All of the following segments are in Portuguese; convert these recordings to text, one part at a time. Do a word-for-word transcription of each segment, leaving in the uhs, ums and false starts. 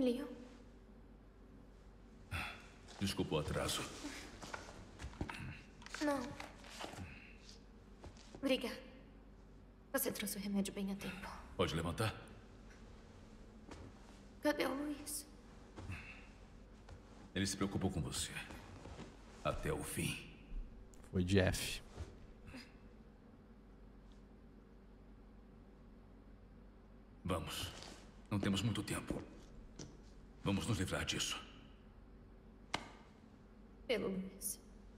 Leo? Desculpa o atraso. Não. Obrigada. Você trouxe o remédio bem a tempo. Pode levantar? Cadê o Luiz? Ele se preocupou com você. Até o fim. Foi Jeff. Vamos. Não temos muito tempo. Vamos nos livrar disso. Pelo Luiz.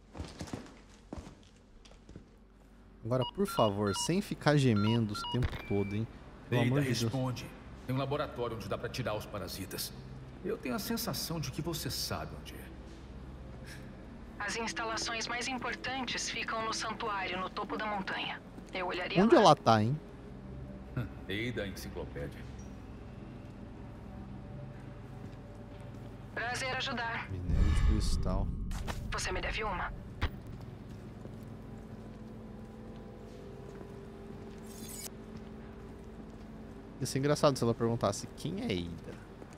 Agora, por favor, sem ficar gemendo o tempo todo, hein? Pelo Eida, amor de Deus. responde. Tem um laboratório onde dá pra tirar os parasitas. Eu tenho a sensação de que você sabe onde é. As instalações mais importantes ficam no santuário, no topo da montanha. Eu olharia Onde lá. ela tá, hein? Eida, enciclopédia. Prazer ajudar. Minério de cristal. Você me deve uma? Ia ser engraçado se ela perguntasse quem é Eida.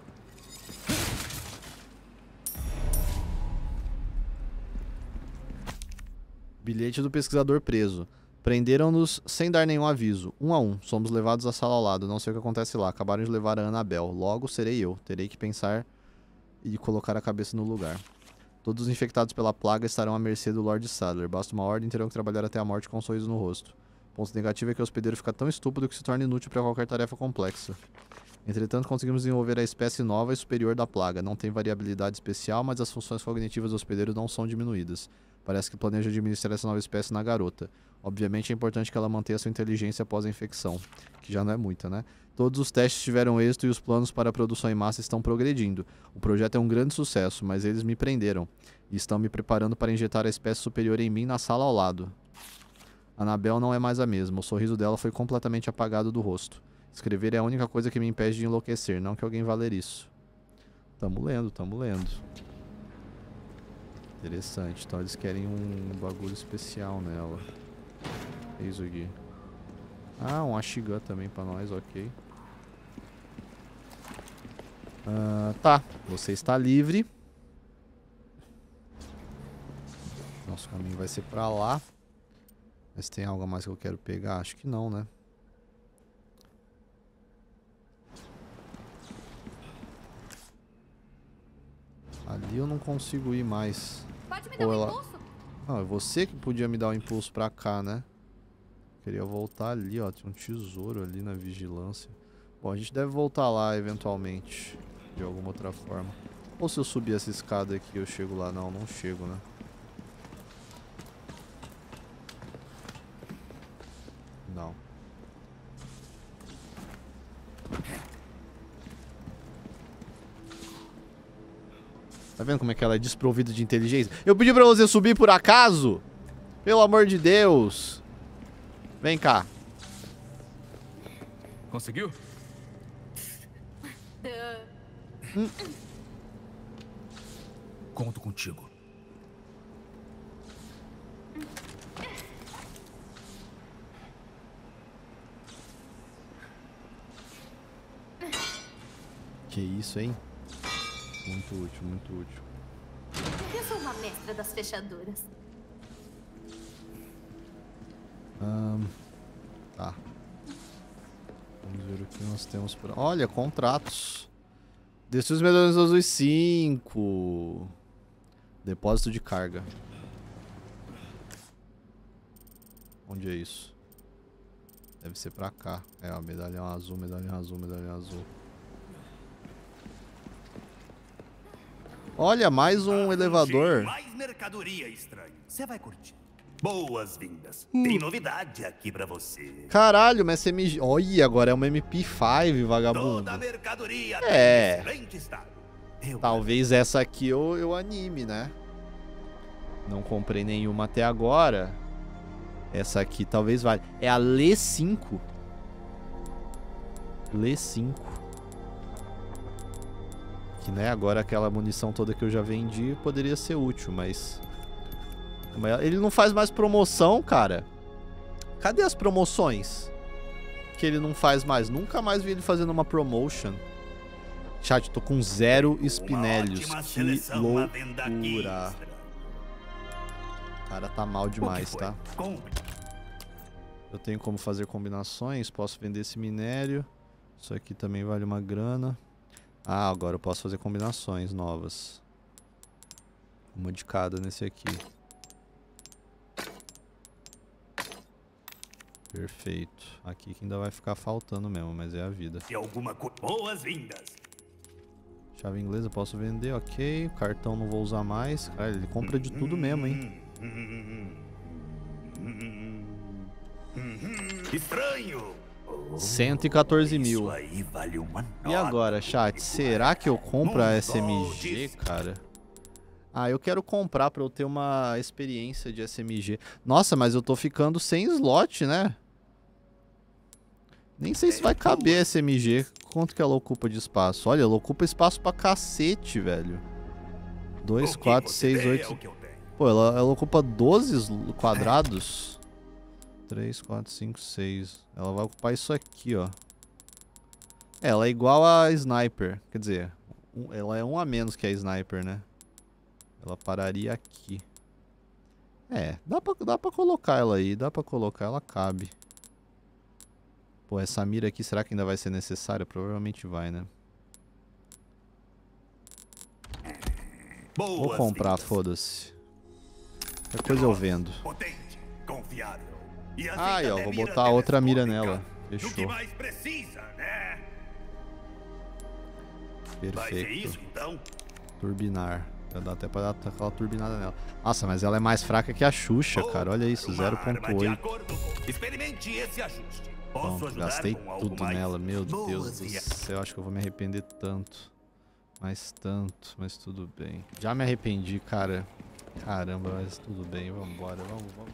Bilhete do pesquisador preso. Prenderam-nos sem dar nenhum aviso. Um a um. Somos levados à sala ao lado. Não sei o que acontece lá. Acabaram de levar a Annabelle. Logo serei eu. Terei que pensar e colocar a cabeça no lugar. Todos os infectados pela plaga estarão à mercê do Lord Sadler. Basta uma ordem e terão que trabalhar até a morte com um sorriso no rosto. Ponto negativo é que o hospedeiro fica tão estúpido que se torna inútil para qualquer tarefa complexa. Entretanto, conseguimos desenvolver a espécie nova e superior da plaga. Não tem variabilidade especial, mas as funções cognitivas do hospedeiro não são diminuídas. Parece que planeja administrar essa nova espécie na garota. Obviamente é importante que ela mantenha sua inteligência após a infecção, que já não é muita, né? Todos os testes tiveram êxito e os planos para a produção em massa estão progredindo. O projeto é um grande sucesso, mas eles me prenderam e estão me preparando para injetar a espécie superior em mim na sala ao lado. Annabelle não é mais a mesma. O sorriso dela foi completamente apagado do rosto. Escrever é a única coisa que me impede de enlouquecer, não que alguém vá ler isso. Tamo lendo, tamo lendo. Interessante. Então eles querem um bagulho especial nela. É isso aqui. Ah, um Ashigan também pra nós, ok. Ah, tá. Você está livre. Nosso caminho vai ser pra lá. Mas tem algo a mais que eu quero pegar? Acho que não, né? Ali eu não consigo ir mais. Pode me dar Ou um ela... impulso? Não, é você que podia me dar o impulso pra cá, né? Queria voltar ali, ó. Tinha um tesouro ali na vigilância. Bom, a gente deve voltar lá eventualmente. De alguma outra forma. Ou se eu subir essa escada aqui eu chego lá. Não, não chego, né? Não. Tá vendo como é que ela é desprovida de inteligência? Eu pedi pra você subir por acaso? Pelo amor de Deus. Vem cá. Conseguiu? Hum. Conto contigo. Que isso, hein? Muito útil, muito útil. Eu sou uma mestra das fechaduras. Um, tá. Vamos ver o que nós temos por... Olha, contratos. Destrui os medalhões azuis cinco. Depósito de carga. Onde é isso? Deve ser pra cá. É, ó, medalhão azul, medalhão azul, medalhão azul. Olha, mais um elevador. Mais mercadoria estranha. Você vai curtir. Boas-vindas. Tem novidade aqui pra você. Caralho, uma S M G. Olha, agora é uma M P cinco, vagabundo. Toda a mercadoria É. tá em excelente estado. Eu Talvez essa aqui eu, eu anime, né? Não comprei nenhuma até agora. Essa aqui talvez valha. É a L E cinco. L E cinco. Que, né, agora aquela munição toda que eu já vendi poderia ser útil, mas... Ele não faz mais promoção, cara. Cadê as promoções? Que ele não faz mais. Nunca mais vi ele fazendo uma promotion. Chat, tô com zero espinélios. Uma ótima Que seleção, uma venda aqui loucura. extra. O cara tá mal demais, foi? tá? Compre. Eu tenho como fazer combinações. Posso vender esse minério. Isso aqui também vale uma grana. Ah, agora eu posso fazer combinações novas. Uma de cada nesse aqui. Perfeito. Aqui que ainda vai ficar faltando mesmo, mas é a vida. E alguma coisa. Boas-vindas. Chave inglesa posso vender, ok. Cartão não vou usar mais. Cara, ele compra de tudo mesmo, hein? Estranho. cento e quatorze Isso mil. aí vale uma E nota. agora, chat? Será que eu compro a S M G, cara? Ah, eu quero comprar pra eu ter uma experiência de S M G. Nossa, mas eu tô ficando sem slot, né? Nem sei se vai caber S M G. Quanto que ela ocupa de espaço? Olha, ela ocupa espaço pra cacete, velho. dois, quatro, seis, oito... Pô, ela, ela ocupa doze quadrados. três, quatro, cinco, seis. Ela vai ocupar isso aqui, ó. É, ela é igual a Sniper. Quer dizer, um, ela é um a menos que a Sniper, né? Ela pararia aqui. É, dá pra, dá pra colocar ela aí. Dá pra colocar, ela cabe. Pô, essa mira aqui, será que ainda vai ser necessária? Provavelmente vai, né? Boas Vou comprar, vindas. foda-se. Qualquer coisa eu vendo. Potente, confiável. E assim Aí, ó, até vou mira botar outra mira telescópica. nela. Do que Fechou. mais precisa, né? Vai ser isso, Perfeito. então? Turbinar. Já dá até pra dar aquela turbinada nela. Nossa, mas ela é mais fraca que a Xuxa, cara. Olha isso, Uma zero arma ponto de oito. acordo com- Experimente esse ajuste. Posso Pronto, ajudar gastei com algo tudo mais? nela. Meu Deus Boas do viagens. céu, acho que eu vou me arrepender tanto. Mas tanto, mas tudo bem. Já me arrependi, cara. Caramba, mas tudo bem. Vambora, vamos, vamos.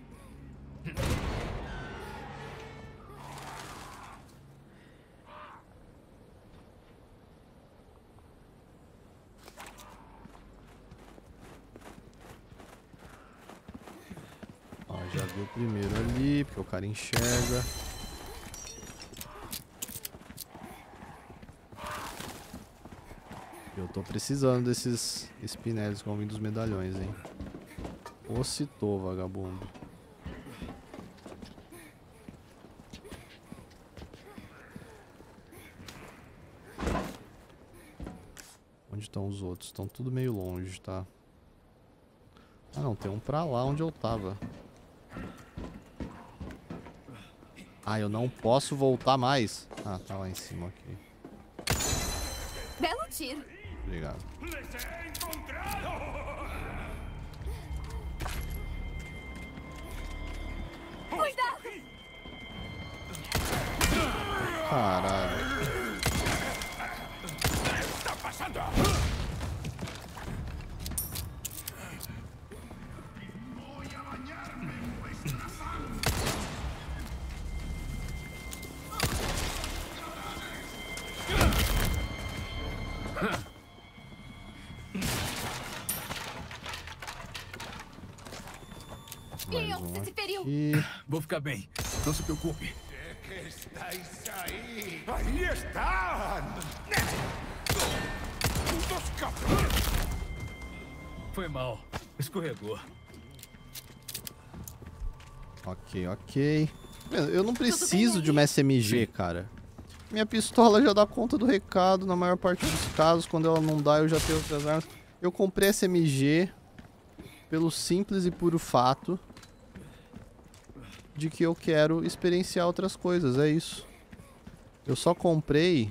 Ó, já viu o primeiro ali, porque o cara enxerga. Eu tô precisando desses espinélios que vão vir dos medalhões, hein? Ô, citou, vagabundo. Onde estão os outros? Estão tudo meio longe, tá? Ah, não, tem um pra lá onde eu tava. Ah, eu não posso voltar mais. Ah, tá lá em cima, ok. Belo tiro. Obrigado. Cuidado! Caralho. Mais Leon, um você se feriu. aqui. Vou ficar bem. Não se preocupe. Que estáis ahí? ¡Ahí están! ¡Putos cabrones! Foi mal. Escorregou. Ok, ok. Meu, eu não preciso de uma S M G, cara. Minha pistola já dá conta do recado na maior parte dos casos. Quando ela não dá, eu já tenho outras armas. Eu comprei S M G pelo simples e puro fato de que eu quero experienciar outras coisas, é isso. Eu só comprei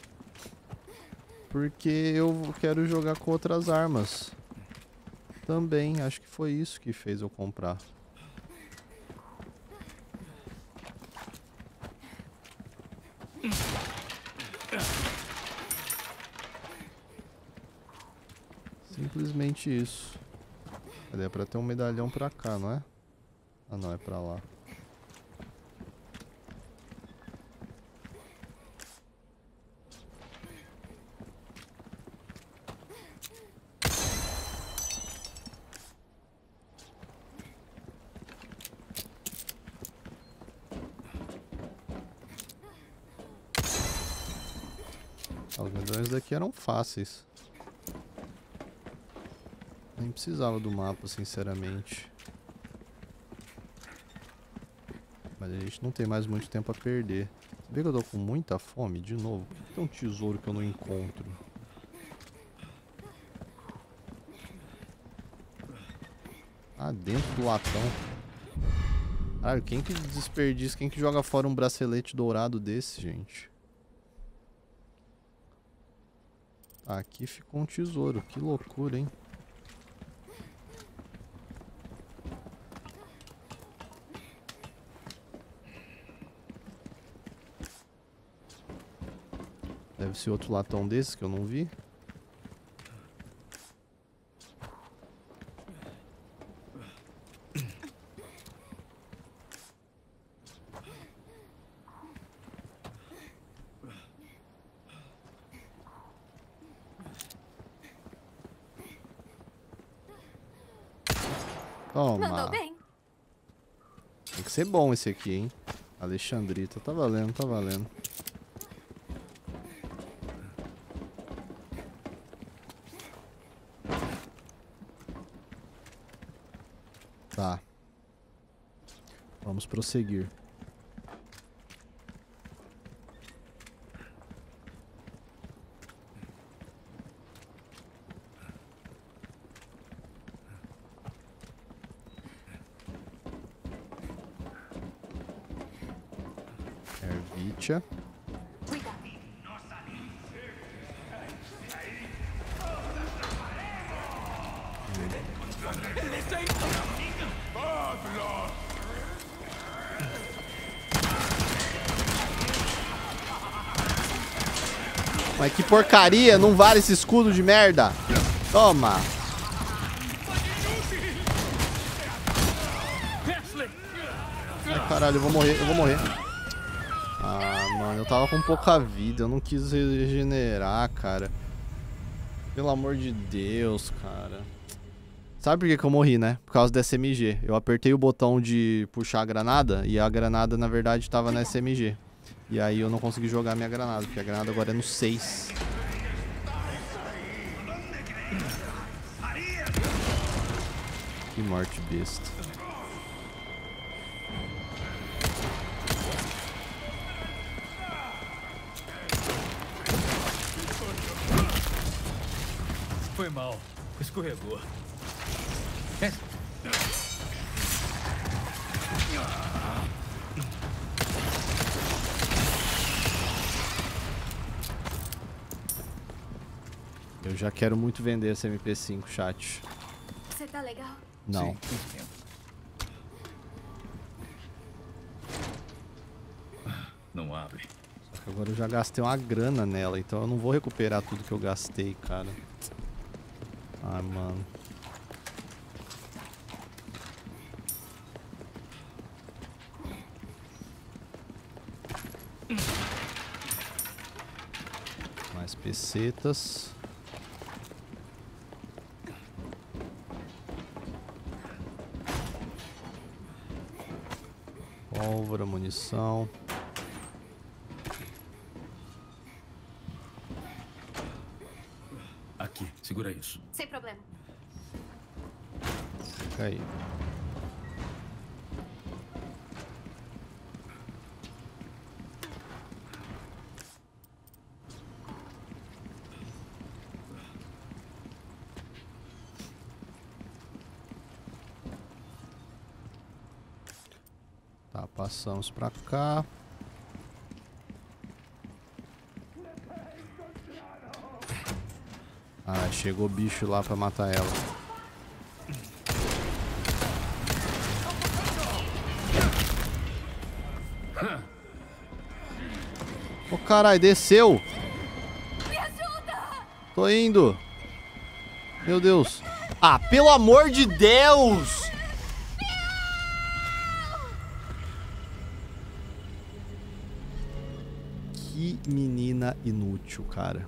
porque eu quero jogar com outras armas. Também, acho que foi isso que fez eu comprar. Simplesmente isso. Cadê? É pra ter um medalhão pra cá, não é? Ah não, é pra lá. Os medalhões daqui eram fáceis. Nem precisava do mapa, sinceramente. Mas a gente não tem mais muito tempo a perder. Você vê que eu tô com muita fome de novo? Por que tem um tesouro que eu não encontro? Ah, dentro do latão. Caralho, quem que desperdiça, quem que joga fora um bracelete dourado desse, gente? Aqui ficou um tesouro, que loucura, hein? Deve ser outro latão desses que eu não vi. Mandou Toma. bem. Tem que ser bom esse aqui, hein? Alexandrita. Tá valendo, tá valendo. Tá. Vamos prosseguir. Ervitia. Cuidado. Mas que porcaria, não vale esse escudo de merda. Toma. Ai, caralho, eu vou morrer, eu vou morrer. Ah, mano, eu tava com pouca vida, eu não quis regenerar, cara. Pelo amor de Deus, cara. Sabe por que que eu morri, né? Por causa da S M G. Eu apertei o botão de puxar a granada e a granada, na verdade, tava na S M G. E aí eu não consegui jogar minha granada, porque a granada agora é no seis. Que morte besta. Foi mal. Escorregou. Eu já quero muito vender esse M P cinco, chat. Você tá legal? Não. Sim, entendo. Não abre. Só que agora eu já gastei uma grana nela, então eu não vou recuperar tudo que eu gastei, cara. Ai, mano. Mais pesetas. Pólvora, munição. Aqui, segura isso. Sem problema. Fica aí. Tá, passamos pra cá. Ah, chegou bicho lá pra matar ela. Ô, caralho, desceu! Me ajuda! Tô indo! Meu Deus! Ah, pelo amor de Deus! Que menina inútil, cara.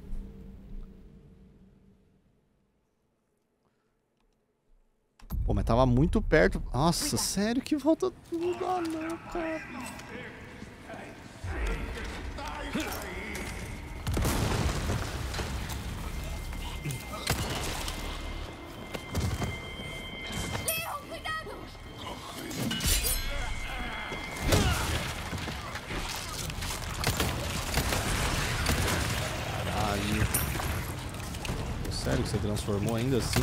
Pô, mas tava muito perto. Nossa, sério que volta tudo? Ah, não, cara. Sério que você transformou ainda assim?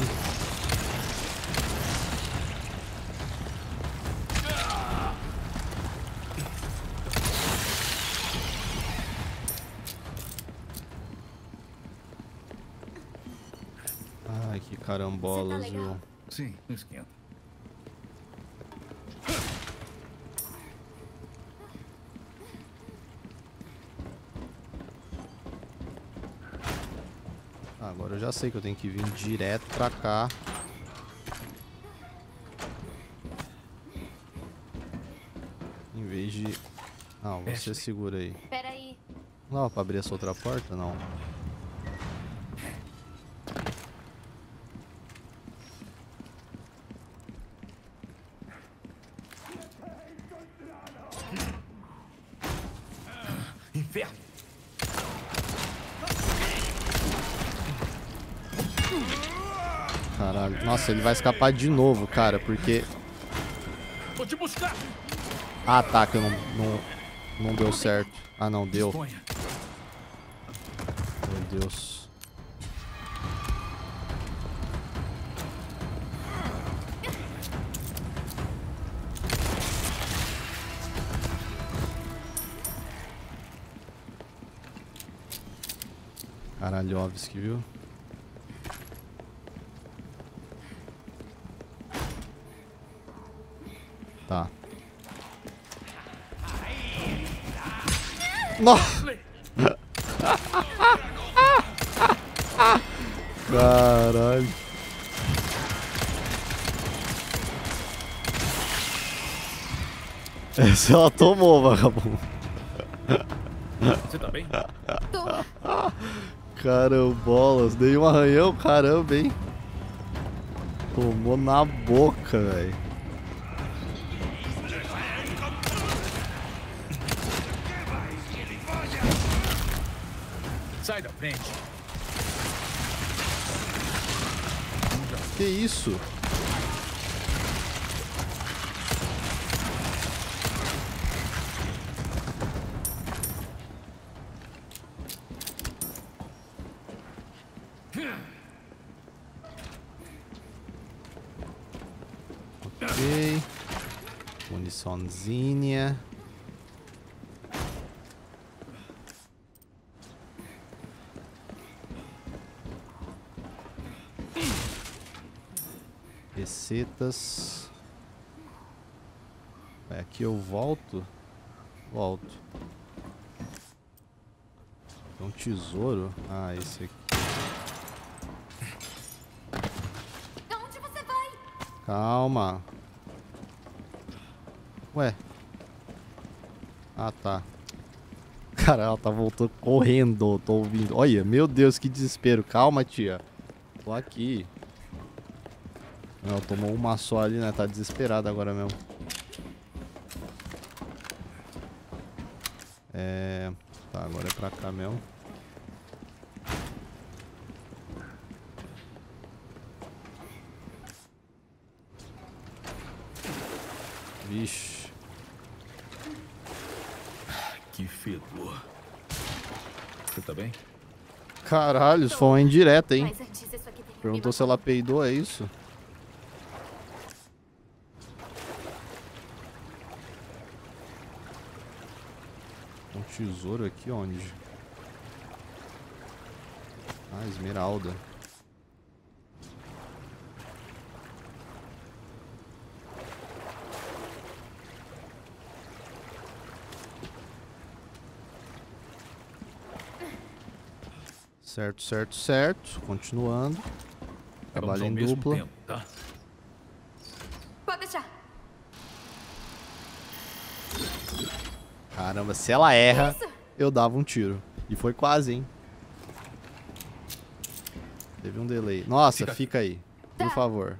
Ai, que carambolas, Você tá legal? viu? Sim, não esquenta. Agora eu já sei que eu tenho que vir direto pra cá. Em vez de... Não, você segura aí. Pera aí. Não dá pra abrir essa outra porta? Não. Inferno! Caralho. Nossa, ele vai escapar de novo, cara, porque... Vou te buscar! Ah, tá, que eu não, não, não deu certo. Ah, não, deu. Disponha. Meu Deus. Caralhovski, viu? Tá. Nossa! Caralho. Essa ela tomou, vagabundo. Você tá bem? Tô. Carambolas, dei um arranhão, caramba, hein? Tomou na boca, velho. Sai da frente. Que isso? Ok. Muniçãozinha. Recetas. É, aqui eu volto. Volto. Tem um tesouro. Ah, esse aqui. Onde você vai? Calma. Ué. Ah, tá. Cara, ela tá voltando correndo. Tô ouvindo. Olha, meu Deus, que desespero. Calma, tia. Tô aqui. Não, tomou uma só ali, né? Tá desesperada agora mesmo. É... Tá, agora é pra cá mesmo. Vixe. Que fedor. Você tá bem? Caralho, isso foi uma indireta, hein? Mas antes isso aqui tem que Perguntou me se ela peidou, é isso? Um tesouro aqui onde? Ah, esmeralda. Certo, certo, certo. Continuando. Trabalho em dupla. Tempo, tá? Pode deixar. Caramba, se ela erra, Isso. eu dava um tiro. E foi quase, hein? Teve um delay. Nossa, Fica- fica aí. Por Tá. favor.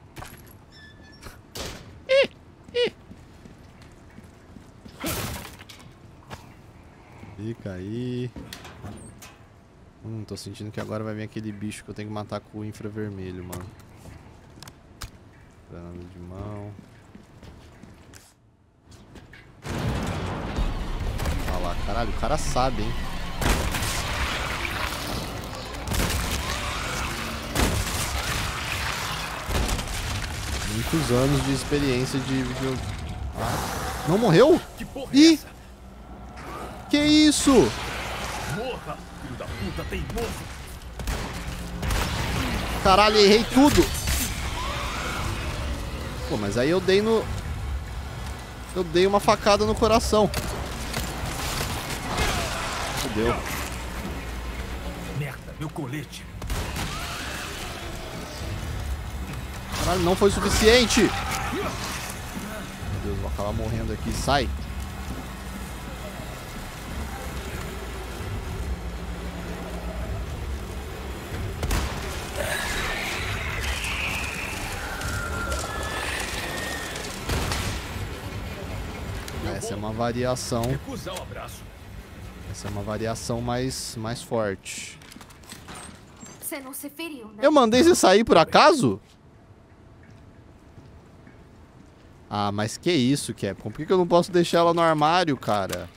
Fica aí. Hum, tô sentindo que agora vai vir aquele bicho que eu tenho que matar com o infravermelho, mano. Granada de mão. Olha lá, caralho, o cara sabe, hein? Muitos anos de experiência de vídeo. Ah, não morreu? Que porra é Ih! essa? Que isso? Morra, filho da puta teimoso. Caralho, errei tudo. Pô, mas aí eu dei no... Eu dei uma facada no coração. Fudeu. Merda, meu colete. Caralho, não foi suficiente. Meu Deus, vou acabar morrendo aqui. Sai. Essa é uma variação. Recusar o abraço. Essa é uma variação mais, mais forte. Você não se feriu, né? Eu mandei você sair por acaso? Ah, mas que isso, Capcom? Por que que eu não posso deixar ela no armário, cara?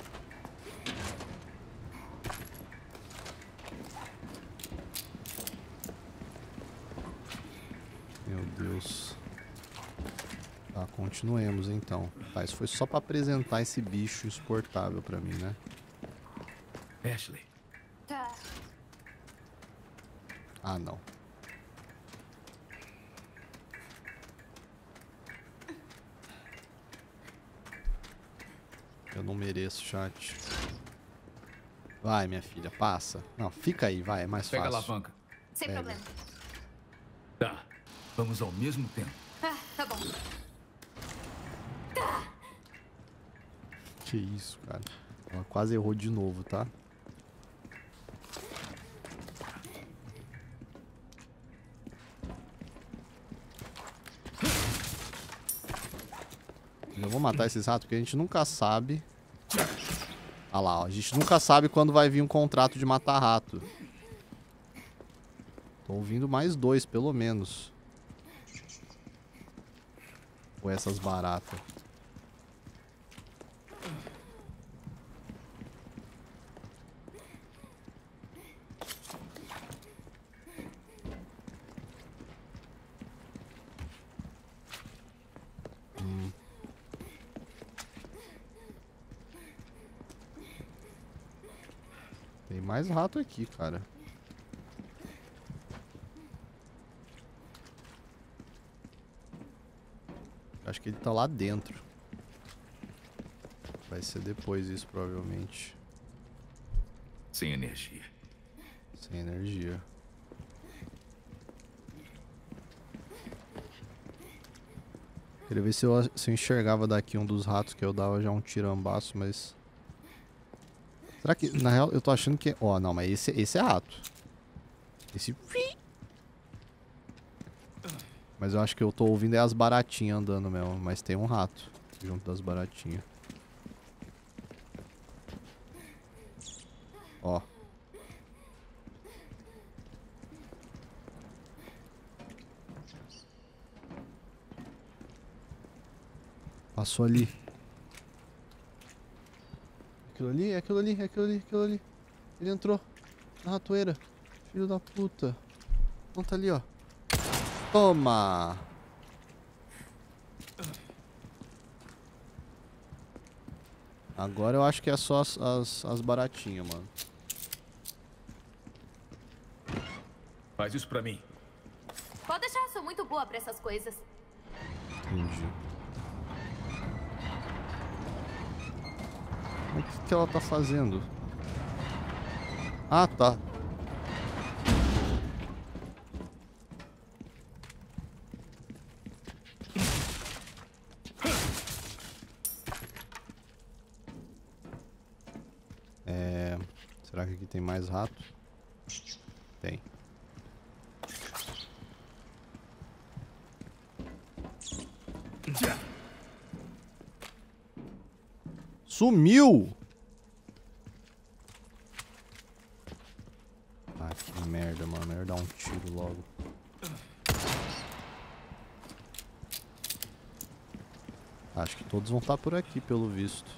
Meu Deus. Tá, continuemos então. Tá, isso foi só pra apresentar esse bicho insuportável pra mim, né? Ashley. Tá. Ah, não. Eu não mereço, chat. Vai, minha filha, passa. Não, fica aí, vai, é mais Pega a fácil. alavanca. Sem Pega. problema. Tá. Vamos ao mesmo tempo. Ah, tá bom. Que isso, cara. Ela quase errou de novo, tá? Eu vou matar esses ratos porque a gente nunca sabe. Olha lá, ó. A gente nunca sabe quando vai vir um contrato de matar rato. Tô ouvindo mais dois, pelo menos. Ou essas baratas. Hum. Tem mais rato aqui, cara. Acho que ele tá lá dentro. Vai ser depois isso, provavelmente. Sem energia. Sem energia. Queria ver se eu, se eu enxergava daqui um dos ratos que eu dava já um tirambaço, mas... Será que... Na real, eu tô achando que... Ó, oh, não, mas esse, esse é rato. Esse... Mas eu acho que eu tô ouvindo é as baratinhas andando mesmo. Mas tem um rato junto das baratinhas. Ó. Passou ali. Aquilo ali, é aquilo ali, é aquilo ali, é aquilo ali. Ele entrou na ratoeira. Filho da puta. Não tá ali, ó. Toma! Agora eu acho que é só as, as, as baratinhas, mano. Faz isso pra mim. Pode deixar, eu sou muito boa pra essas coisas. Entendi. O que, que ela tá fazendo? Ah, tá. É... Será que aqui tem mais rato? Tem. Sumiu! Ah, que merda, mano. Melhor dar um tiro logo. Acho que todos vão estar por aqui, pelo visto.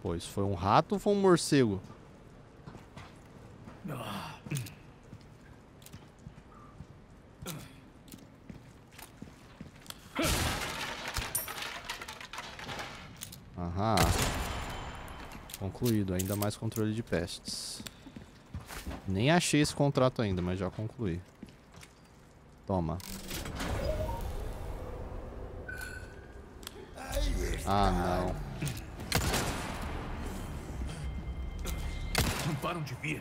Pô, isso foi um rato ou foi um morcego? Aham. Concluído. Ainda mais controle de pestes. Nem achei esse contrato ainda, mas já concluí. Toma. Ah, não. Não param de vir.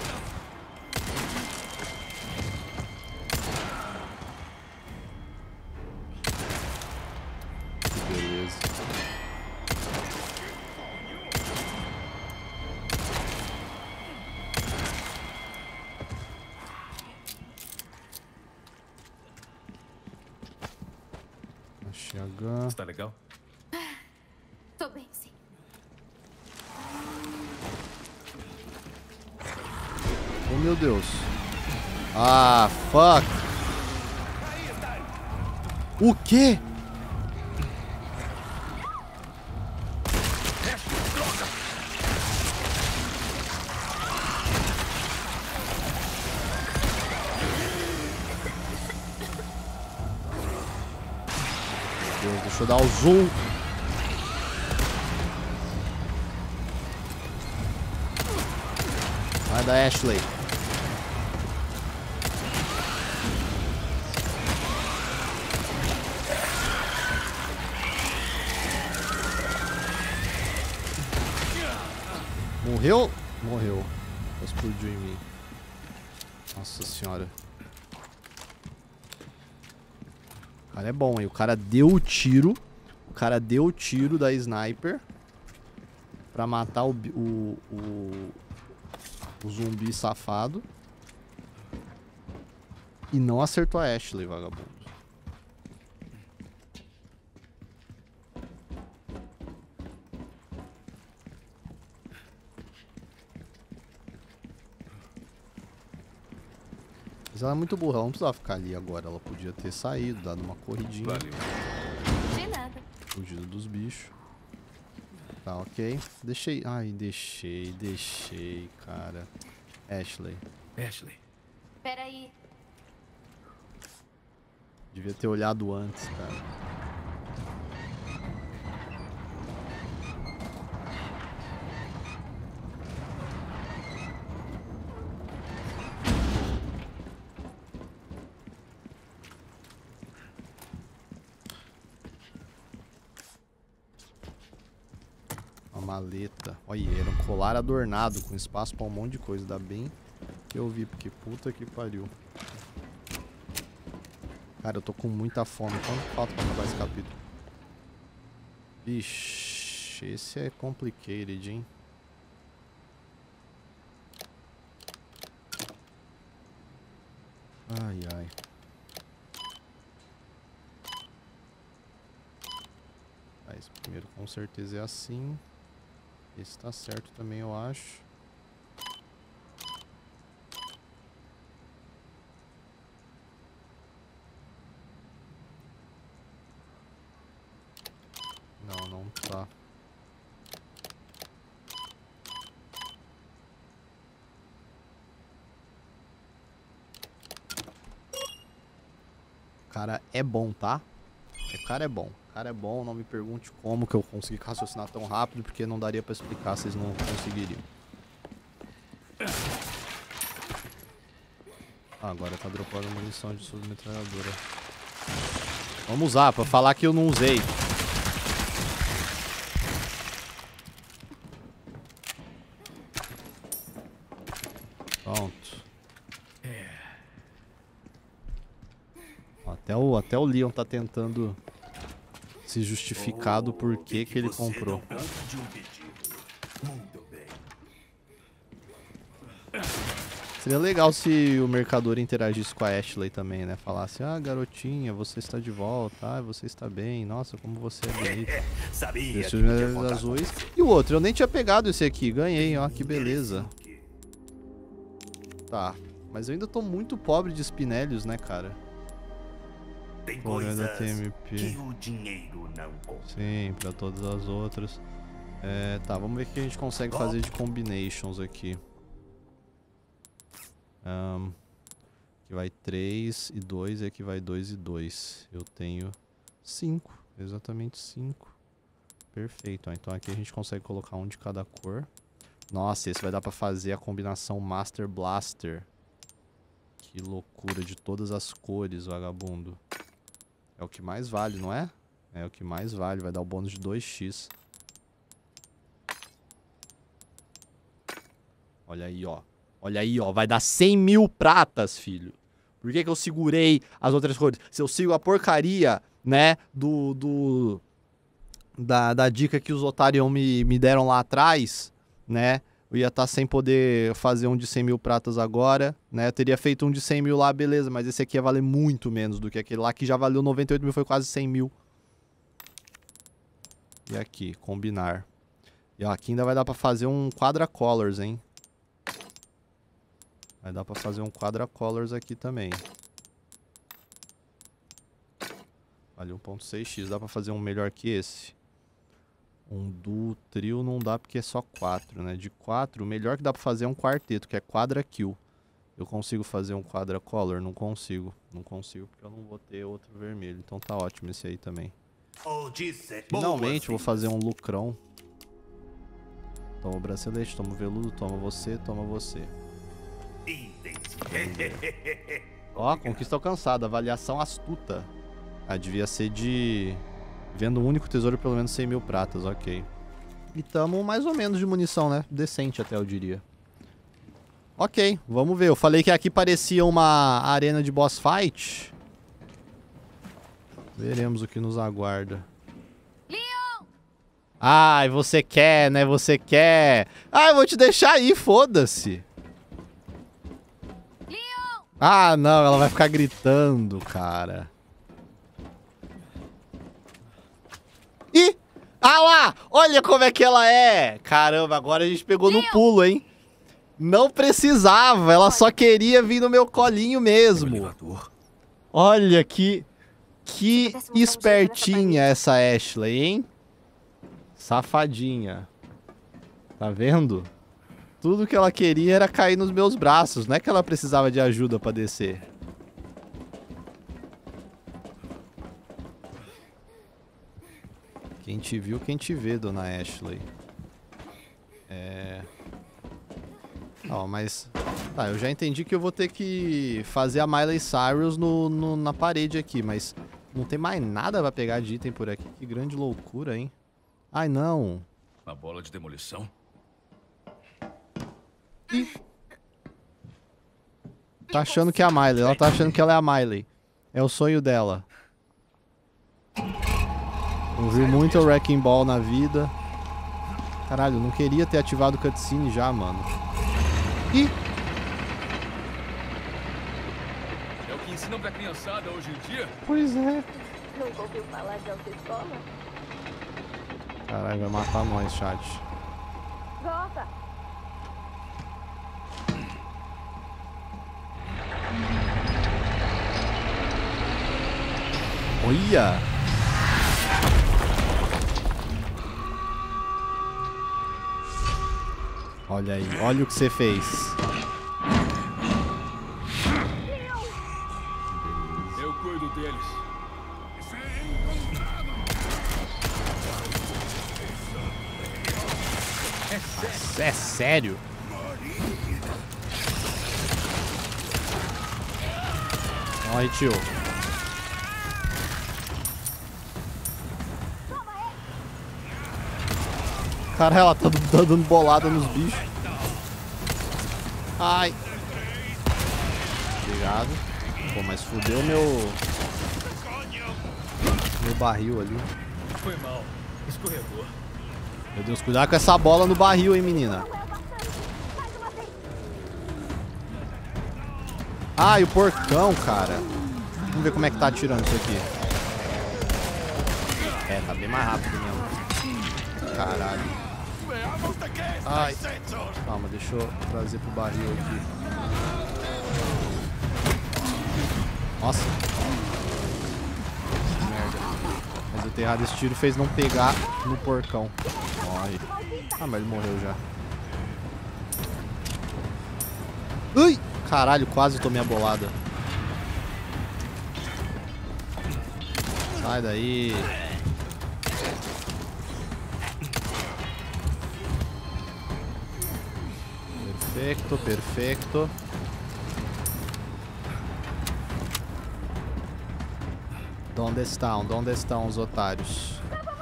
Que beleza. Achei a gun. Está legal? Tô bem, sim. Oh, meu Deus. Ah, fuck. O quê? Meu Deus, deixa eu dar o zoom. Vai da Ashley. Morreu? Morreu. Explodiu em mim. Nossa senhora. O cara é bom, hein? O cara deu o tiro. O cara deu o tiro da sniper pra matar o, o, o, o zumbi safado. E não acertou a Ashley, vagabundo. Mas ela é muito burra, ela não precisava ficar ali agora. Ela podia ter saído, dado uma corridinha. Valeu. De nada. Fugido dos bichos. Tá, ok. Deixei. Ai, deixei, deixei, cara. Ashley. Ashley. Peraí. Devia ter olhado antes, cara. Maleta. Olha, era um colar adornado com espaço pra um monte de coisa. Ainda bem que eu vi, porque puta que pariu. Cara, eu tô com muita fome. Quanto falta pra acabar esse capítulo? Vixe, esse é complicated, hein? Ai, ai. Ah, esse primeiro com certeza é assim. Esse tá certo também, eu acho. Não, não tá. O cara é bom, tá? O cara é bom. Cara é bom, não me pergunte como que eu consegui raciocinar tão rápido, porque não daria pra explicar, vocês não conseguiriam. Ah, agora tá dropando munição de submetralhadora. Vamos usar, pra falar que eu não usei. Pronto. Até o, até o Leon tá tentando se justificar do porquê que ele comprou. Seria legal se o mercador interagisse com a Ashley também, né? Falasse, ah, garotinha, você está de volta, ah, você está bem, nossa, como você é bonita. Sabia Esses que podia medalhas contar azuis. E o outro, eu nem tinha pegado esse aqui, ganhei, ó, que beleza. com- Tá, mas eu ainda tô muito pobre de Spinelius, né, cara? Tem Olha da coisas T M P. que o dinheiro não compra. Sim, pra todas as outras. É, tá, vamos ver o que a gente consegue fazer de combinations aqui. Um, aqui vai três e dois e aqui vai dois e dois. Eu tenho cinco, exatamente cinco. Perfeito, ó, então aqui a gente consegue colocar um de cada cor. Nossa, esse vai dar pra fazer a combinação Master Blaster. Que loucura, de todas as cores, vagabundo. É o que mais vale, não é? É o que mais vale, vai dar o bônus de dois x. Olha aí, ó. Olha aí, ó. Vai dar cem mil pratas, filho. Por que que eu segurei as outras cores? Se eu sigo a porcaria, né, do... do da, da dica que os Otarion me, me deram lá atrás, né, eu ia estar sem poder fazer um de cem mil pratas agora, né, eu teria feito um de cem mil lá, beleza, mas esse aqui ia valer muito menos do que aquele lá, que já valeu noventa e oito mil, foi quase cem mil. E aqui, combinar. E ó, aqui ainda vai dar pra fazer um quadra-colors, hein. Vai dar pra fazer um quadra-colors aqui também. Vale um ponto seis x, dá pra fazer um melhor que esse. Um duo trio não dá porque é só quatro, né? De quatro, o melhor que dá pra fazer é um quarteto, que é quadra kill. Eu consigo fazer um quadra color? Não consigo. Não consigo porque eu não vou ter outro vermelho. Então tá ótimo esse aí também. Finalmente vou fazer um lucrão. Toma o bracelete, toma o veludo, toma você, toma você. Ó, conquista alcançada, avaliação astuta. Ah, devia ser de... Vendo um único tesouro, pelo menos cem mil pratas, ok. E tamo mais ou menos de munição, né? Decente até, eu diria. Ok, vamos ver. Eu falei que aqui parecia uma arena de boss fight. Veremos o que nos aguarda. Leon! Ai, você quer, né? Você quer. Ah, eu vou te deixar aí, foda-se. Leon! Ah, não, ela vai ficar gritando, cara. Ih! Ah lá! Olha como é que ela é! Caramba, agora a gente pegou no pulo, hein? Não precisava, ela só queria vir no meu colinho mesmo. Olha que... Que espertinha essa Ashley, hein? Safadinha. Tá vendo? Tudo que ela queria era cair nos meus braços. Não é que ela precisava de ajuda pra descer. Quem te viu, quem te vê, dona Ashley. É... Ó, mas... Tá, eu já entendi que eu vou ter que fazer a Miley Cyrus no, no, na parede aqui, mas... Não tem mais nada pra pegar de item por aqui. Que grande loucura, hein? Ai, não. Uma bola de demolição? Ih. Tá achando que é a Miley. Ela tá achando que ela é a Miley. É o sonho dela. Eu vi muito o Wrecking Ball na vida. Caralho, eu não queria ter ativado o cutscene já, mano. Ih! É o que ensinam pra criançada hoje em dia? Pois é. Nunca ouviu falar de autoescola? Caralho, vai matar nós, chat. Volta! Olha! Olha aí, olha o que você fez. Eu cuido deles. É, é sério? Morre, tio. Cara, ela tá dando bolada nos bichos. Ai. Obrigado. Pô, mas fudeu meu... Meu barril ali. Foi mal. Escorregou. Meu Deus, cuidado com essa bola no barril, hein, menina. Ah, e o porcão, cara. Vamos ver como é que tá atirando isso aqui. É, tá bem mais rápido mesmo. Caralho. Ai. Calma, deixa eu trazer pro barril aqui. Nossa. Que merda. Mas eu ter errado esse tiro fez não pegar no porcão. Morre. Ah, mas ele morreu já. Ui! Caralho, quase tomei a bolada. Sai daí. Perfeito, perfeito. Onde estão? Onde estão os otários?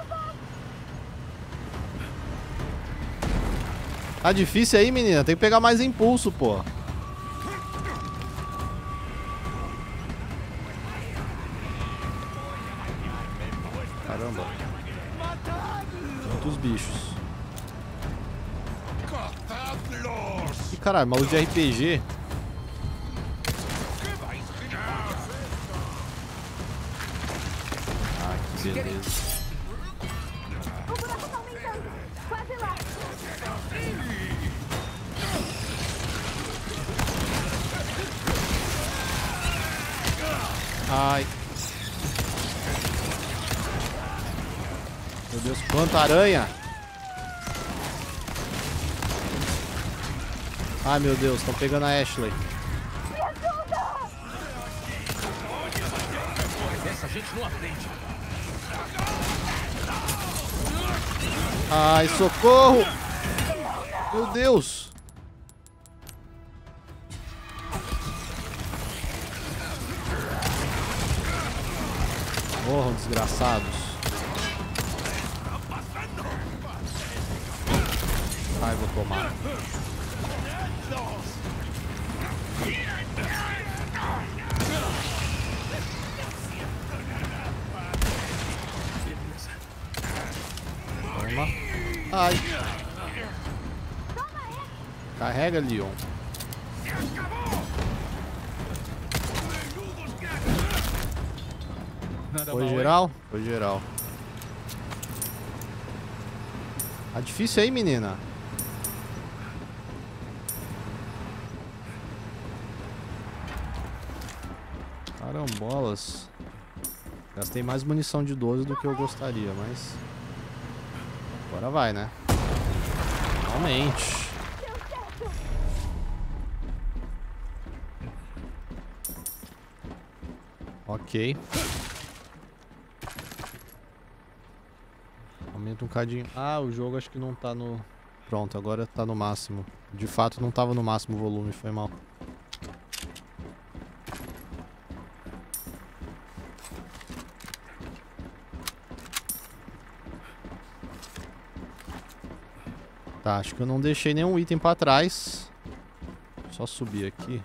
Tá difícil aí, menina. Tem que pegar mais impulso, pô. Caramba. Muitos bichos. Ih, caralho, maluco de R P G. Ah, que beleza. O buraco tá aumentando. Quase lá. Ai. Meu Deus, quanta aranha! Ai, meu Deus, estão pegando a Ashley. Essa gente não aprende. Ai, socorro! Meu Deus! Morram, desgraçados. Ai, vou tomar. Toma. Ai. Carrega, Leon. Foi geral? Foi geral. Tá difícil aí, menina. Carambolas. Gastei mais munição de doze do que eu gostaria, mas... Agora vai, né? Realmente. Ok. Aumenta um cadinho. Ah, o jogo acho que não tá no... Pronto, agora tá no máximo. De fato não tava no máximo volume, foi mal. Tá, acho que eu não deixei nenhum item pra trás. Só subir aqui.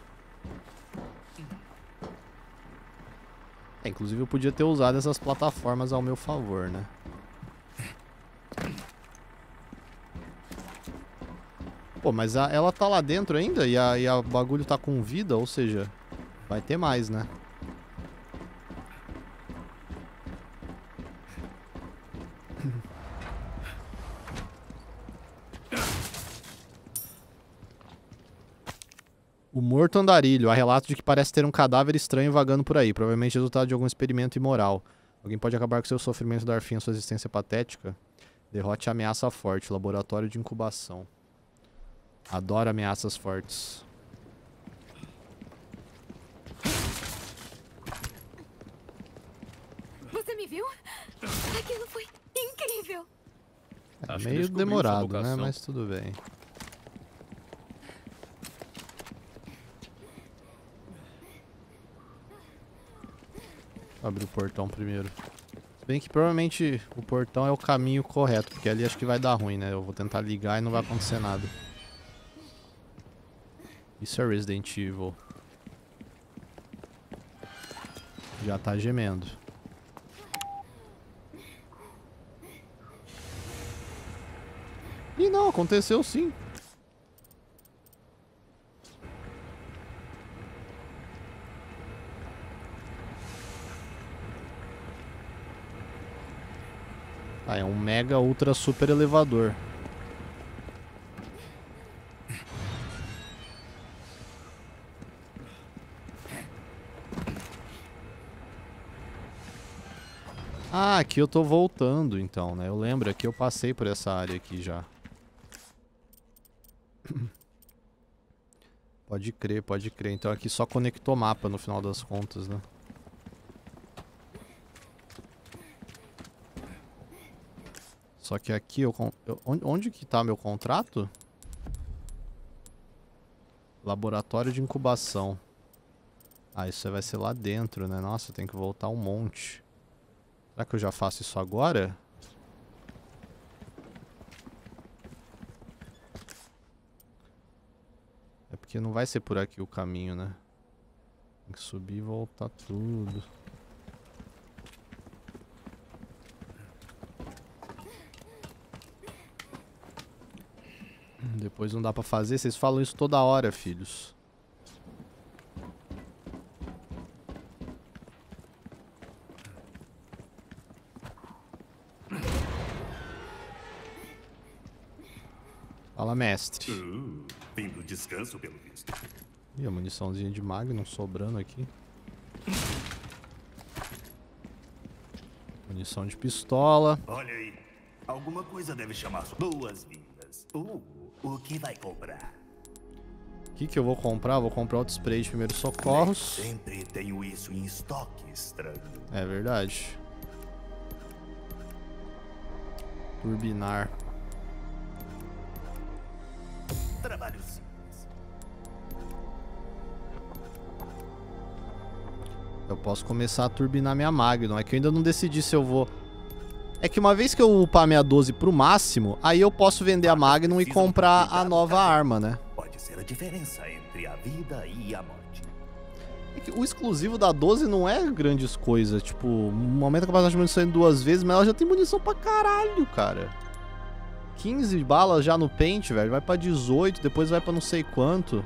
É, inclusive eu podia ter usado essas plataformas ao meu favor, né? Pô, mas a, ela tá lá dentro ainda e a, e a bagulho tá com vida, ou seja, vai ter mais, né? O morto andarilho. Há relatos de que parece ter um cadáver estranho vagando por aí. Provavelmente resultado de algum experimento imoral. Alguém pode acabar com seu sofrimento e dar fim à sua existência patética? Derrote a ameaça forte. Laboratório de incubação. Adoro ameaças fortes. Você me viu? Aquilo foi incrível. É Acho que meio descobriu demorado, sua né? vocação. Mas tudo bem. Vou abrir o portão primeiro. Se bem que provavelmente o portão é o caminho correto, porque ali acho que vai dar ruim, né? Eu vou tentar ligar e não vai acontecer nada. Isso é Resident Evil. Já tá gemendo. Ih, não, aconteceu sim. Ah, é um mega ultra super elevador. Ah, aqui eu tô voltando então, né? Eu lembro, aqui eu passei por essa área aqui já. Pode crer, pode crer. Então aqui só conectou mapa no final das contas, né? Só que aqui eu, eu onde, onde que tá meu contrato? Laboratório de incubação. Ah, isso vai ser lá dentro, né? Nossa, tem que voltar um monte. Será que eu já faço isso agora? É porque não vai ser por aqui o caminho, né? Tem que subir e voltar tudo. Depois não dá pra fazer. Vocês falam isso toda hora, filhos. Fala, mestre. Uh, fim do descanso, pelo visto. Ih, a muniçãozinha de Magnum sobrando aqui. Munição de pistola. Olha aí. Alguma coisa deve chamar boas-vindas. Uh, o que vai comprar? O que, que eu vou comprar? Vou comprar outro spray de primeiros socorros. Sempre tenho isso em estoque, estranho. É verdade. Turbinar. Trabalho simples. Eu posso começar a turbinar minha Magnum. É que eu ainda não decidi se eu vou... É que uma vez que eu upar minha doze pro máximo, aí eu posso vender a Magnum e comprar a nova arma, né? Pode ser a diferença entre a vida e a morte. É que o exclusivo da doze não é grandes coisas. Tipo, aumenta a capacidade de munição em duas vezes, mas ela já tem munição pra caralho, cara. quinze balas já no pente, velho. Vai pra dezoito, depois vai pra não sei quanto.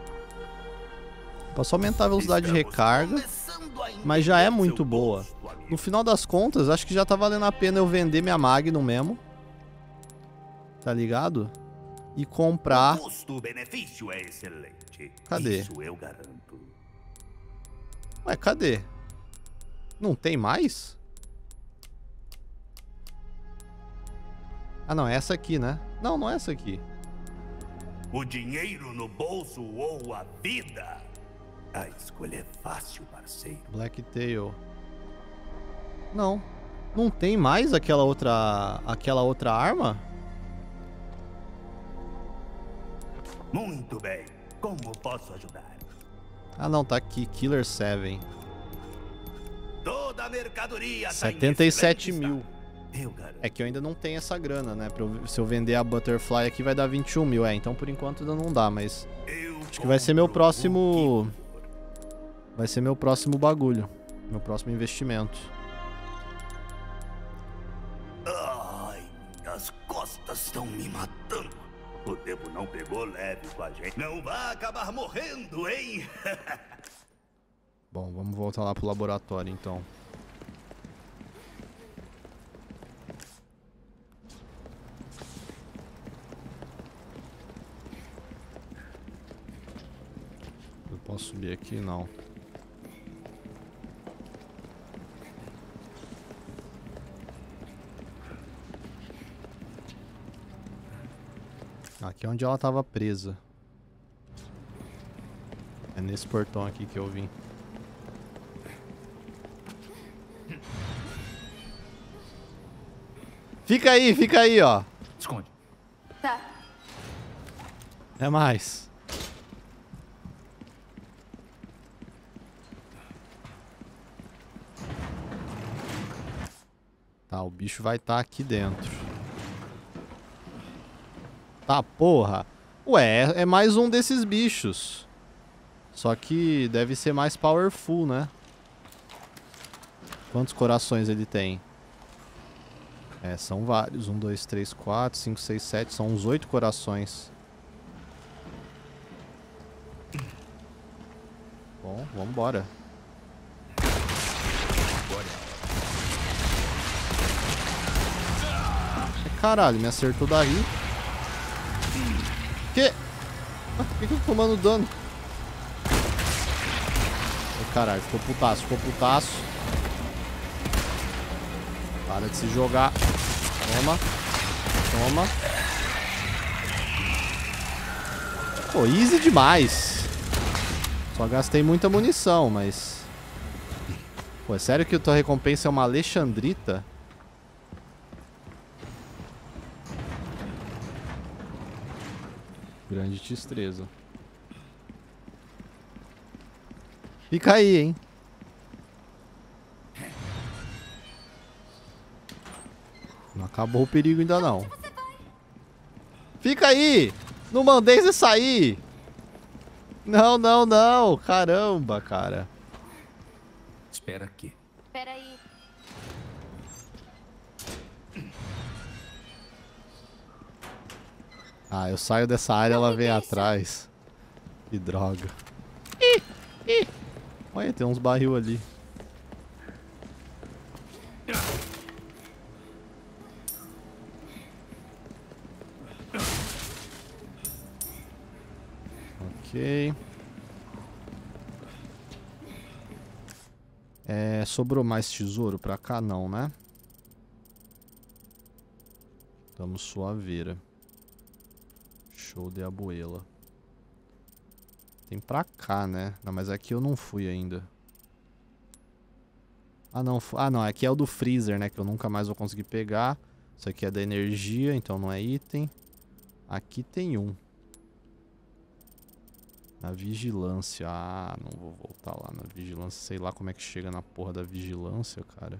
Posso aumentar a velocidade de recarga, mas já é muito boa. No final das contas, acho que já tá valendo a pena eu vender minha Magnum mesmo. Tá ligado? E comprar... O custo-benefício é excelente. Cadê? Isso eu garanto. Ué, cadê? Não tem mais? Ah, não, é essa aqui, né? Não, não é essa aqui. O dinheiro no bolso ou a vida? A escolha é fácil, parceiro. Blacktail. Não. Não tem mais aquela outra... Aquela outra arma? Muito bem. Como posso ajudar? Ah, não, tá aqui. Killer sete. Toda a mercadoria setenta e sete tá mil. Eu garanto. É que eu ainda não tenho essa grana, né? Pra eu, se eu vender a Butterfly aqui vai dar vinte e um mil. É, então por enquanto ainda não dá, mas... Eu Acho que vai ser meu compro próximo... o que for. Vai ser meu próximo bagulho. Meu próximo investimento. Ai, minhas costas estão me matando. O tempo não pegou leve com a gente. Não vai acabar morrendo, hein? Bom, vamos voltar lá pro laboratório, então. Eu posso subir aqui? Não. Aqui é onde ela tava presa. É nesse portão aqui que eu vim. Fica aí, fica aí, ó. Esconde. Tá. É mais. Tá, o bicho vai estar aqui dentro. Tá, porra. Ué, é mais um desses bichos. Só que deve ser mais powerful, né? Quantos corações ele tem? É, são vários. Um, dois, três, quatro, cinco, seis, sete. São uns oito corações. Bom, vambora. Caralho, me acertou daí. Que? Ah, por que que eu tô tomando dano? Ai, caralho, ficou putaço, ficou putaço. Para de se jogar. Toma. Toma. Pô, easy demais. Só gastei muita munição, mas... Pô, é sério que a tua recompensa é uma Alexandrita? Grande destreza. Fica aí, hein? Não acabou o perigo ainda não. Fica aí! Não mandei você sair! Não, não, não! Caramba, cara. Espera aqui. Espera aí. Ah, eu saio dessa área, ela vem atrás. Que droga. Ih, ih. Olha, tem uns barril ali. Ok. É, sobrou mais tesouro pra cá? Não, né? Tamo suaveira. Show de abuela. Tem pra cá, né? Não, mas aqui eu não fui ainda. Ah, não. Ah, não. Aqui é o do freezer, né? Que eu nunca mais vou conseguir pegar. Isso aqui é da energia, então não é item. Aqui tem um. Na vigilância. Ah, não vou voltar lá na vigilância. Sei lá como é que chega na porra da vigilância, cara.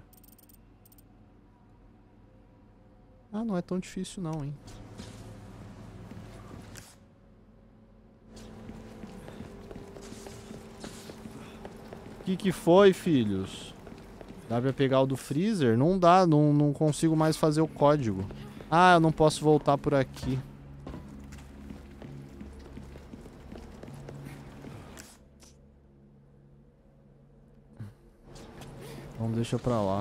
Ah, não é tão difícil não, hein. O que que foi, filhos? Dá pra pegar o do freezer? Não dá, não, não consigo mais fazer o código. Ah, eu não posso voltar por aqui. Então deixa pra lá.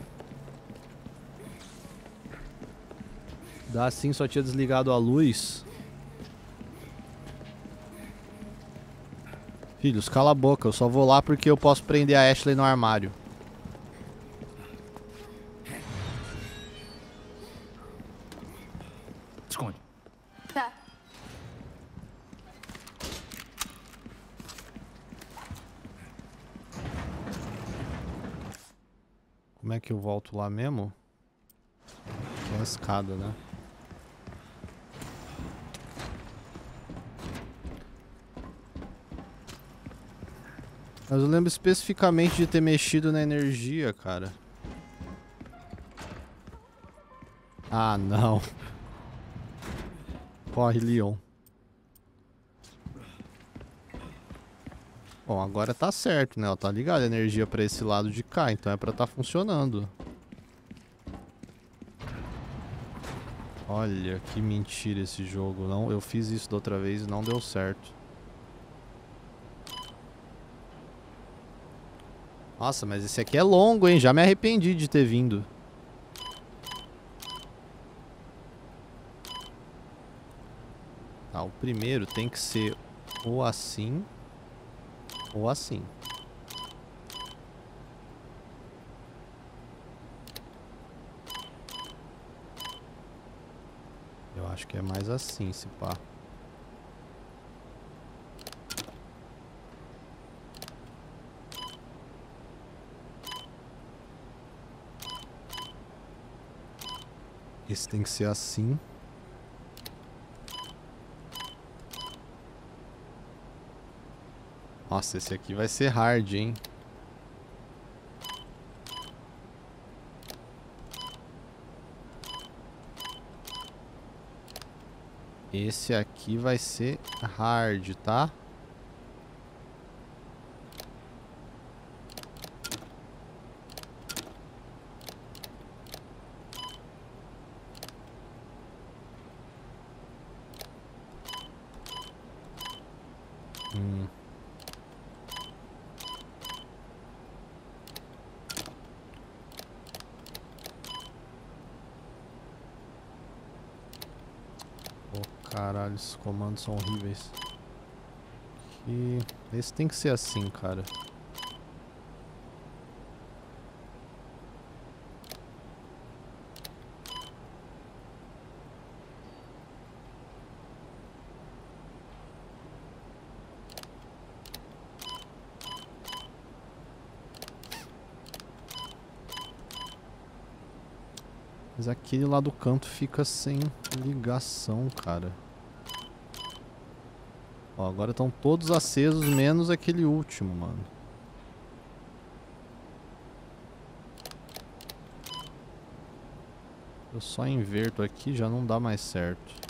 Dá sim, só tinha desligado a luz. Filhos, cala a boca, eu só vou lá porque eu posso prender a Ashley no armário. Esconde. Tá. Como é que eu volto lá mesmo? É a escada, né? Mas eu lembro especificamente de ter mexido na energia, cara. Ah, não. Corre, Leon. Bom, agora tá certo, né? Ó, tá ligado a energia pra esse lado de cá, então é pra tá funcionando. Olha, que mentira esse jogo. Não, eu fiz isso da outra vez e não deu certo. Nossa, mas esse aqui é longo, hein? Já me arrependi de ter vindo. Tá, o primeiro tem que ser ou assim ou assim. Eu acho que é mais assim, se pá. Esse tem que ser assim. Nossa, esse aqui vai ser hard, hein? Esse aqui vai ser hard, tá? Hum. Oh, caralho, esses comandos são horríveis. E esse tem que ser assim, cara. Mas aquele lá do canto fica sem ligação, cara. Ó, agora estão todos acesos, menos aquele último, mano. Eu só inverto aqui, já não dá mais certo.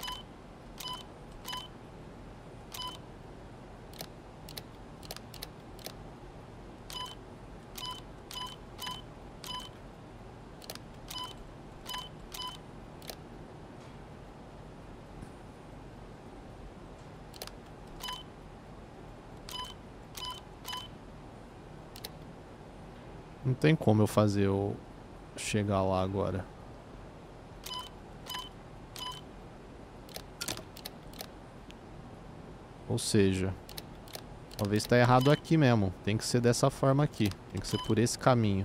Não tem como eu fazer eu chegar lá agora. Ou seja, talvez tá errado aqui mesmo. Tem que ser dessa forma aqui. Tem que ser por esse caminho.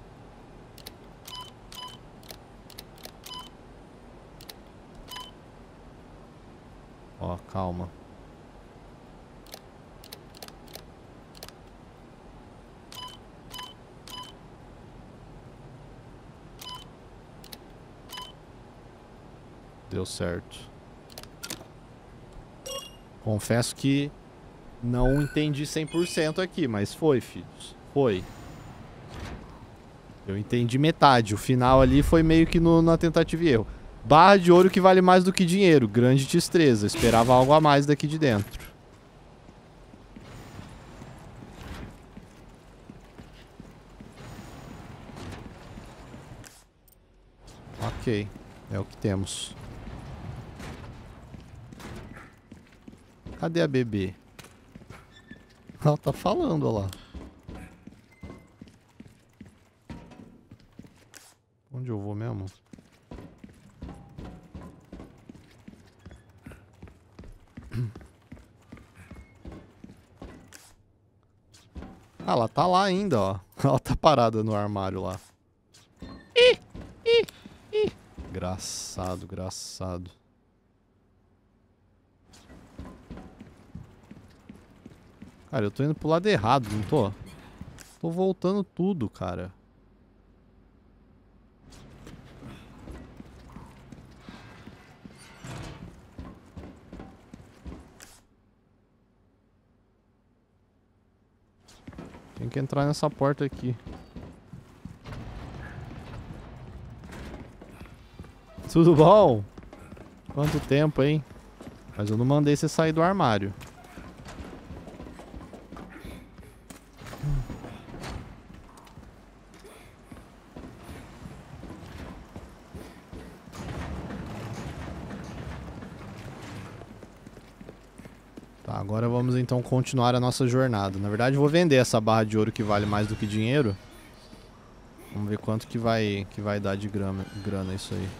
Ó, calma. Deu certo. Confesso que não entendi cem por cento aqui, mas foi, filhos. Foi. Eu entendi metade. O final ali foi meio que no, na tentativa e erro. Barra de ouro que vale mais do que dinheiro. Grande destreza. Esperava algo a mais daqui de dentro. Ok. É o que temos. Cadê a bebê? Ela tá falando, ó lá. Onde eu vou mesmo? Ah, ela tá lá ainda, ó. Ela tá parada no armário lá. Ih, ih, ih. Engraçado, engraçado. Cara, eu tô indo pro lado errado, não tô? Tô voltando tudo, cara. Tem que entrar nessa porta aqui. Tudo bom? Quanto tempo, hein? Mas eu não mandei você sair do armário. Tá, agora vamos então continuar a nossa jornada. Na verdade, eu vou vender essa barra de ouro que vale mais do que dinheiro. Vamos ver quanto que vai, que vai dar de grana, grana isso aí.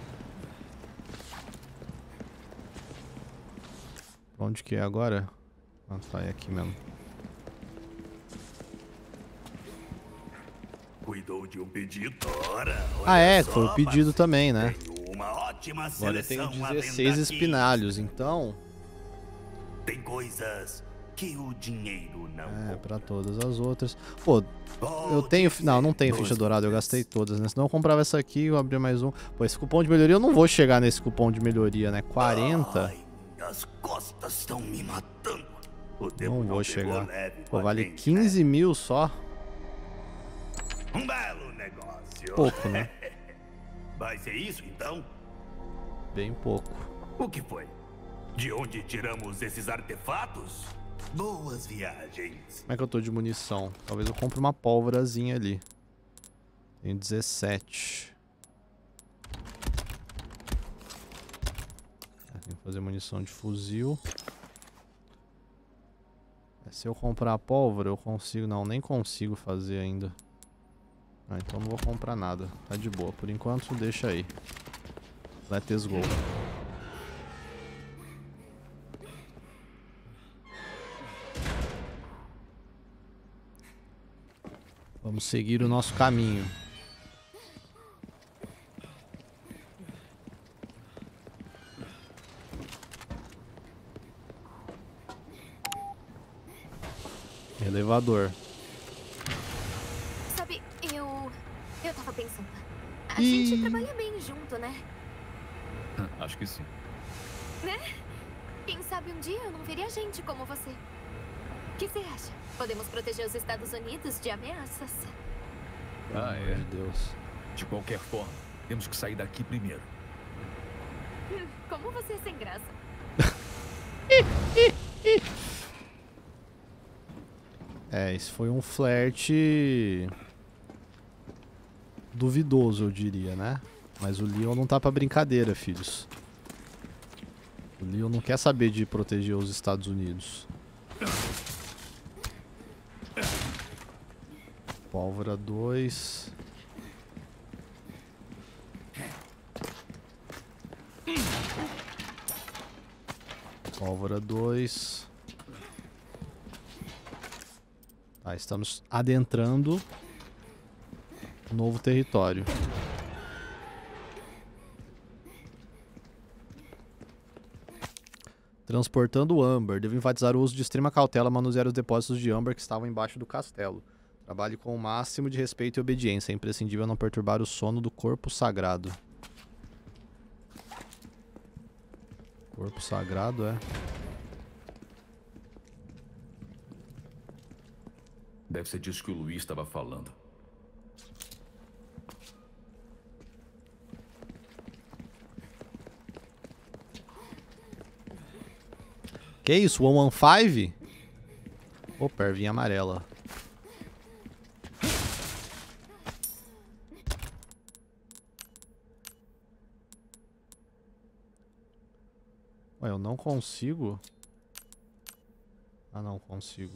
Onde que é agora? Ah, tá, é aqui mesmo. Cuidou de um pedido. Ora, Ah, é, só, foi o pedido parceiro, também, né? Tenho uma ótima Olha, eu tenho seleção à dezesseis venda aqui. espinalhos, então... Tem coisas que o dinheiro não É, compra. pra todas as outras. Pô, eu Pode tenho... Não, não ser tenho ficha duas dourada, eu vidas. gastei todas, né? Senão eu comprava essa aqui e eu abria mais um. Pô, esse cupom de melhoria, eu não vou chegar nesse cupom de melhoria, né? quarenta... Ai, as costas estão me matando. O tempo Não vou pegou chegar. leve com Pô, a vale gente, quinze mil só. né? Um belo negócio. Pouco, né? Vai ser isso, então? Bem pouco. O que foi? De onde tiramos esses artefatos? Boas viagens. Como é que eu tô de munição? Talvez eu compre uma pólvorazinha ali. Tenho dezessete. Tem que fazer munição de fuzil. Se eu comprar a pólvora, eu consigo... Não, nem consigo fazer ainda. Ah, então não vou comprar nada. Tá de boa. Por enquanto, deixa aí. Let's go. Vamos seguir o nosso caminho. Elevador. Sabe, eu. Eu tava pensando. A Ih. gente trabalha bem juntos. junto, né? Acho que sim. Né? Quem sabe um dia eu não veria gente como você. O que você acha? Podemos proteger os Estados Unidos de ameaças. Ah, Meu é? Deus. De qualquer forma, temos que sair daqui primeiro. Hum, Como você é sem graça. É, esse foi um flerte duvidoso, eu diria, né? Mas o Leon não tá pra brincadeira, filhos. O Leon não quer saber de proteger os Estados Unidos. Pólvora dois. Pólvora dois. Tá, estamos adentrando um novo território. Transportando âmbar. Devo enfatizar o uso de extrema cautela ao manusear os depósitos de âmbar que estavam embaixo do castelo. Trabalhe com o máximo de respeito e obediência. É imprescindível não perturbar o sono do corpo sagrado. Corpo sagrado, é? Deve ser disso que o Luiz estava falando. Que isso? one one five? Opa, ervinha amarela. Ué, eu não consigo? Ah, não consigo.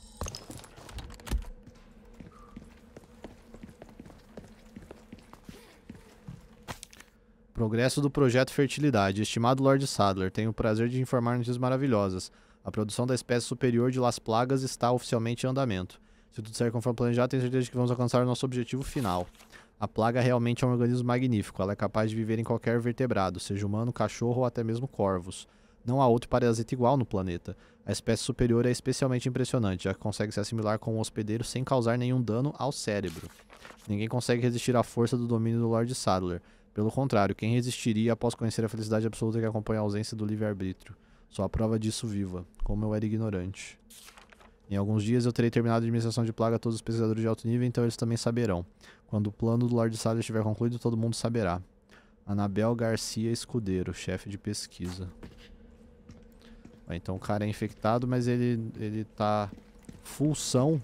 Progresso do projeto Fertilidade. Estimado Lord Sadler, tenho o prazer de informar notícias maravilhosas. A produção da espécie superior de Las Plagas está oficialmente em andamento. Se tudo sair conforme planejado, tenho certeza de que vamos alcançar o nosso objetivo final. A plaga realmente é um organismo magnífico. Ela é capaz de viver em qualquer vertebrado, seja humano, cachorro ou até mesmo corvos. Não há outro parasita igual no planeta. A espécie superior é especialmente impressionante, já que consegue se assimilar com um hospedeiro sem causar nenhum dano ao cérebro. Ninguém consegue resistir à força do domínio do Lord Sadler. Pelo contrário, quem resistiria após conhecer a felicidade absoluta que acompanha a ausência do livre-arbítrio? Sou a prova disso viva, como eu era ignorante. Em alguns dias eu terei terminado a administração de plaga a todos os pesquisadores de alto nível, então eles também saberão. Quando o plano do Lord Sadler estiver concluído, todo mundo saberá. Anabel Garcia Escudeiro, chefe de pesquisa. Então o cara é infectado, mas ele, ele tá fullção.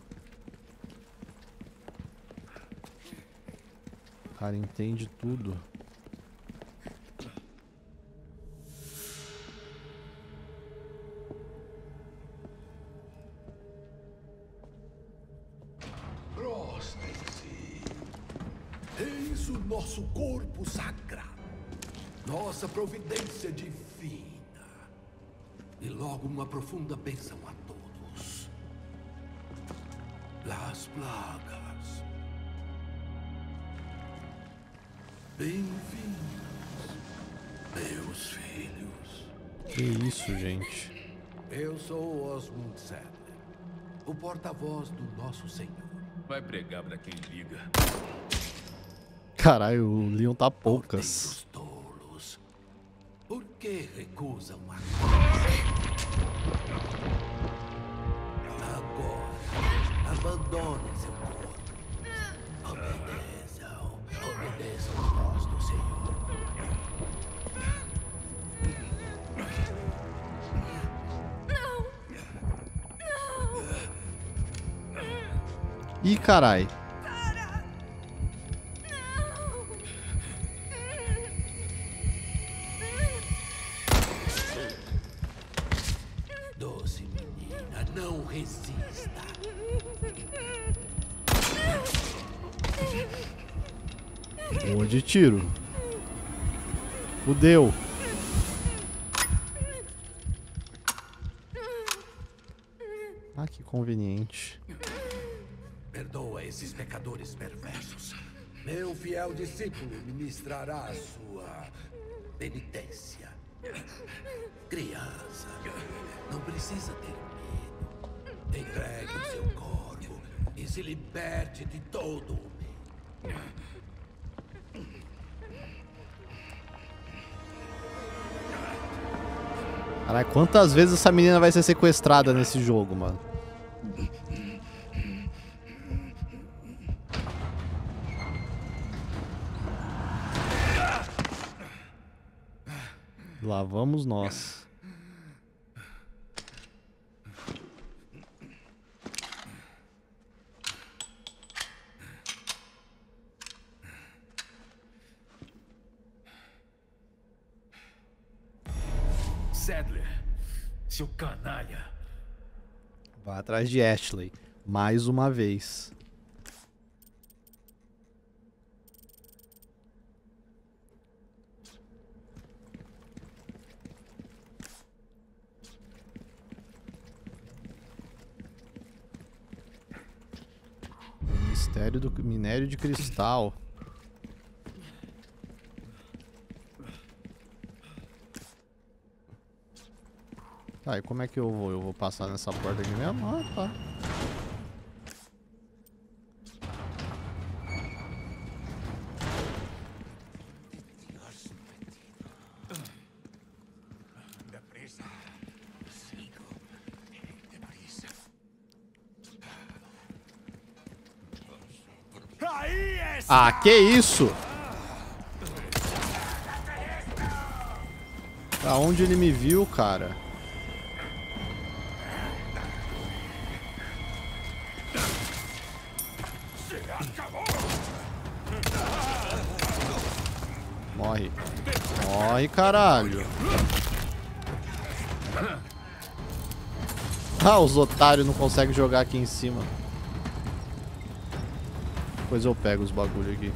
O cara entende tudo. Prostem-se. Eis o nosso corpo sagrado. Nossa providência divina. E logo uma profunda bênção a todos. Las Plagas. Bem-vindos, meus filhos. Que isso, gente? Eu sou Osmund Sadler, o porta-voz do nosso Senhor. Vai pregar pra quem liga. Caralho, o Leon tá poucas. Ordem dos tolos. Por que recusam a Agora, abandonem seu corpo. Obedeçam, obedeçam a voz do Senhor. Ih, carai. Doce menina, não resista. Boa de tiro. Fudeu. Ah, que conveniente. Perdoa esses pecadores perversos. Meu fiel discípulo ministrará a sua penitência. Criança, não precisa ter medo. Entregue o seu corpo e se liberte de todo o medo. Caralho, quantas vezes essa menina vai ser sequestrada nesse jogo, mano? Lá vamos nós. Sadler, seu canalha. Vai atrás de Ashley. Mais uma vez. Mistério do minério de cristal. Tá, e como é que eu vou? Eu vou passar nessa porta aqui mesmo? Ah, tá. Ah, que isso? Pra onde ele me viu, cara? Morre. Morre, caralho. Ah, os otários não conseguem jogar aqui em cima. Depois eu pego os bagulho aqui.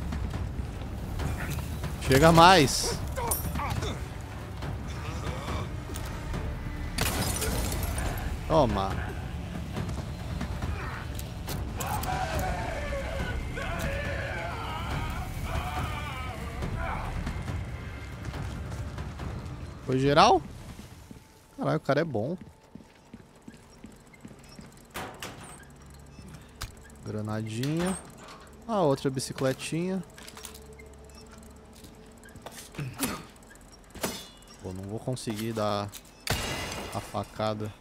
Chega mais. Toma. Foi geral? Caralho, o cara é bom. Granadinha. Ah, outra bicicletinha. Pô, não vou conseguir dar a facada.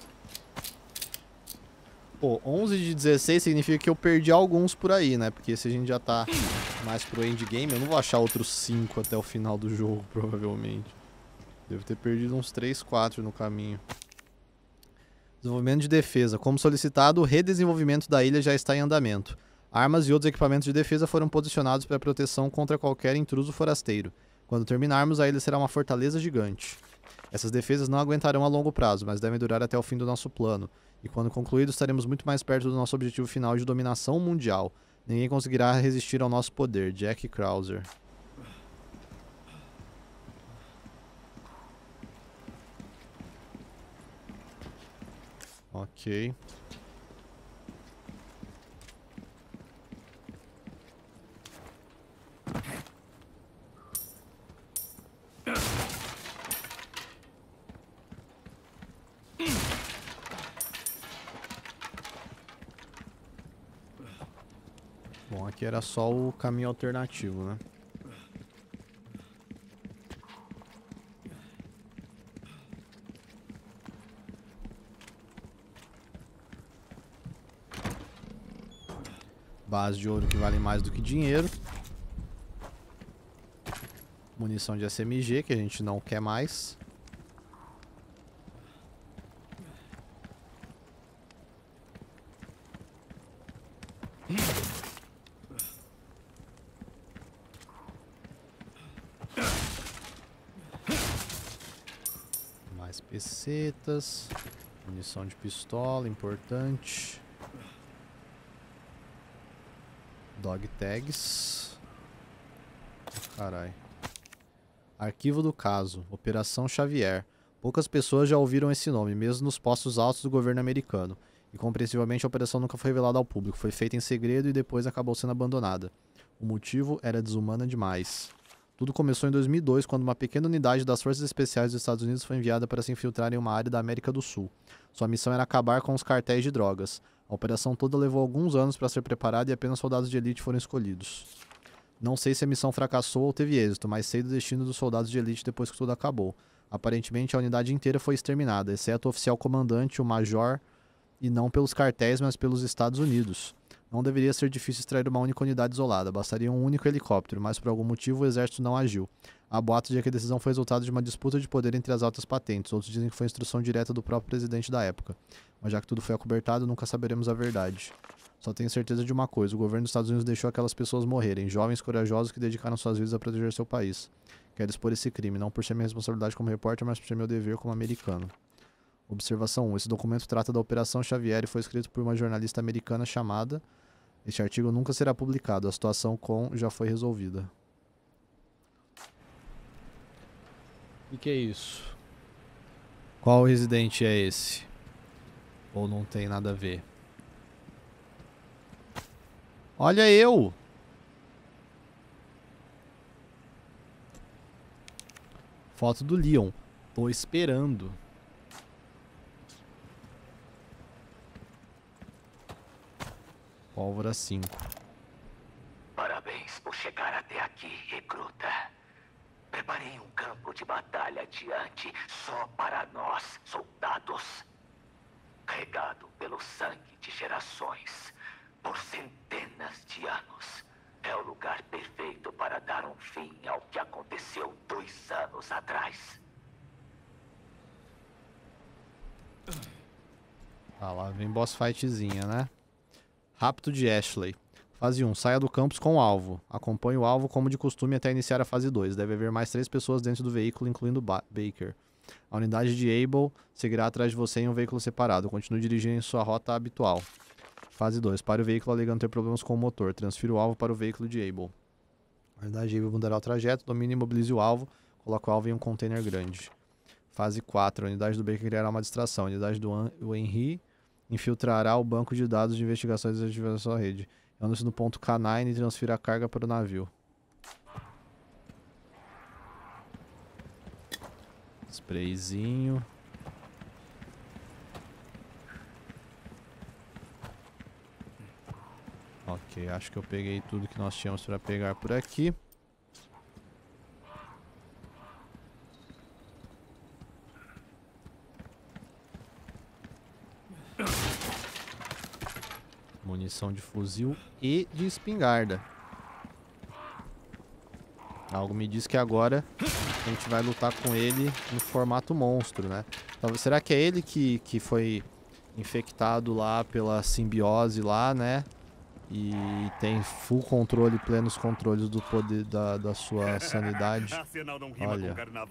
Pô, onze de dezesseis significa que eu perdi alguns por aí, né? Porque se a gente já tá mais pro endgame, eu não vou achar outros cinco até o final do jogo, provavelmente. Devo ter perdido uns três, quatro no caminho. Desenvolvimento de defesa. Como solicitado, o redesenvolvimento da ilha já está em andamento. Armas e outros equipamentos de defesa foram posicionados para proteção contra qualquer intruso forasteiro. Quando terminarmos, a ilha será uma fortaleza gigante. Essas defesas não aguentarão a longo prazo, mas devem durar até o fim do nosso plano. E quando concluído, estaremos muito mais perto do nosso objetivo final de dominação mundial. Ninguém conseguirá resistir ao nosso poder. Jack Krauser. Ok. Bom, aqui era só o caminho alternativo, né? Base de ouro que vale mais do que dinheiro. Munição de S M G que a gente não quer mais. Mais pesetas. Munição de pistola, importante. Dog tags. Carai. Arquivo do caso. Operação Xavier. Poucas pessoas já ouviram esse nome, mesmo nos postos altos do governo americano. E compreensivelmente a operação nunca foi revelada ao público. Foi feita em segredo e depois acabou sendo abandonada. O motivo era desumana demais. Tudo começou em dois mil e dois, quando uma pequena unidade das Forças Especiais dos Estados Unidos foi enviada para se infiltrar em uma área da América do Sul. Sua missão era acabar com os cartéis de drogas. A operação toda levou alguns anos para ser preparada e apenas soldados de elite foram escolhidos. Não sei se a missão fracassou ou teve êxito, mas sei do destino dos soldados de elite depois que tudo acabou. Aparentemente a unidade inteira foi exterminada, exceto o oficial comandante, o major, e não pelos cartéis, mas pelos Estados Unidos. Não deveria ser difícil extrair uma única unidade isolada, bastaria um único helicóptero, mas por algum motivo o exército não agiu. Há boatos de que a decisão foi resultado de uma disputa de poder entre as altas patentes, outros dizem que foi instrução direta do próprio presidente da época. Mas já que tudo foi acobertado, nunca saberemos a verdade. Só tenho certeza de uma coisa, o governo dos Estados Unidos deixou aquelas pessoas morrerem, jovens corajosos que dedicaram suas vidas a proteger seu país. Quero expor esse crime, não por ser minha responsabilidade como repórter, mas por ser meu dever como americano. Observação um. Esse documento trata da Operação Xavier e foi escrito por uma jornalista americana chamada... Este artigo nunca será publicado. A situação com já foi resolvida. O que é isso? Qual residente é esse? Ou não tem nada a ver? Olha eu! Foto do Leon. Tô esperando. Pólvora cinco. Parabéns por chegar até aqui, recruta. Preparei um campo de batalha diante só para nós, soldados. Regado pelo sangue de gerações, por centenas de anos. É o lugar perfeito para dar um fim ao que aconteceu dois anos atrás. Ah, lá vem boss fightzinha, né? Rapto de Ashley. Fase um. Saia do campus com o alvo. Acompanhe o alvo como de costume até iniciar a fase dois. Deve haver mais três pessoas dentro do veículo, incluindo ba Baker. A unidade de Able seguirá atrás de você em um veículo separado. Continue dirigindo em sua rota habitual. Fase dois. Pare o veículo alegando ter problemas com o motor. Transfira o alvo para o veículo de Able. A unidade de Able mudará o trajeto. Domine e imobilize o alvo. Coloque o alvo em um container grande. Fase quatro. A unidade do Baker criará uma distração. A unidade do Henry infiltrará o banco de dados de investigações e desativará a sua rede. Ande-se no ponto K nove e transfira a carga para o navio. Sprayzinho. Ok, acho que eu peguei tudo que nós tínhamos para pegar por aqui. Munição de fuzil e de espingarda. Algo me diz que agora a gente vai lutar com ele no formato monstro, né? Talvez, será que é ele que, que foi infectado lá pela simbiose lá, né? E tem full controle, plenos controles do poder da, da sua sanidade. Olha.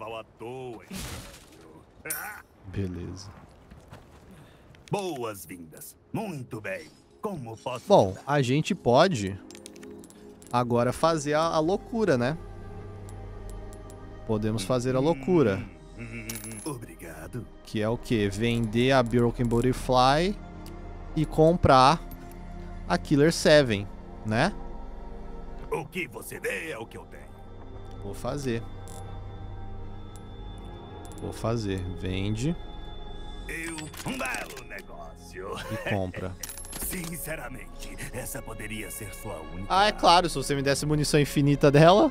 Beleza. Boas-vindas. Muito bem. Como posso... Bom, a gente pode agora fazer a, a loucura, né? Podemos fazer a loucura. Obrigado. Que é o quê? Vender a Broken Butterfly e comprar a Killer sete, né? O que você vê é o que eu tenho. Vou fazer. Vou fazer. Vende. Eu, um belo negócio. E compra. Sinceramente, essa poderia ser sua única... Ah, é claro, se você me desse munição infinita dela.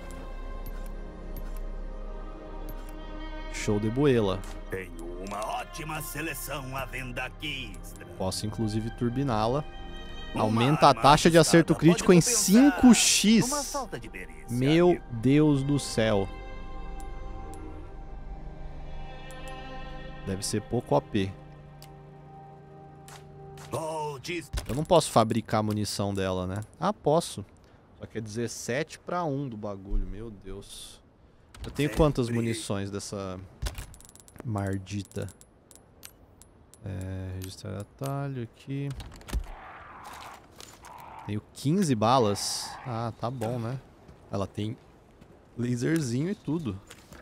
Show de buela. Tenho uma ótima seleção à venda aqui, Extra. Posso inclusive turbiná-la. Aumenta a taxa de acerto crítico em cinco x. Meu Deus do céu. Deve ser pouco O P. Eu não posso fabricar a munição dela, né? Ah, posso. Só que é dezessete para um do bagulho. Meu Deus. Eu tenho quantas munições dessa mardita? É, registrar atalho aqui. Tenho quinze balas. Ah, tá bom, né? Ela tem laserzinho e tudo.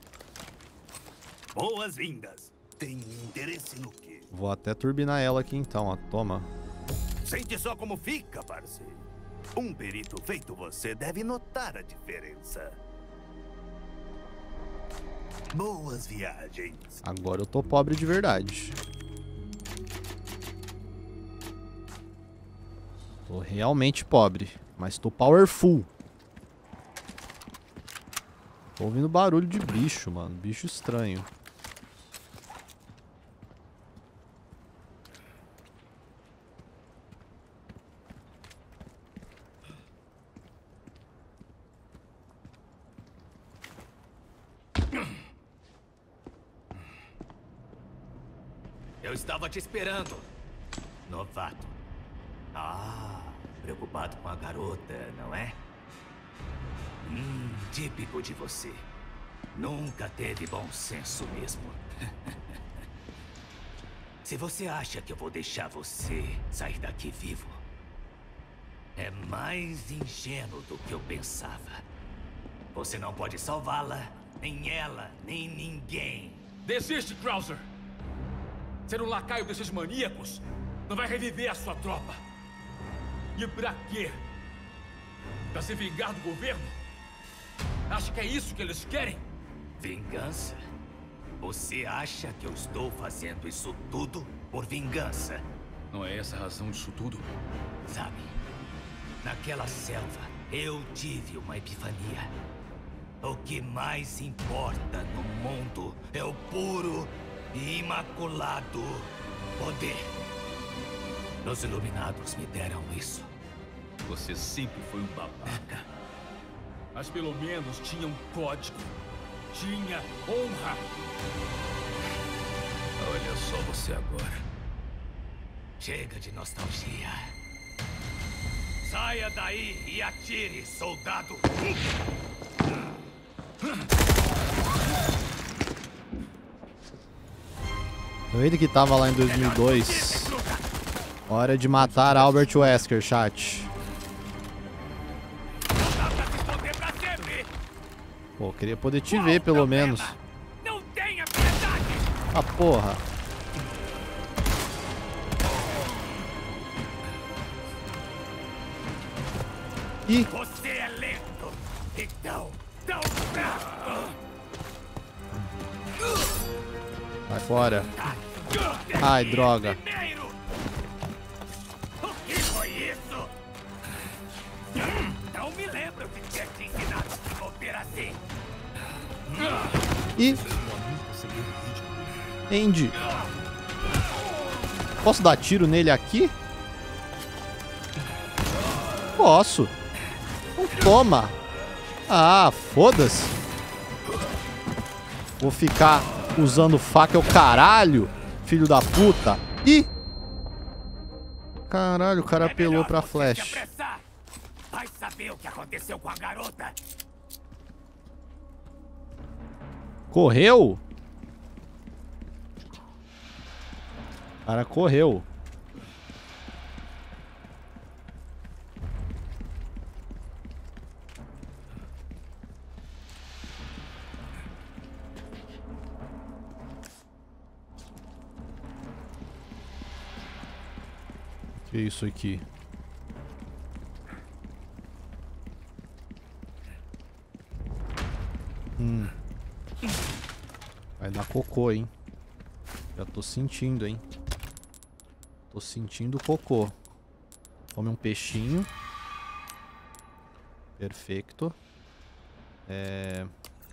Boas-vindas. Tem interesse no quê? Vou até turbinar ela aqui então, ó. Toma. Sente só como fica, parceiro. Um perito feito você deve notar a diferença. Boas viagens. Agora eu tô pobre de verdade. Tô realmente pobre, mas tô powerful. Tô ouvindo barulho de bicho, mano. Bicho estranho. Eu estava te esperando, novato. Ah, preocupado com a garota, não é? Hum, típico de você. Nunca teve bom senso mesmo. Se você acha que eu vou deixar você sair daqui vivo, é mais ingênuo do que eu pensava. Você não pode salvá-la, nem ela, nem ninguém. Desiste, Krauser! Ser um lacaio desses maníacos não vai reviver a sua tropa. E pra quê? Pra se vingar do governo? Acha que é isso que eles querem? Vingança? Você acha que eu estou fazendo isso tudo por vingança? Não é essa a razão disso tudo? Sabe, naquela selva, eu tive uma epifania. O que mais importa no mundo é o puro e imaculado poder. Os Iluminados me deram isso. Você sempre foi um babaca. Mas pelo menos tinha um código. Tinha honra. Olha só você agora. Chega de nostalgia. Saia daí e atire, soldado. Doido que tava lá em dois mil e dois. Hora de matar Albert Wesker, chat. Pô, queria poder te ver, pelo menos. Não tenha piedade! Ah, porra. Ih. Você é lento, então tão fraco. Vai fora. Ai, droga. O que foi isso? Não me lembro de ter te ensinado a se mover assim. Ih. Andy. Posso dar tiro nele aqui? Posso. Então toma. Ah, foda-se. Vou ficar usando faca, é o caralho. Filho da puta. Ih. Caralho, o cara apelou pra flash. Vai saber o que aconteceu com a garota. Correu? O cara correu. Que é isso aqui? Hum. Vai dar cocô, hein? Já tô sentindo, hein? Tô sentindo cocô. Come um peixinho. Perfeito. É...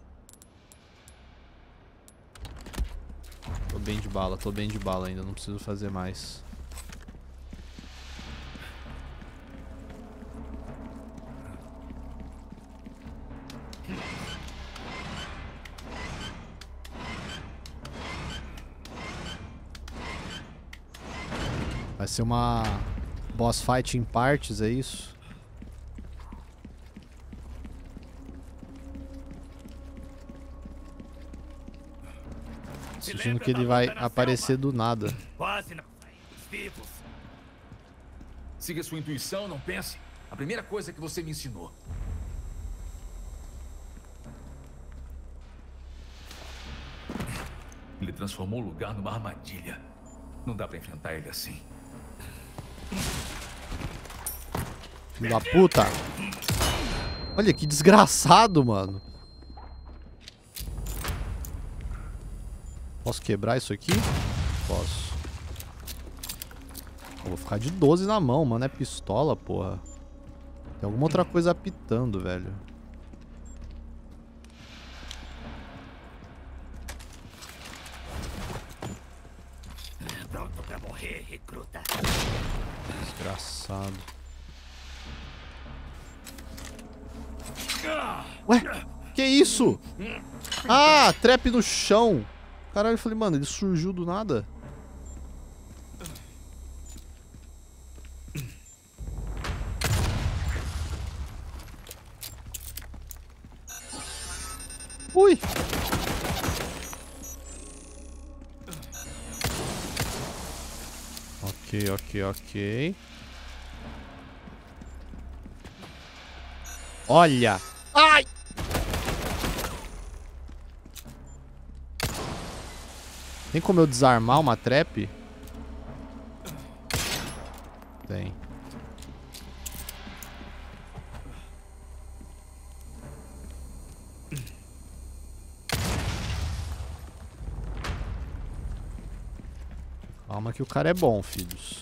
Tô bem de bala, tô bem de bala ainda. Não preciso fazer mais. Vai ser uma boss fight em partes, é isso? Sentindo que ele vai aparecer do nada. Quase não vivos. Siga sua intuição, não pense. A primeira coisa que você me ensinou. Ele transformou o lugar numa armadilha. Não dá pra enfrentar ele assim. Filho da puta. Olha que desgraçado, mano. Posso quebrar isso aqui? Posso. Eu vou ficar de doze na mão, mano. É pistola, porra. Tem alguma outra coisa apitando, velho. Pronto pra morrer, recruta. Desgraçado. Ué, que isso? Ah, trap no chão. Caralho, eu falei, mano, ele surgiu do nada. Ui! Ok, ok, ok. Olha! Ai! Tem como eu desarmar uma trap? Tem. Calma que o cara é bom, filhos.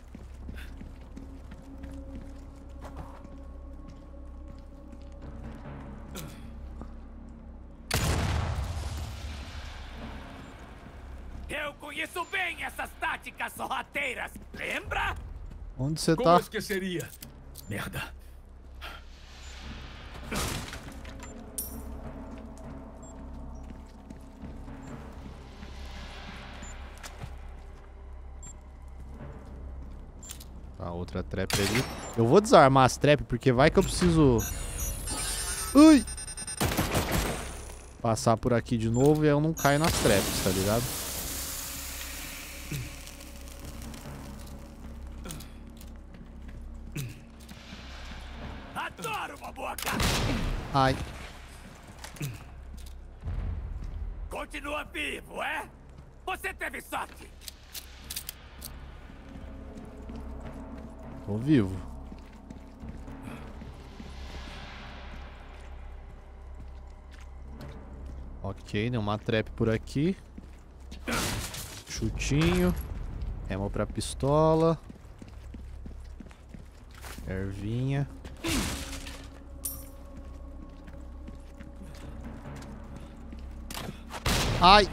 Eu conheço bem essas táticas sorrateiras, lembra? Onde você Como tá? eu esqueceria? Merda. Tá, outra trap ali. Eu vou desarmar as trap porque vai que eu preciso... Ui! Passar por aqui de novo e eu não caio nas traps, tá ligado? Adoro uma boa cara. Ai. Continua vivo, é? Você teve sorte. Tô vivo. Ok, tem uma trap por aqui. Chutinho. Ammo pra pistola. Ervinha. Ai!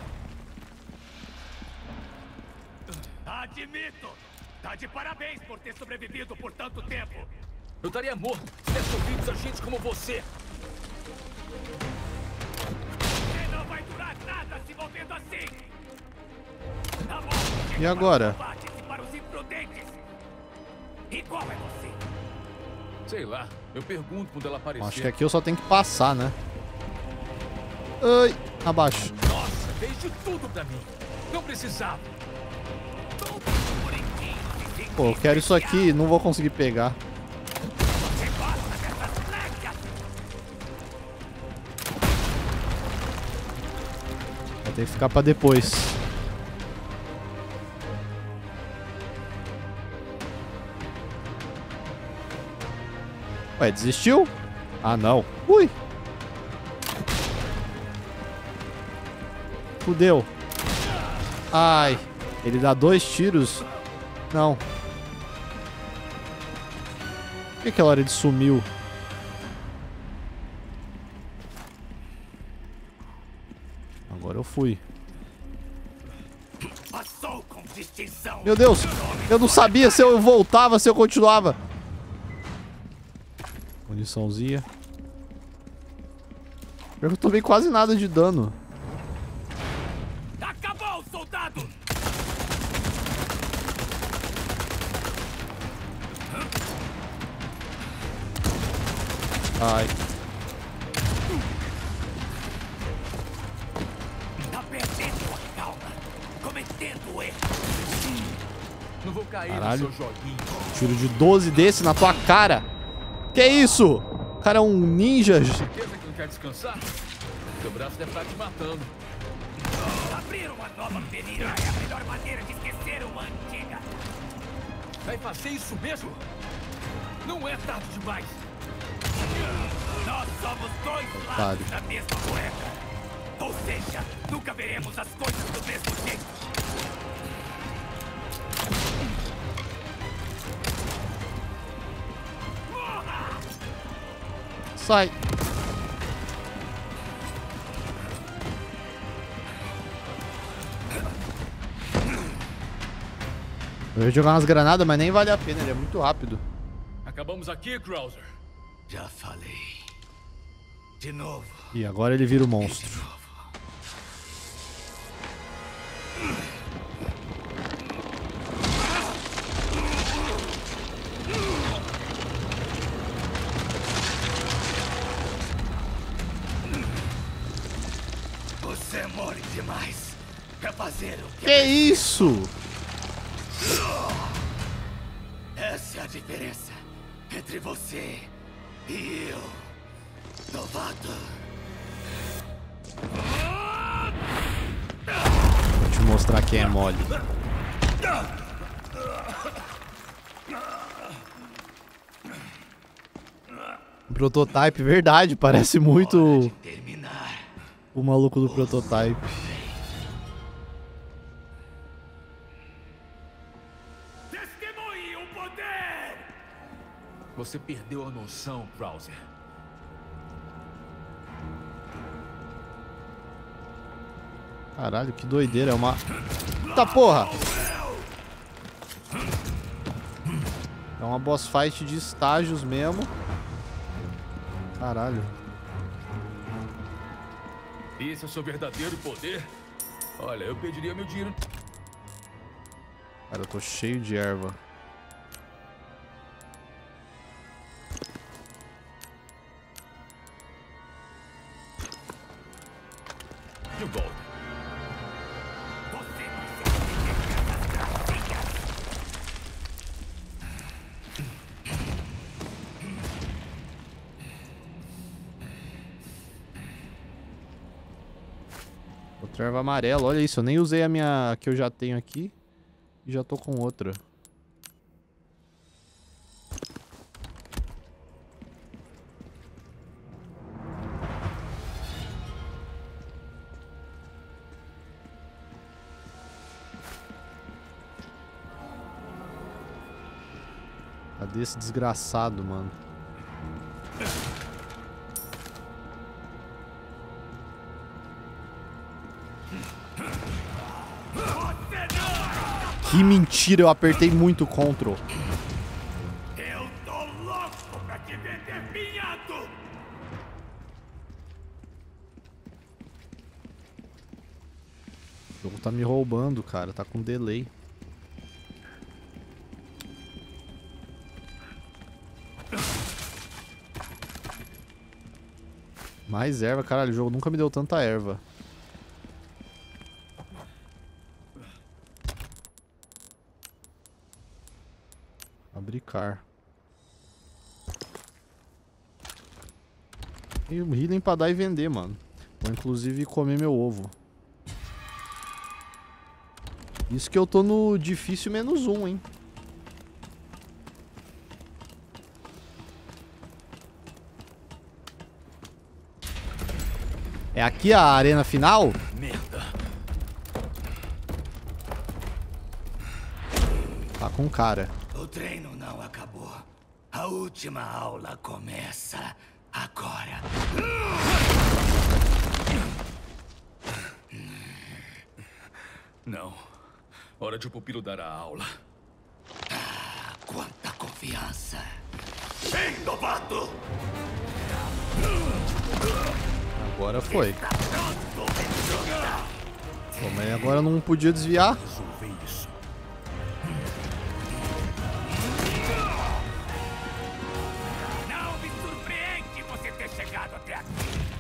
Admito. Tá de parabéns por ter sobrevivido por tanto tempo. Eu estaria morto se tivesse ouvido a gente como você. Você não vai durar nada se movendo assim. A morte E agora? combate-se para os imprudentes. E qual é você? Sei lá, eu pergunto quando ela aparecer. Acho que aqui eu só tenho que passar, né? Ai! Abaixo. Nossa, fez de tudo pra mim. Não precisava. Pô, eu quero isso aqui, não vou conseguir pegar. Você gosta dessas flecas? Vai ter que ficar pra depois. Ué, desistiu? Ah, não. Ui! Fudeu. Ai. Ele dá dois tiros. Não. Por que aquela hora ele sumiu? Agora eu fui. Passou com distinção. Meu Deus! Eu não sabia se eu voltava, se eu continuava. Muniçãozinha. Eu não tomei quase nada de dano. Acabou, soldado! Ai. Tá perdendo a calma. Cometendo erro. Não vou cair Caralho. no seu joguinho. Tiro de doze desse na tua cara. Que isso? O cara é um ninja. Certeza que não quer descansar? Seu braço deve estar te matando. Abrir uma nova ferida é a melhor maneira de esquecer uma antiga. Vai fazer isso mesmo? Não é tarde demais. Nós somos dois Otário. lados da mesma moeda. Ou seja, nunca veremos as coisas do mesmo jeito. Sai. Eu ia jogar umas granadas, mas nem vale a pena, ele é muito rápido. Acabamos aqui, Krauser. Já falei. De novo. E agora ele vira o monstro. De novo. fazer o que... Que isso? Essa é a diferença entre você e eu, novato. Vou te mostrar quem é mole. Prototype, verdade, parece muito o maluco do Prototype. Testemunhe o poder! Você perdeu a noção, Krauser. Caralho, que doideira, é uma... Eita porra! É uma boss fight de estágios mesmo. Caralho. Esse é o seu verdadeiro poder? Olha, eu pediria meu dinheiro. Cara, eu tô cheio de erva. E o Gold? Outra erva amarela, olha isso, eu nem usei a minha que eu já tenho aqui e já tô com outra. Cadê esse desgraçado, mano? Que mentira, eu apertei muito Ctrl. Eu tô louco pra te ver depinhado! O jogo tá me roubando, cara, tá com delay. Mais erva, caralho, o jogo nunca me deu tanta erva. Fabricar. Tem um healing pra dar e vender, mano. Vou inclusive comer meu ovo. Isso que eu tô no difícil menos um, hein. É aqui a arena final? Merda. Tá com cara. O treino não acabou. A última aula começa agora. Não. Hora de o pupilo dar a aula. Ah, quanta confiança. Vem, novato! Agora foi. Pô, mas agora não podia desviar. Resolver isso. Não me surpreende você ter chegado até aqui.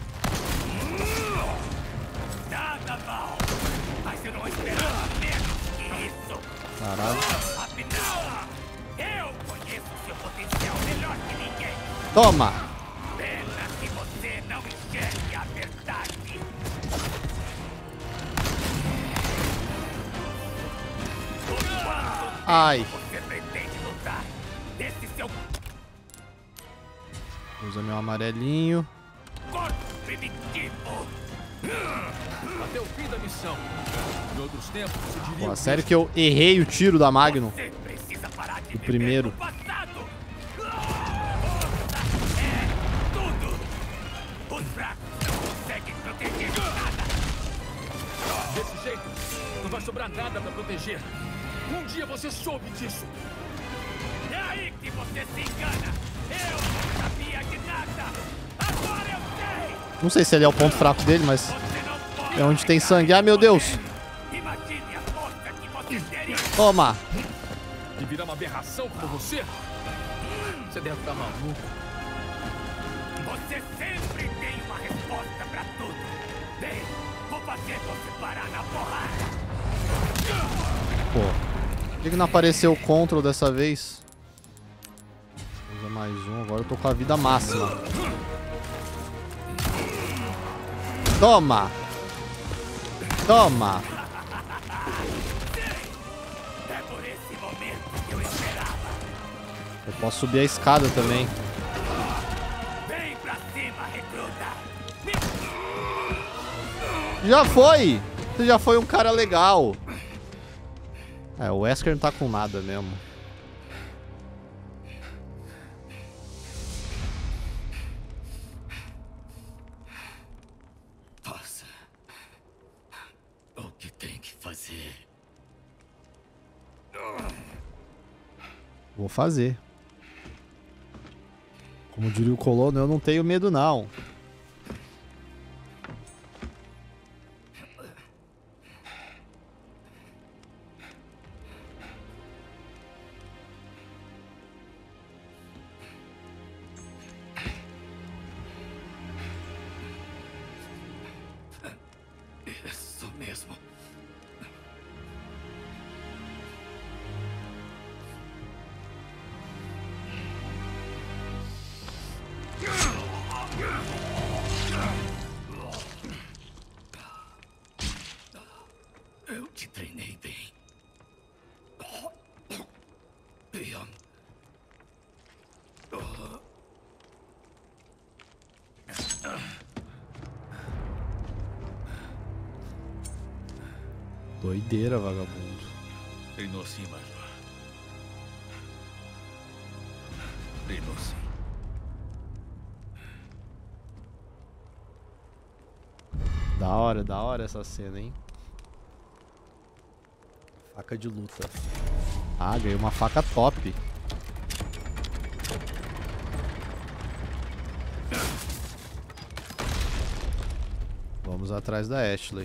Nada mal. Mas eu não esperava menos que isso. Caralho. Afinal, eu conheço seu potencial melhor que ninguém. Toma! Pena que você não enxergue a verdade. Ai. Você pretende lutar desse seu Usa meu amarelinho. corpo primitivo. Até o fim da missão. Em outros tempos, você diria... Pô, sério que eu errei o tiro da Magnum? Você precisa parar de O viver primeiro. no passado. É tudo. Os fracos não conseguem proteger nada. Desse jeito, não vai sobrar nada pra proteger. Um dia você soube disso. É aí que você se engana. Eu não sabia de nada. Agora eu sei. Não sei se ele é o ponto fraco dele, mas Você não pode é onde tem sangue. Ai, meu Deus! Imagine a força que você teria. Toma! E virar uma aberração como você? Você deve estar maluco. Você sempre tem uma resposta pra tudo. Bem, vou fazer você parar na porrada. pô. Por que, que não apareceu o control dessa vez? Usa mais um, agora eu tô com a vida máxima. Toma! Toma! É por esse momento que eu esperava. Eu posso subir a escada também. Vem pra cima, recruta. Já foi! Você já foi um cara legal. É, o Wesker não tá com nada mesmo. Faça o que tem que fazer. Vou fazer. Como diria o colono, eu não tenho medo não. Isso mesmo. Eu te treinei bem. Leon. Doideira, vagabundo. Treinou sim, Major. Treinou sim. Da hora, da hora essa cena, hein? Faca de luta. Ah, ganhei uma faca top. Vamos atrás da Ashley.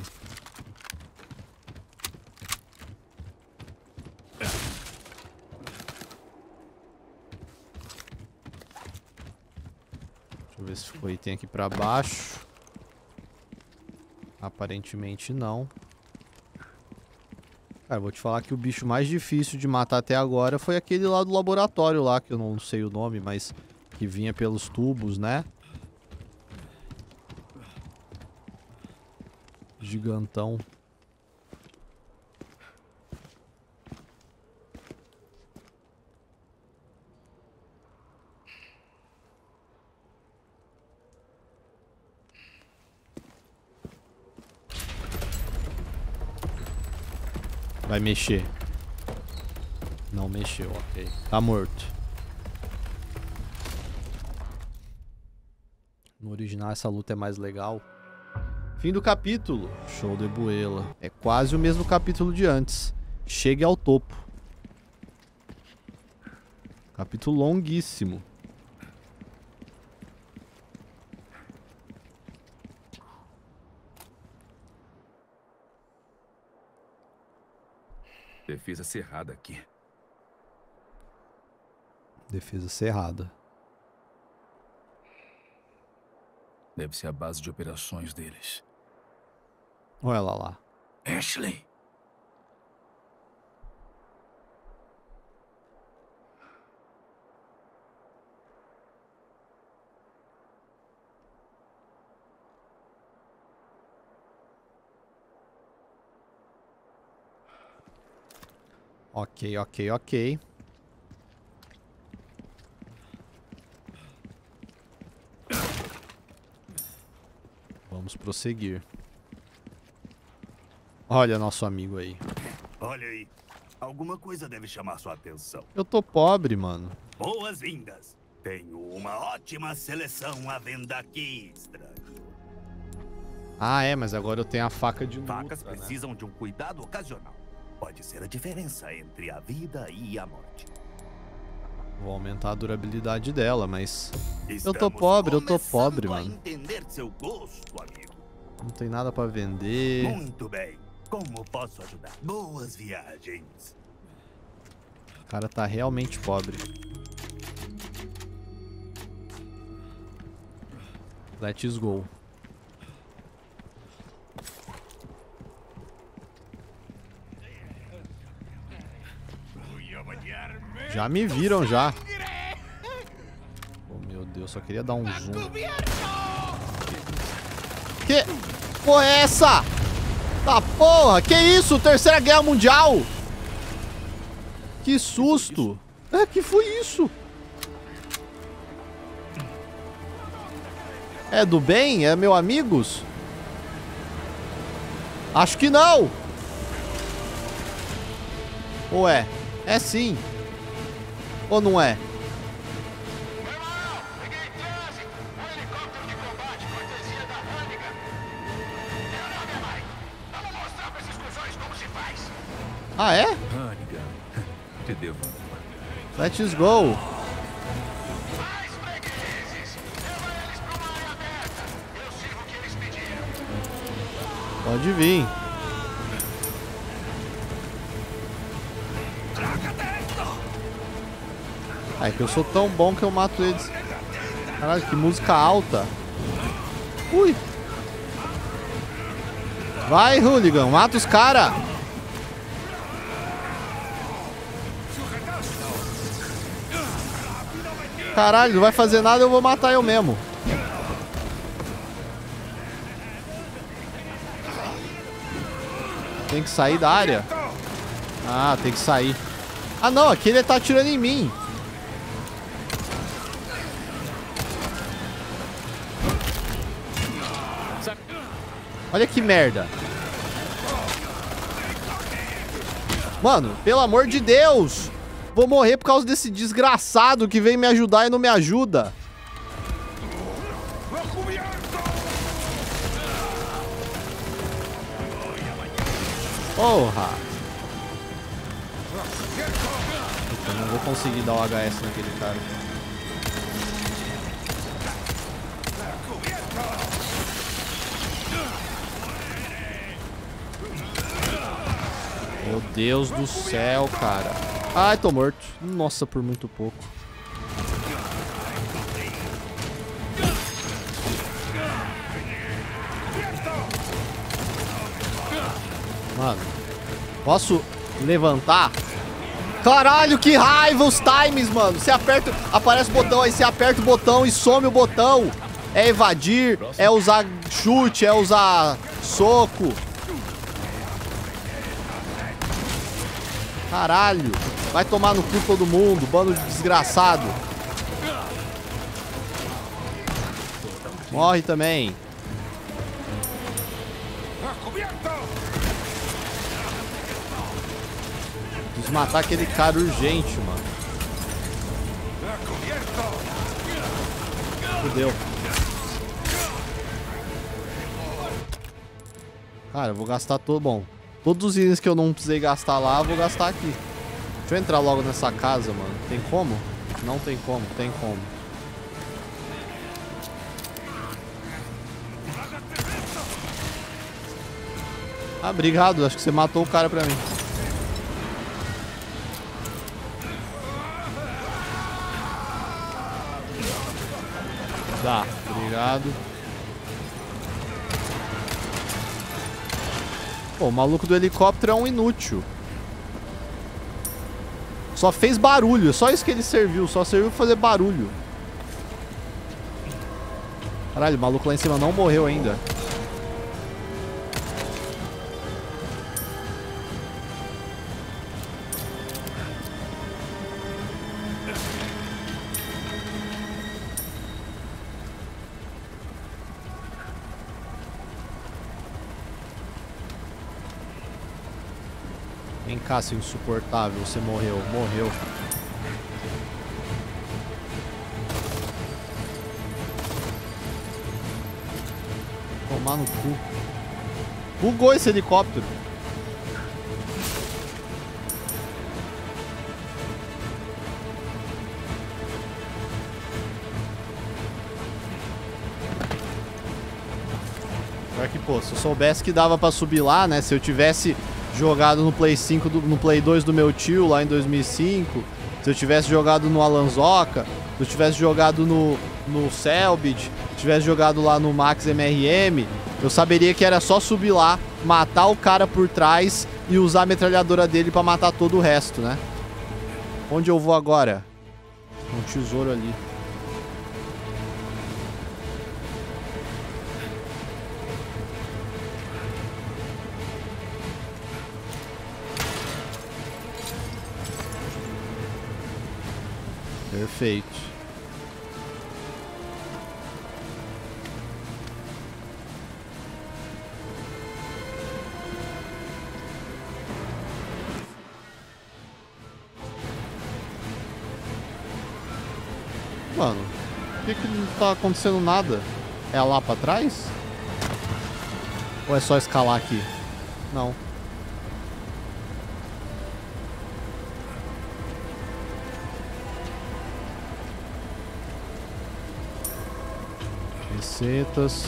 Deixa eu ver se ficou item aqui pra baixo. Aparentemente não. Cara, vou te falar que o bicho mais difícil de matar até agora foi aquele lá do laboratório lá, que eu não sei o nome, mas que vinha pelos tubos, né? Gigantão. Vai mexer. Não mexeu, ok. Tá morto. No original essa luta é mais legal. Fim do capítulo. Show de buela. É quase o mesmo capítulo de antes. Chegue ao topo. Capítulo longuíssimo. Defesa cerrada aqui. Defesa cerrada. Deve ser a base de operações deles. Olha lá lá. Ashley! Ok, ok, ok. Vamos prosseguir. Olha nosso amigo aí. Olha aí. Alguma coisa deve chamar sua atenção. Eu tô pobre, mano. Boas-vindas. Tenho uma ótima seleção à venda aqui, estranho. Ah, é, mas agora eu tenho a faca de luta, Facas né? precisam de um cuidado ocasional. Pode ser a diferença entre a vida e a morte. Vou aumentar a durabilidade dela, mas... Estamos eu tô pobre, eu tô pobre, começando a mano. entender seu gosto, amigo. Não tem nada pra vender. Muito bem. Como posso ajudar? Boas viagens. O cara tá realmente pobre. Let's go. Já me viram, já. Oh, meu Deus, só queria dar um zoom. Que porra é essa? Tá porra, que isso? Terceira Guerra Mundial? Que susto. É, que foi isso? É do bem? É meu amigos? Acho que não. Ou é? É sim. Ou não é? Ah, é? Hannigan, te devo. Let's go. Pode vir. É que eu sou tão bom que eu mato eles. Caralho, que música alta. Ui. Vai, hooligan, mata os cara. Caralho, não vai fazer nada, eu vou matar eu mesmo. Tem que sair da área? Ah, tem que sair. Ah, não, aqui ele tá atirando em mim. Olha que merda. Mano, pelo amor de Deus. Vou morrer por causa desse desgraçado que vem me ajudar e não me ajuda. Porra. Eu não vou conseguir dar o H S naquele cara. Meu Deus do céu, cara. Ai, tô morto. Nossa, por muito pouco. Mano, posso levantar? Caralho, que raiva os times, mano. Você aperta, aparece o botão, aí você aperta o botão e some o botão. É evadir, é usar chute, é usar soco. Caralho, vai tomar no cu todo mundo, bando de desgraçado. Morre também. Preciso matar aquele cara urgente, mano. Fudeu. Cara, eu vou gastar todo... Bom, todos os itens que eu não precisei gastar lá, eu vou gastar aqui. Deixa eu entrar logo nessa casa, mano. Tem como? Não tem como, tem como. Ah, obrigado. Acho que você matou o cara pra mim. Tá, obrigado. Pô, o maluco do helicóptero é um inútil. Só fez barulho, só isso que ele serviu. Só serviu pra fazer barulho. Caralho, o maluco lá em cima não morreu ainda. Vem cá, seu insuportável. Você morreu. Morreu. Tomar no cu. Bugou esse helicóptero. Pior que, pô, se eu soubesse que dava pra subir lá, né? Se eu tivesse... jogado no Play cinco, do, no Play dois do meu tio lá em dois mil e cinco, se eu tivesse jogado no Alanzoca, se eu tivesse jogado no, no Selbit, se eu tivesse jogado lá no Max M R M, eu saberia que era só subir lá, matar o cara por trás e usar a metralhadora dele pra matar todo o resto, né? Onde eu vou agora? Um tesouro ali. Perfeito. Mano, por que que não tá acontecendo nada? É lá pra trás? Ou é só escalar aqui? Não. Receitas.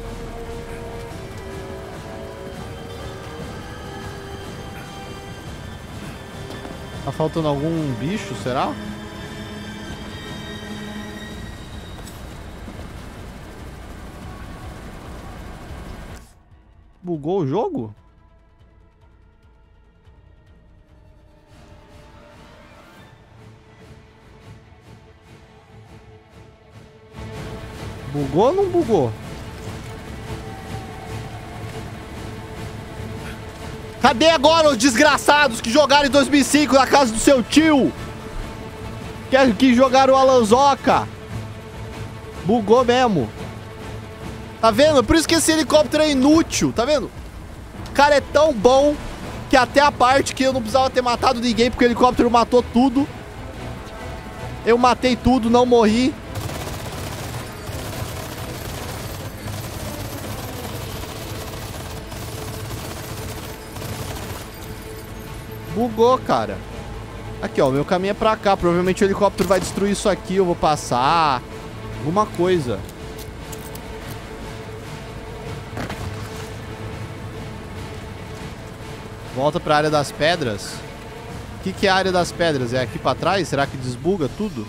Tá faltando algum bicho, será? Bugou o jogo? Bugou ou não bugou? Cadê agora os desgraçados que jogaram em dois mil e cinco na casa do seu tio? Que, que jogaram o Alanzoca? Bugou mesmo. Tá vendo? Por isso que esse helicóptero é inútil, tá vendo? O cara é tão bom que até a parte que eu não precisava ter matado ninguém porque o helicóptero matou tudo. Eu matei tudo, não morri. Bugou, cara. Aqui, ó, meu caminho é pra cá. Provavelmente o helicóptero vai destruir isso aqui, eu vou passar. Alguma coisa. Volta pra área das pedras. O que, que é a área das pedras? É aqui pra trás? Será que desbuga tudo?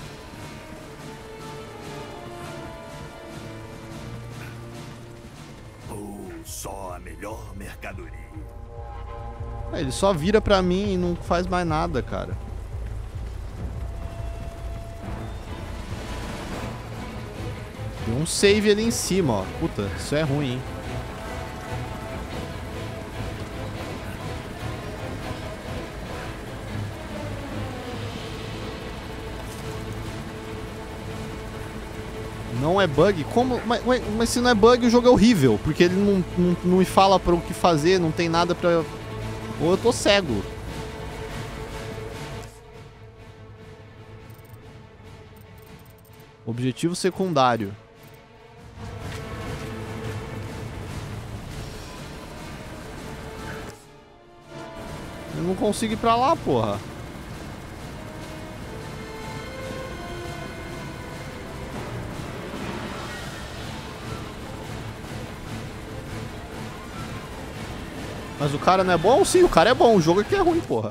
Ou só a melhor mercadoria. Ele só vira pra mim e não faz mais nada, cara. Tem um save ali em cima, ó. Puta, isso é ruim, hein? Não é bug? Como? Mas, mas se não é bug, o jogo é horrível. Porque ele não, não, não me fala pra o que fazer, não tem nada pra... Ou eu tô cego. Objetivo secundário. Eu não consigo ir pra lá, porra. Mas o cara não é bom? Sim, o cara é bom. O jogo aqui é ruim, porra.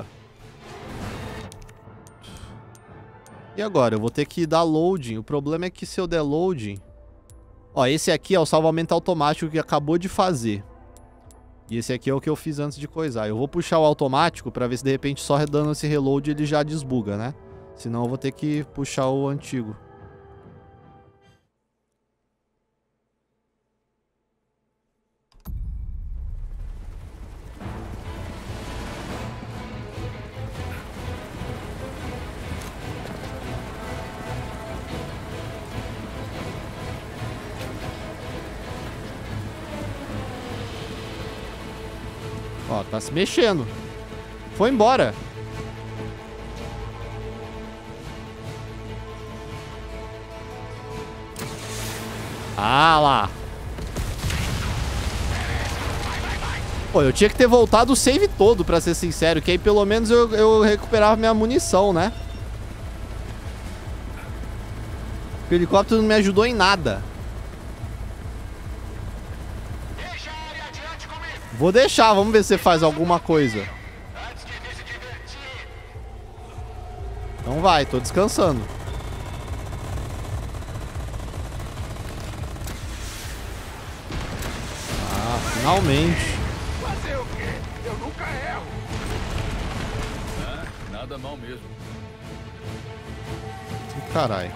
E agora? Eu vou ter que dar loading. O problema é que se eu der loading... Ó, esse aqui é o salvamento automático que acabou de fazer. E esse aqui é o que eu fiz antes de coisar. Eu vou puxar o automático pra ver se de repente só dando esse reload ele já desbuga, né? Senão eu vou ter que puxar o antigo. Ó, tá se mexendo. Foi embora. Ah lá. Pô, eu tinha que ter voltado o save todo, pra ser sincero. Que aí pelo menos eu, eu recuperava minha munição, né? O helicóptero não me ajudou em nada. Vou deixar, vamos ver se você faz alguma coisa. Então vai, tô descansando. Ah, finalmente. Fazer o quê? Eu nunca erro. Ah, nada mal mesmo. Caralho.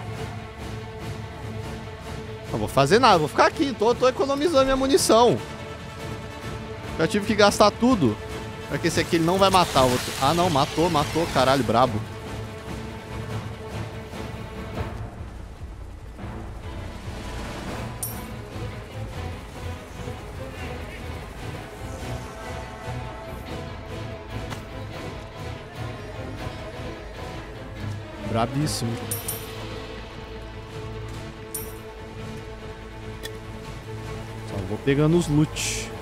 Não vou fazer nada, vou ficar aqui. Tô, tô economizando minha munição. Já tive que gastar tudo. Porque esse aqui ele não vai matar o outro. Ah, não, matou, matou, caralho, brabo. Brabíssimo. Só vou pegando os loot.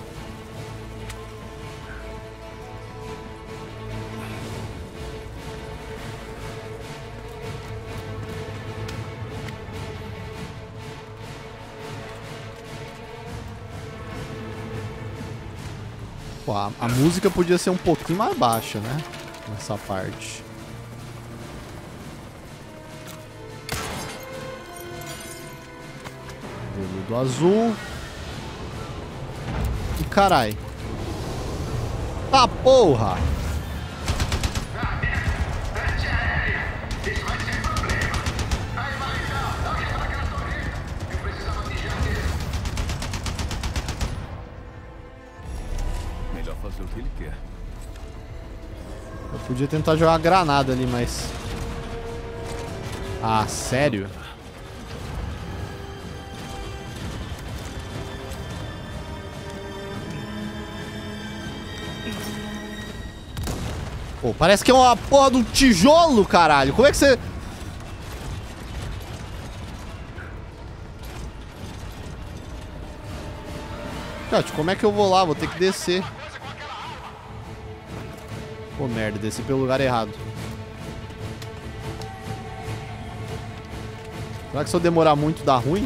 Pô, a, a música podia ser um pouquinho mais baixa, né? Nessa parte. Do azul. E carai. Tá porra. Melhor fazer o que ele quer. Eu podia tentar jogar granada ali, mas... Ah, sério? Pô, parece que é uma porra de um tijolo, caralho. Como é que você... Chat, como é que eu vou lá? Vou ter que descer. Pô, merda, desci pelo lugar errado. Será que se eu demorar muito dá ruim?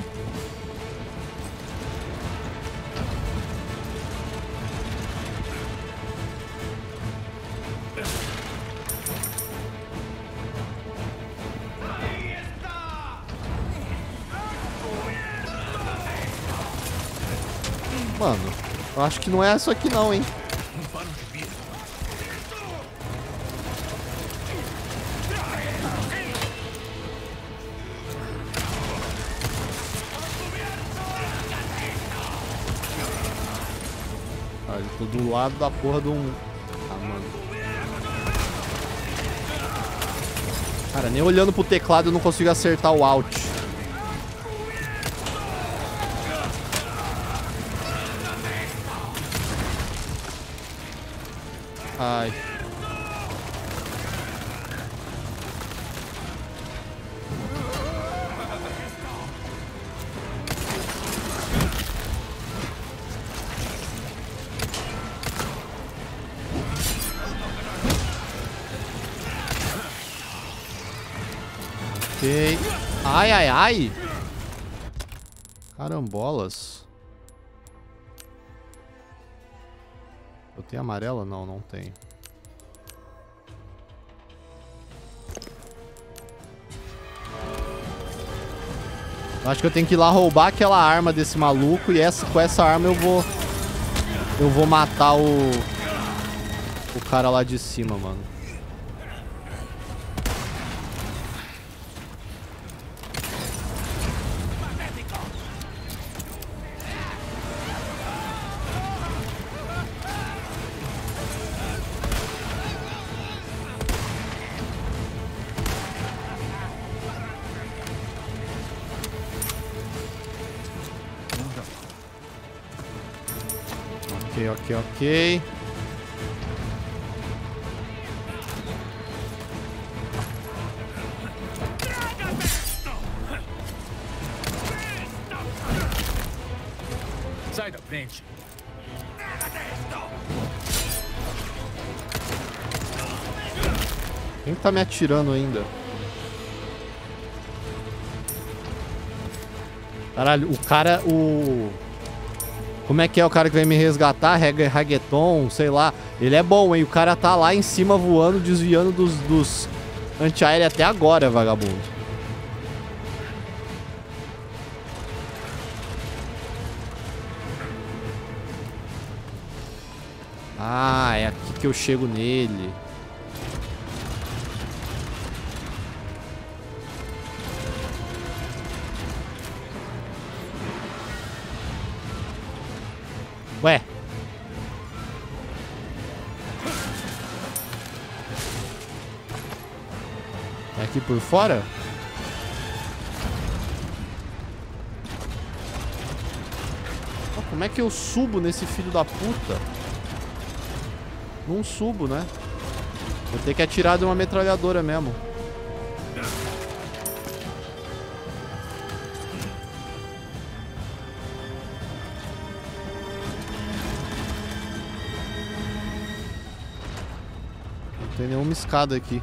Mano, eu acho que não é isso aqui não, hein? Ah, eu tô do lado da porra de um... Ah, mano. Cara, nem olhando pro teclado eu não consigo acertar o Alt. Ai. Ok. Ai, ai, ai. Carambolas. Eu tenho amarela? Não, não tenho. Eu acho que eu tenho que ir lá roubar aquela arma desse maluco e essa, com essa arma eu vou... Eu vou matar o... O cara lá de cima, mano. Ok, ok, ok. Sai da frente. Quem tá me atirando ainda? Caralho, o cara, o... Como é que é o cara que vai me resgatar? Reggaeton, sei lá. Ele é bom, hein? O cara tá lá em cima voando, desviando dos, dos antiaéreos até agora, vagabundo. Ah, é aqui que eu chego nele. Ué. É aqui por fora? Oh, como é que eu subo nesse filho da puta? Não subo, né? Vou ter que atirar de uma metralhadora mesmo. Não tem nenhuma escada aqui.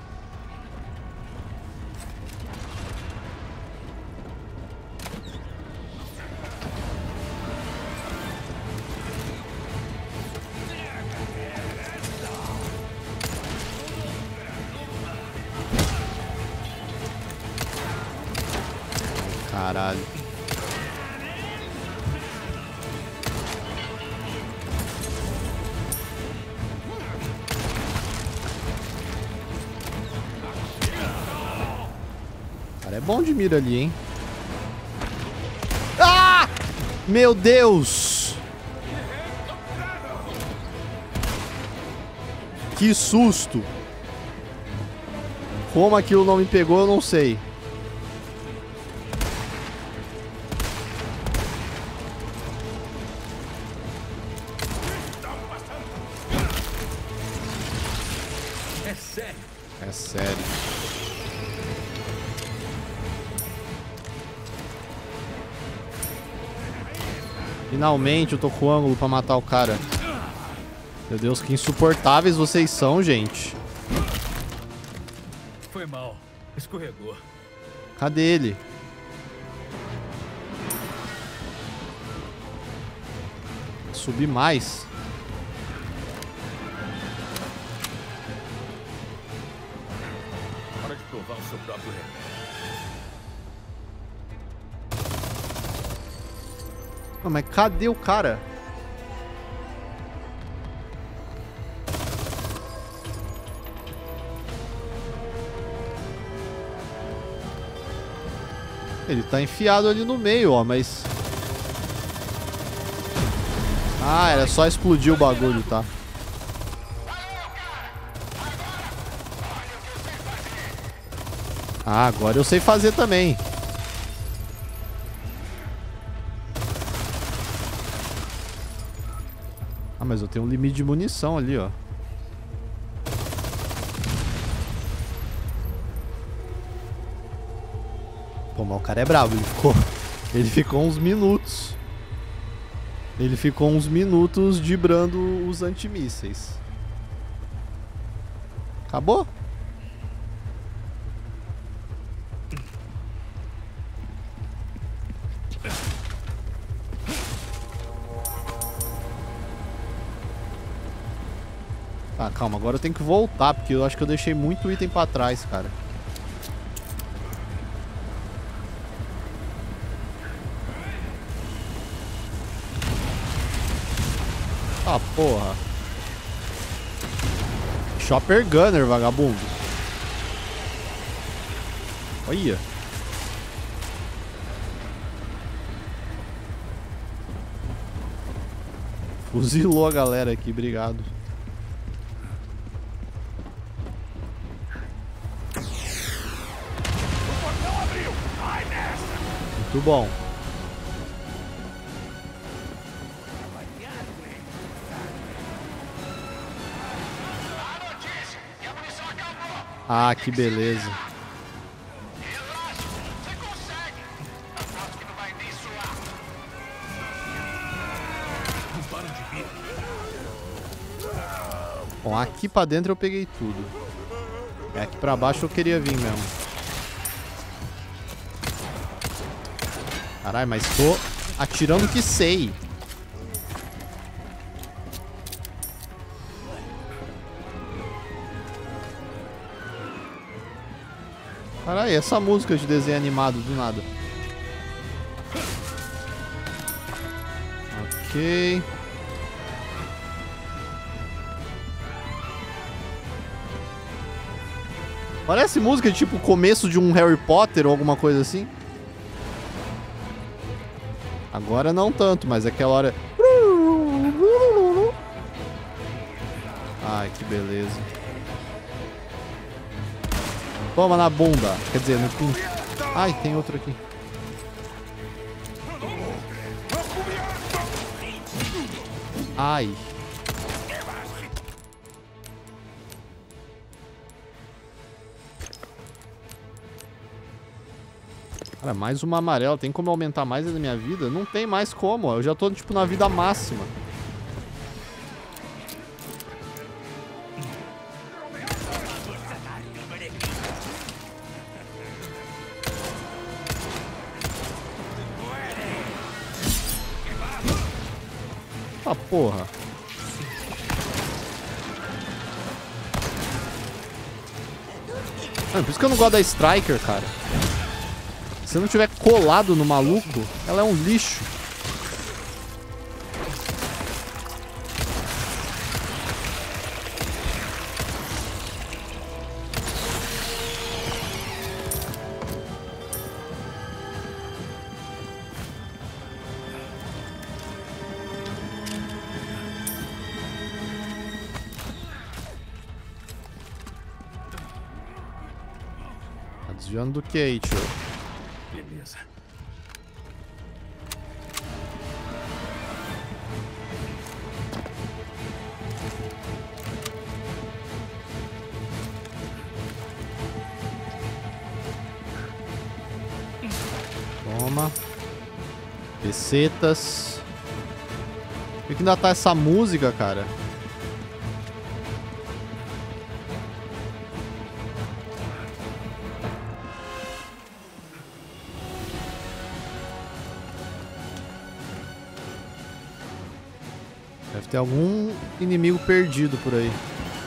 Caralho. Cara, é bom de mira ali, hein? Ah! Meu Deus! Que susto! Como aquilo não me pegou, eu não sei. É sério. É sério. Finalmente eu tô com o ângulo pra matar o cara. Meu Deus, que insuportáveis vocês são, gente. Foi mal. Escorregou. Cadê ele? Subir mais. Hora de provar o seu próprio remédio. Ah, mas cadê o cara? Ele tá enfiado ali no meio, ó, mas... Ah, era só explodir o bagulho, tá? Ah, agora eu sei fazer também. Ah, mas eu tenho um limite de munição ali, ó. Pô, mas o cara é bravo, ele ficou... Ele ficou uns minutos. Ele ficou uns minutos dibrando os antimísseis. Acabou? Tá, calma, agora eu tenho que voltar, porque eu acho que eu deixei muito item pra trás, cara. Ah, porra. Chopper Gunner, vagabundo. Olha. Fuzilou a galera aqui, obrigado. Muito bom. Ah, que beleza. Bom, aqui pra dentro eu peguei tudo. É, aqui pra baixo eu queria vir mesmo. Caralho, mas tô atirando que sei. Caralho, essa música de desenho animado do nada. Ok. Parece música de tipo começo de um Harry Potter ou alguma coisa assim. Agora não tanto, mas aquela hora... Ai, que beleza. Toma na bunda. Quer dizer, no pinto. Ai, tem outro aqui. Ai. Cara, mais uma amarela. Tem como aumentar mais a minha vida? Não tem mais como. Eu já tô, tipo, na vida máxima. Ah, porra. Ah, por isso que eu não gosto da Striker, cara. Se não tiver colado no maluco, ela é um lixo. Tá desviando do que aí, tio? Beleza. Toma. Pesetas. Por que ainda tá essa música, cara? Deve ter algum inimigo perdido por aí.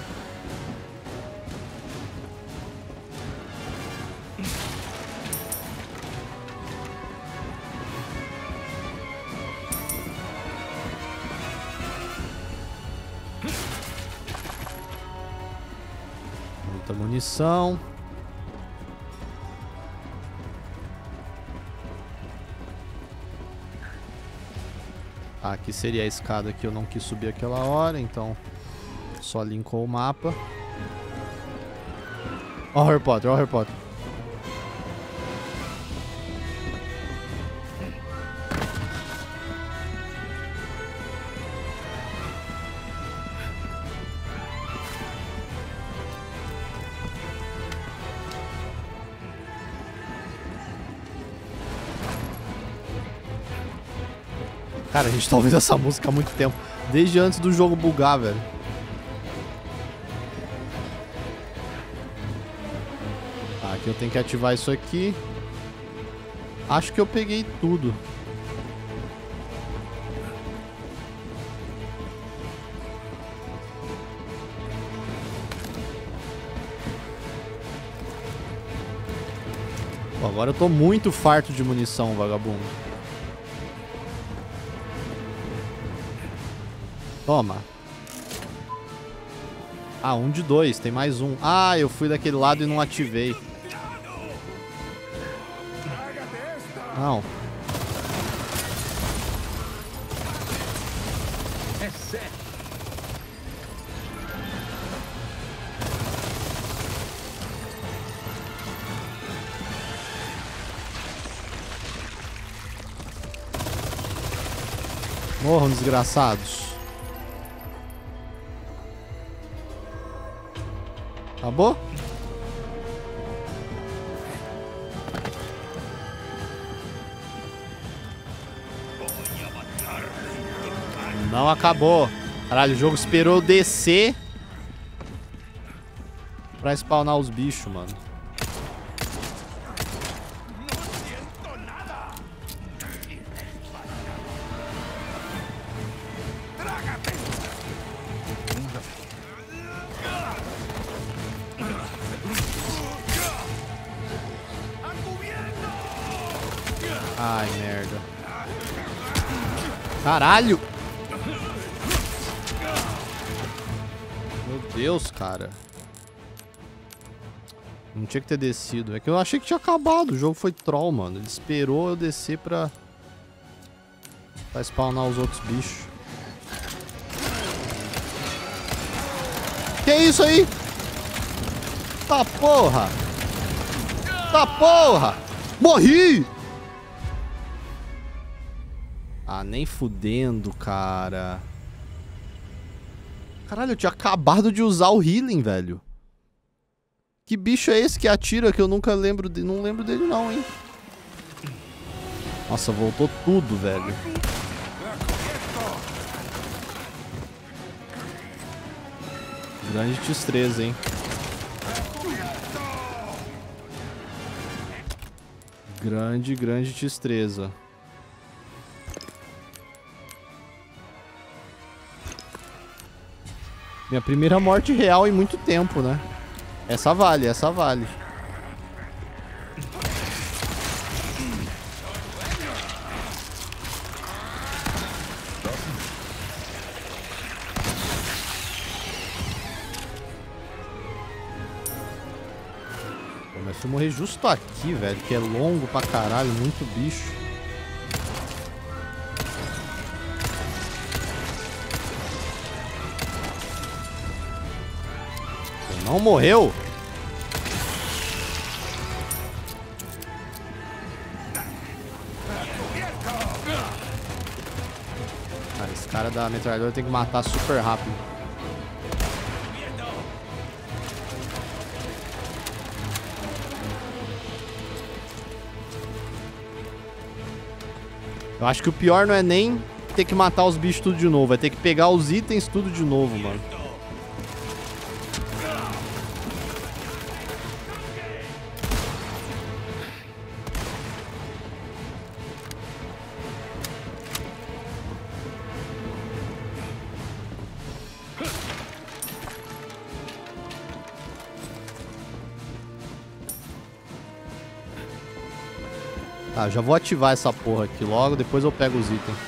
Muita munição. Ah, aqui seria a escada que eu não quis subir aquela hora, então só linkou o mapa. Ó o Harry Potter, ó o Harry Potter. Cara, a gente tá ouvindo essa música há muito tempo. Desde antes do jogo bugar, velho. Tá, aqui eu tenho que ativar isso aqui. Acho que eu peguei tudo. Pô, agora eu tô muito farto de munição, vagabundo. Toma. Ah, um de dois. Tem mais um. Ah, eu fui daquele lado e não ativei. Não. É sério. Morram, desgraçados. Acabou? Não acabou. Caralho, o jogo esperou eu descer pra spawnar os bichos, mano. Ai, merda. Caralho! Meu Deus, cara. Não tinha que ter descido. É que eu achei que tinha acabado. O jogo foi troll, mano. Ele esperou eu descer pra... pra spawnar os outros bichos. Que isso aí? Tá porra! Tá porra! Morri! Ah, nem fudendo, cara. Caralho, eu tinha acabado de usar o healing, velho. Que bicho é esse que atira que eu nunca lembro de... Não lembro dele não, hein? Nossa, voltou tudo, velho. Grande X treze, hein? Grande, grande X treze. Minha primeira morte real em muito tempo, né? Essa vale, essa vale. Pô, mas se eu morrer justo aqui, velho, que é longo pra caralho, muito bicho. Não morreu? Cara, esse cara da metralhadora tem que matar super rápido. Eu acho que o pior não é nem ter que matar os bichos tudo de novo, é ter que pegar os itens tudo de novo, mano. Tá, já vou ativar essa porra aqui logo, depois eu pego os itens.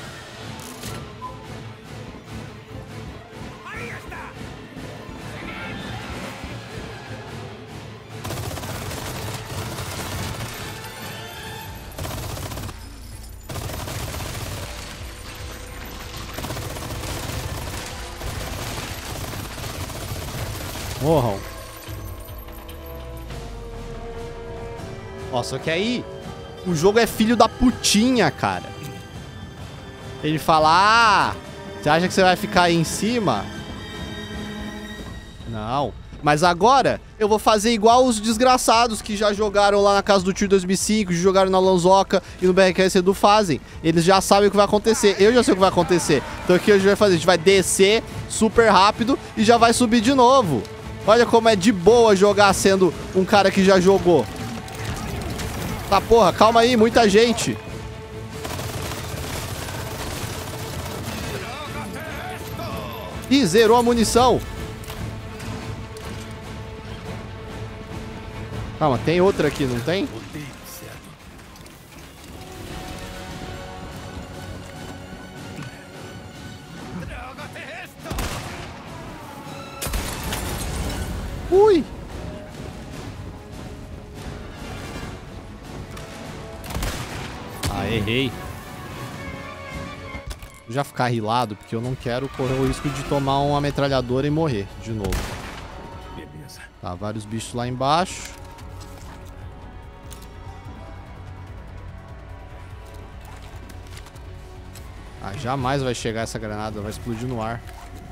Morram. Ó, só que aí... O jogo é filho da putinha, cara. Ele fala, ah, você acha que você vai ficar aí em cima? Não. Mas agora eu vou fazer igual os desgraçados que já jogaram lá na casa do tio dois mil e cinco, jogaram na Lanzoca e no B R K S Edu fazem. Eles já sabem o que vai acontecer. Eu já sei o que vai acontecer. Então o que a gente vai fazer? A gente vai descer super rápido e já vai subir de novo. Olha como é de boa jogar sendo um cara que já jogou. Tá, porra, calma aí, muita gente. Ih, zerou a munição. Calma, tem outra aqui, não tem? Ui! Ah, errei. Vou já ficar rilado, porque eu não quero correr o risco de tomar uma metralhadora e morrer de novo. Beleza. Tá, vários bichos lá embaixo. Ah, jamais vai chegar essa granada, vai explodir no ar.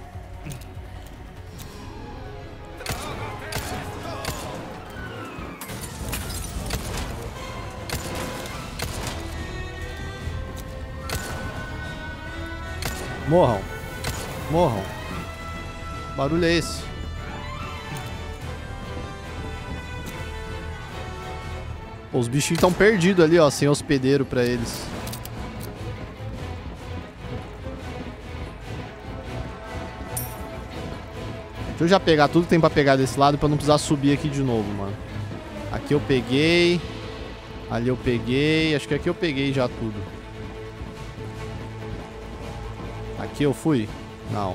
Morram. Morram. Que barulho é esse? Pô, os bichinhos estão perdidos ali, ó, sem hospedeiro pra eles. Deixa eu já pegar tudo que tem pra pegar desse lado pra não precisar subir aqui de novo, mano. Aqui eu peguei. Ali eu peguei. Acho que aqui eu peguei já tudo. Aqui eu fui? Não.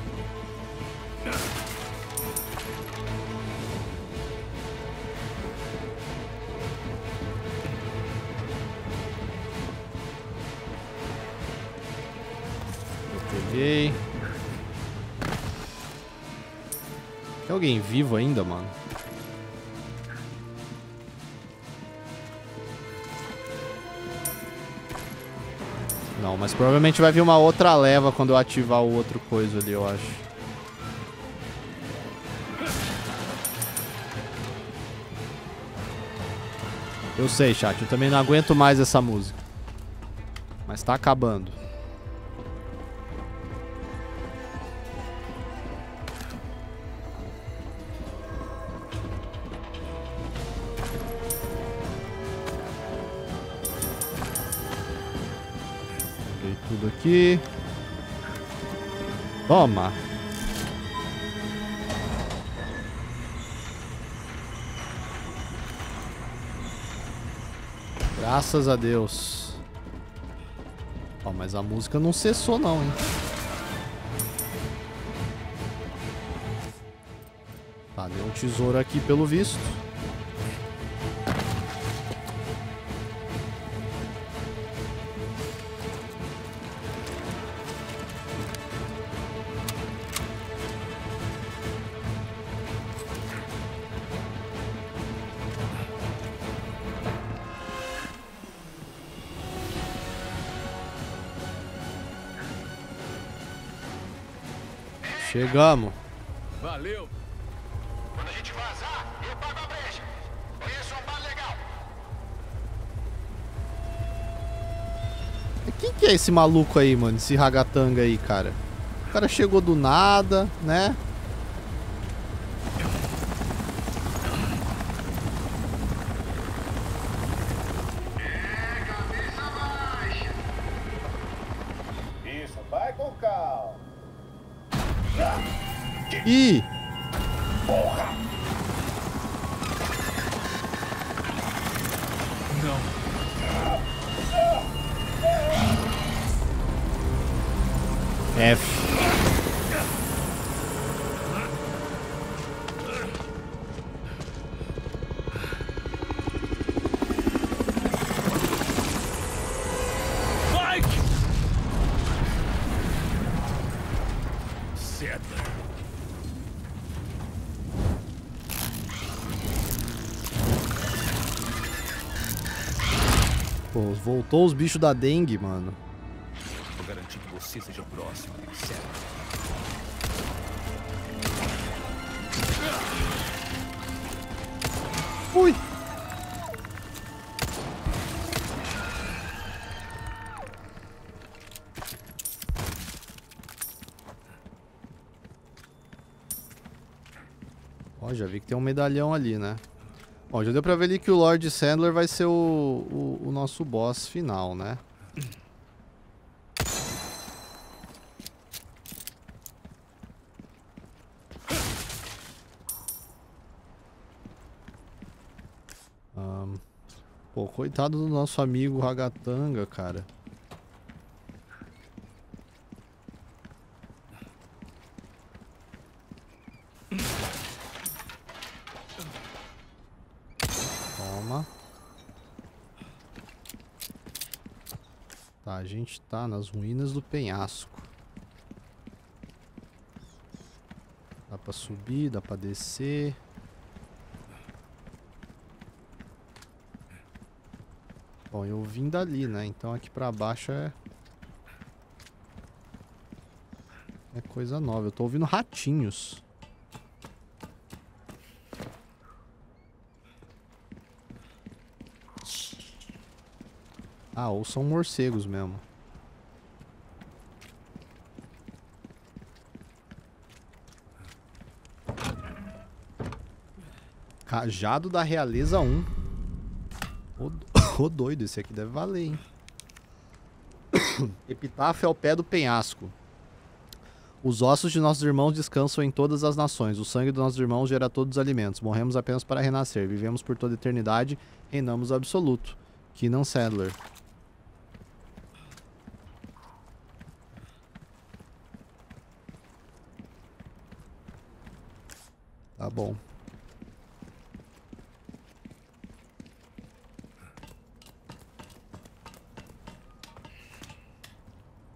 Eu peguei. Tem alguém vivo ainda, mano? Não, mas provavelmente vai vir uma outra leva quando eu ativar o outro coisa ali, eu acho. Eu sei, chat, eu também não aguento mais essa música. Mas tá acabando. Peguei tudo aqui. Toma. Graças a Deus. Ó, mas a música não cessou não, hein? Tá, deu um tesouro aqui pelo visto. Chegamos. Valeu. Quando a gente vazar, eu pago a brecha. Conheço um bar legal. Quem que é esse maluco aí, mano? Esse ragatanga aí, cara? O cara chegou do nada, né? É, cabeça baixa. Isso, vai com calma. Ih! Porra! Não. F. Mike! Sadler. Pô, voltou os bichos da dengue, mano. Vou garantir que você seja o próximo, certo? Ui! Ó, já vi que tem um medalhão ali, né? Ó, já deu pra ver ali que o Lord Sandler vai ser o, o, o nosso boss final, né? Um, pô, coitado do nosso amigo Ragatanga, cara. Toma. Tá, a gente tá nas ruínas do penhasco. Dá pra subir, dá pra descer. Bom, eu vim dali, né? Então aqui pra baixo é... É coisa nova. Eu tô ouvindo ratinhos. Ah, ou são morcegos mesmo. Cajado da Realeza um. Ô, doido, esse aqui deve valer, hein? Epitáfio ao pé do penhasco. Os ossos de nossos irmãos descansam em todas as nações. O sangue dos nossos irmãos gera todos os alimentos. Morremos apenas para renascer. Vivemos por toda a eternidade. Reinamos absoluto. Kenan Sadler. Tá bom.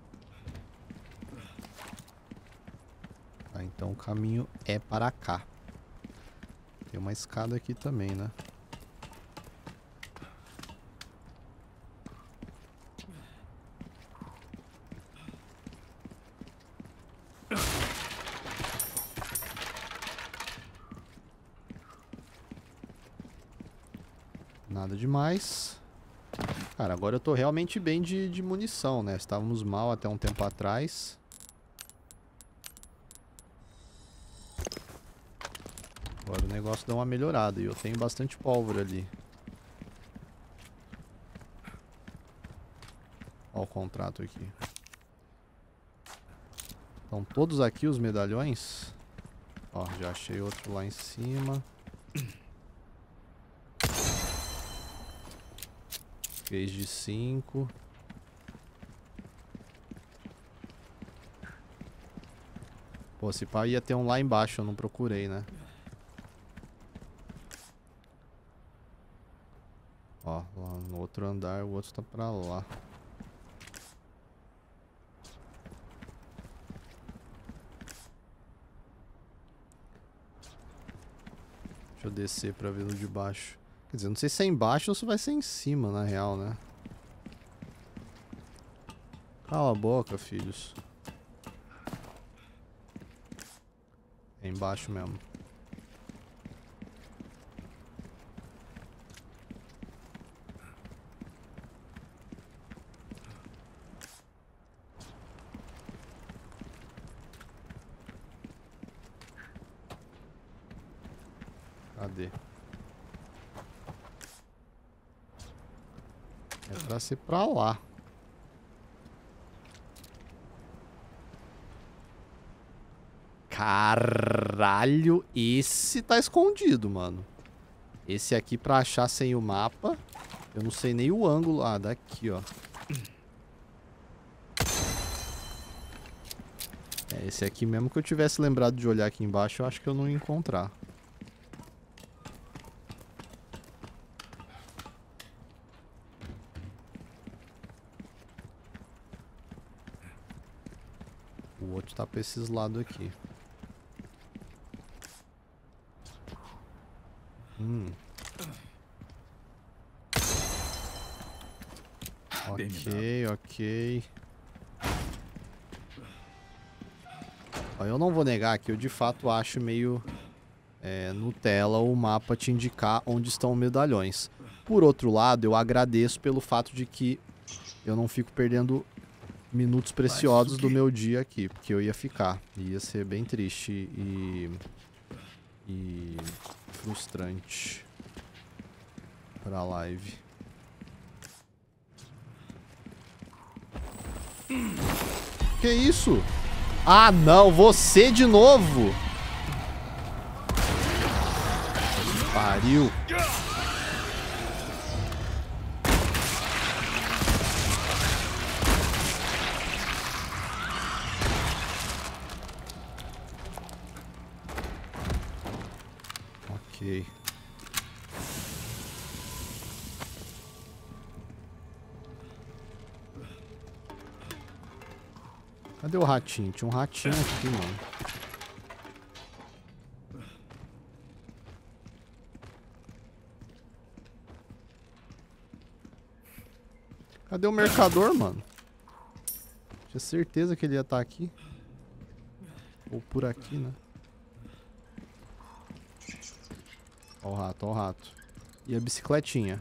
Tá, então o caminho é para cá. Tem uma escada aqui também, né? Nada demais. Cara, agora eu tô realmente bem de, de munição, né? Estávamos mal até um tempo atrás. Agora o negócio dá uma melhorada. E eu tenho bastante pólvora ali. Olha o contrato aqui. Estão todos aqui os medalhões. Ó, já achei outro lá em cima. Três de cinco. Pô, se pá ia ter um lá embaixo, eu não procurei, né? Ó, lá no outro andar, o outro tá pra lá. Deixa eu descer pra ver no de baixo. Quer dizer, não sei se é embaixo ou se vai ser em cima, na real, né? Cala a boca, filhos. É embaixo mesmo. Cadê? É pra ser pra lá. Caralho, esse tá escondido, mano. Esse aqui pra achar sem o mapa. Eu não sei nem o ângulo. Ah, daqui, ó. É, esse aqui mesmo que eu tivesse lembrado de olhar aqui embaixo, eu acho que eu não ia encontrar. O outro tá pra esses lados aqui. Hum. Ok, ok. Ó, eu não vou negar que eu de fato acho meio é, Nutella o mapa te indicar onde estão os medalhões. Por outro lado, eu agradeço pelo fato de que eu não fico perdendo minutos preciosos do meu dia aqui, porque eu ia ficar. Ia ser bem triste e, e frustrante pra live. Que isso? Ah, não, você de novo. Pariu. Ok. Cadê o ratinho? Tinha um ratinho aqui, mano. Cadê o mercador, mano? Tinha certeza que ele ia estar aqui. Ou por aqui, né? Ó o rato, ó o rato. E a bicicletinha?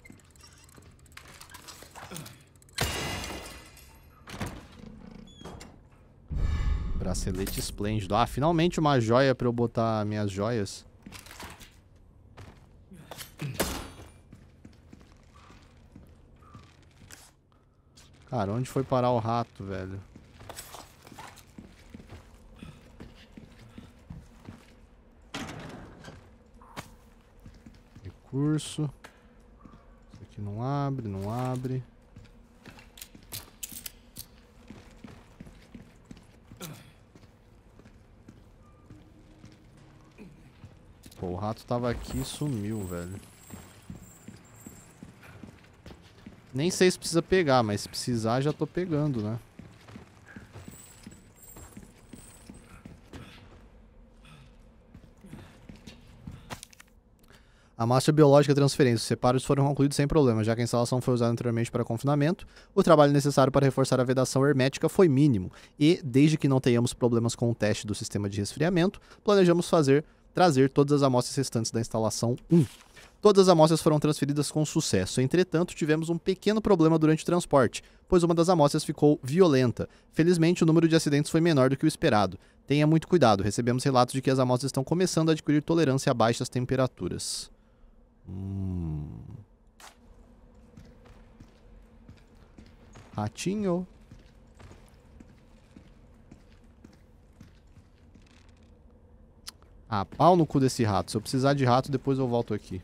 Bracelete esplêndido. Ah, finalmente uma joia pra eu botar minhas joias. Cara, onde foi parar o rato, velho? Recurso. Isso aqui não abre, não abre. Pô, o rato tava aqui e sumiu, velho. Nem sei se precisa pegar, mas se precisar já tô pegando, né? Amostra biológica transferência. Os separos foram concluídos sem problema, já que a instalação foi usada anteriormente para confinamento. O trabalho necessário para reforçar a vedação hermética foi mínimo. E, desde que não tenhamos problemas com o teste do sistema de resfriamento, planejamos fazer, trazer todas as amostras restantes da instalação um. Todas as amostras foram transferidas com sucesso. Entretanto, tivemos um pequeno problema durante o transporte, pois uma das amostras ficou violenta. Felizmente, o número de acidentes foi menor do que o esperado. Tenha muito cuidado. Recebemos relatos de que as amostras estão começando a adquirir tolerância a baixas temperaturas. Hum. Ratinho. Ah, pau no cu desse rato. Se eu precisar de rato, depois eu volto aqui.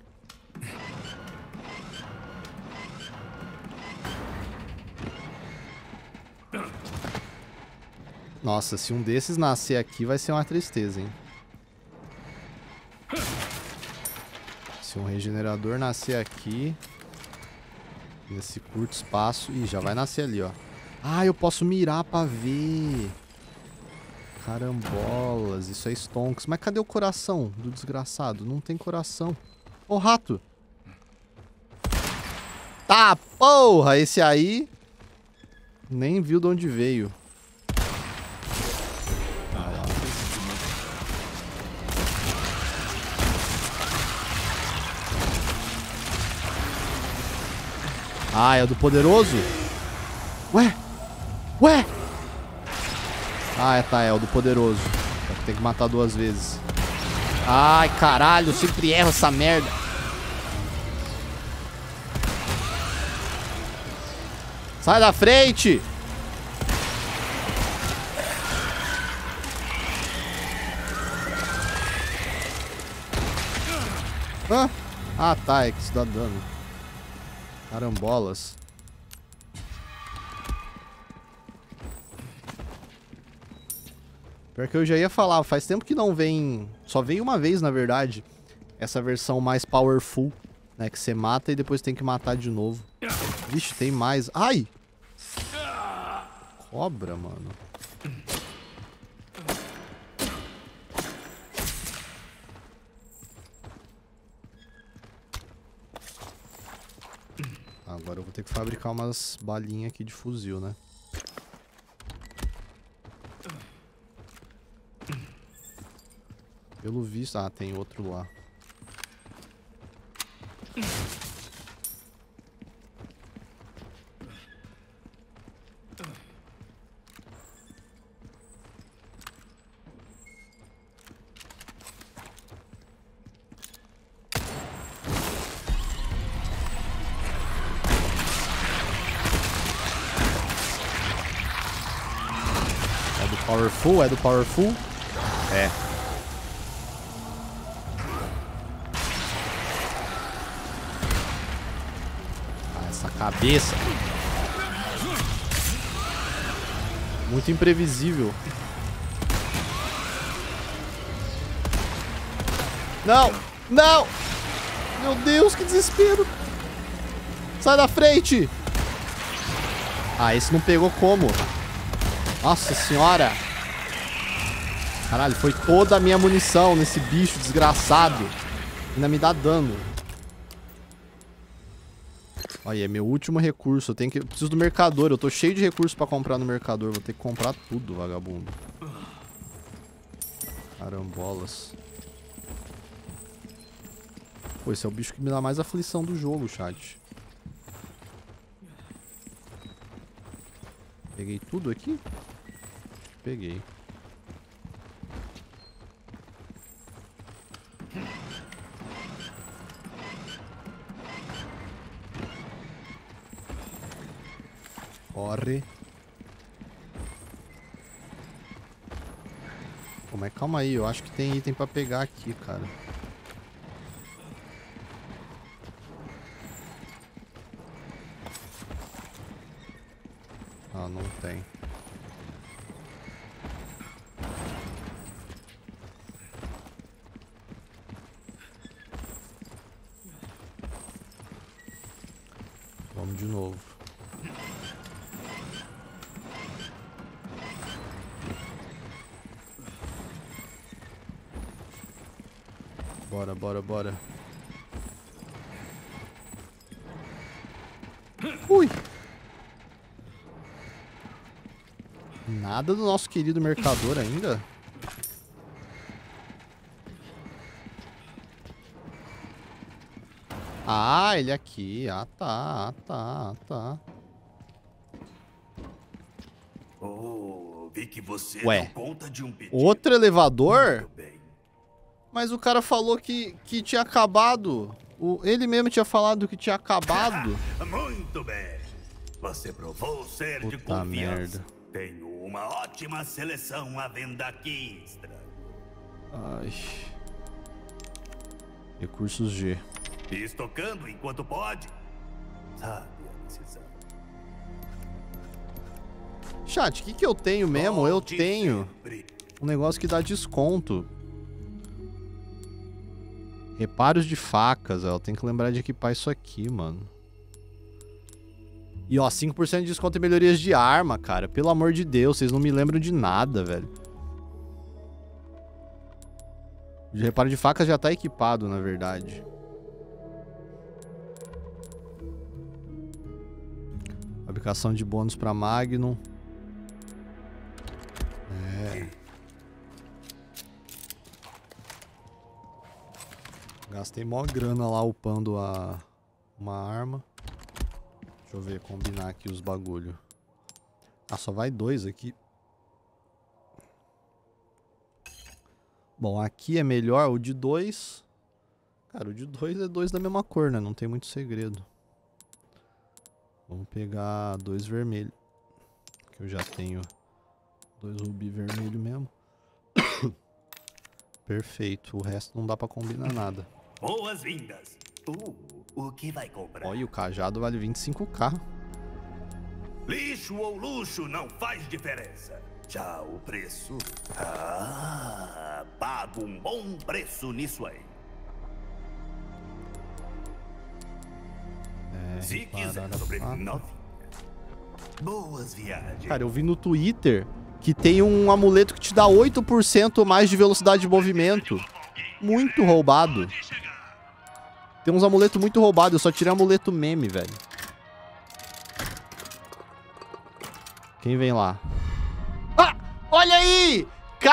Nossa, se um desses nascer aqui vai ser uma tristeza, hein? Se um regenerador nascer aqui, nesse curto espaço... Ih, já vai nascer ali, ó. Ah, eu posso mirar pra ver. Carambolas, isso é stonks. Mas cadê o coração do desgraçado? Não tem coração. Ô, rato. Tá, porra! Esse aí nem viu de onde veio. Ah, é o do poderoso? Ué? Ué? Ah, é, tá, é o do poderoso. Tem que matar duas vezes. Ai, caralho, eu sempre erro essa merda. Sai da frente! Hã? Ah, tá, é que isso dá dano. Carambolas. Pior que eu já ia falar, faz tempo que não vem... Só veio uma vez, na verdade, essa versão mais powerful, né? Que você mata e depois tem que matar de novo. Vixe, tem mais. Ai! Cobra, mano. Agora eu vou ter que fabricar umas balinhas aqui de fuzil, né? Pelo visto... Ah, tem outro lá. Powerful? É do Powerful? É. Ah, essa cabeça. Muito imprevisível. Não! Não! Meu Deus, que desespero! Sai da frente! Ah, esse não pegou como? Nossa senhora! Caralho, foi toda a minha munição nesse bicho desgraçado. Ainda me dá dano. Olha, é meu último recurso. Eu tenho que... eu preciso do mercador. Eu tô cheio de recursos pra comprar no mercador. Vou ter que comprar tudo, vagabundo. Carambolas. Pô, esse é o bicho que me dá mais aflição do jogo, chat. Peguei tudo aqui? Peguei. Corre. Pô, mas calma aí, eu acho que tem item pra pegar aqui, cara. Ah, não tem. Vamos de novo. Bora, bora, bora. Ui. Nada do nosso querido mercador ainda. Ah, ele aqui. Ah, tá. Ah, tá. Ah, tá. Oh, vi que você Ué, deu conta de um pedido. outro elevador? Muito bem. Mas o cara falou que, que tinha acabado. O, ele mesmo tinha falado que tinha acabado. Muito bem. Você provou ser de Puta confiança. merda. Tenho uma ótima seleção à venda aqui, estranho. Ai. Recursos G. E estocando enquanto pode. Sabe a decisão. Chat, o que, que eu tenho mesmo? Eu Volte tenho sempre. um negócio que dá desconto. Reparos de facas, ó. Tem que lembrar de equipar isso aqui, mano. E ó, cinco por cento de desconto em melhorias de arma, cara. Pelo amor de Deus, vocês não me lembram de nada, velho. O reparo de facas já tá equipado, na verdade. Fabricação de bônus pra Magnum. É. Gastei mó grana lá upando a uma arma. Deixa eu ver, combinar aqui os bagulho. Ah, só vai dois aqui. Bom, aqui é melhor o de dois. Cara, o de dois é dois da mesma cor, né? Não tem muito segredo. Vamos pegar dois vermelhos. Que eu já tenho dois rubi vermelho mesmo. Perfeito. O resto não dá pra combinar nada. Boas-vindas. Uh, o que vai comprar? Olha, o cajado vale vinte e cinco k. Lixo ou luxo não faz diferença. Já o preço? Ah, pago um bom preço nisso aí. É, Se quiser reparar a sobre faca. novinha. Boas viagens. Cara, eu vi no Twitter que tem um amuleto que te dá oito por cento mais de velocidade de movimento. Muito roubado. Tem uns amuletos muito roubados. Eu só tirei amuleto meme, velho. Quem vem lá? Ah! Olha aí!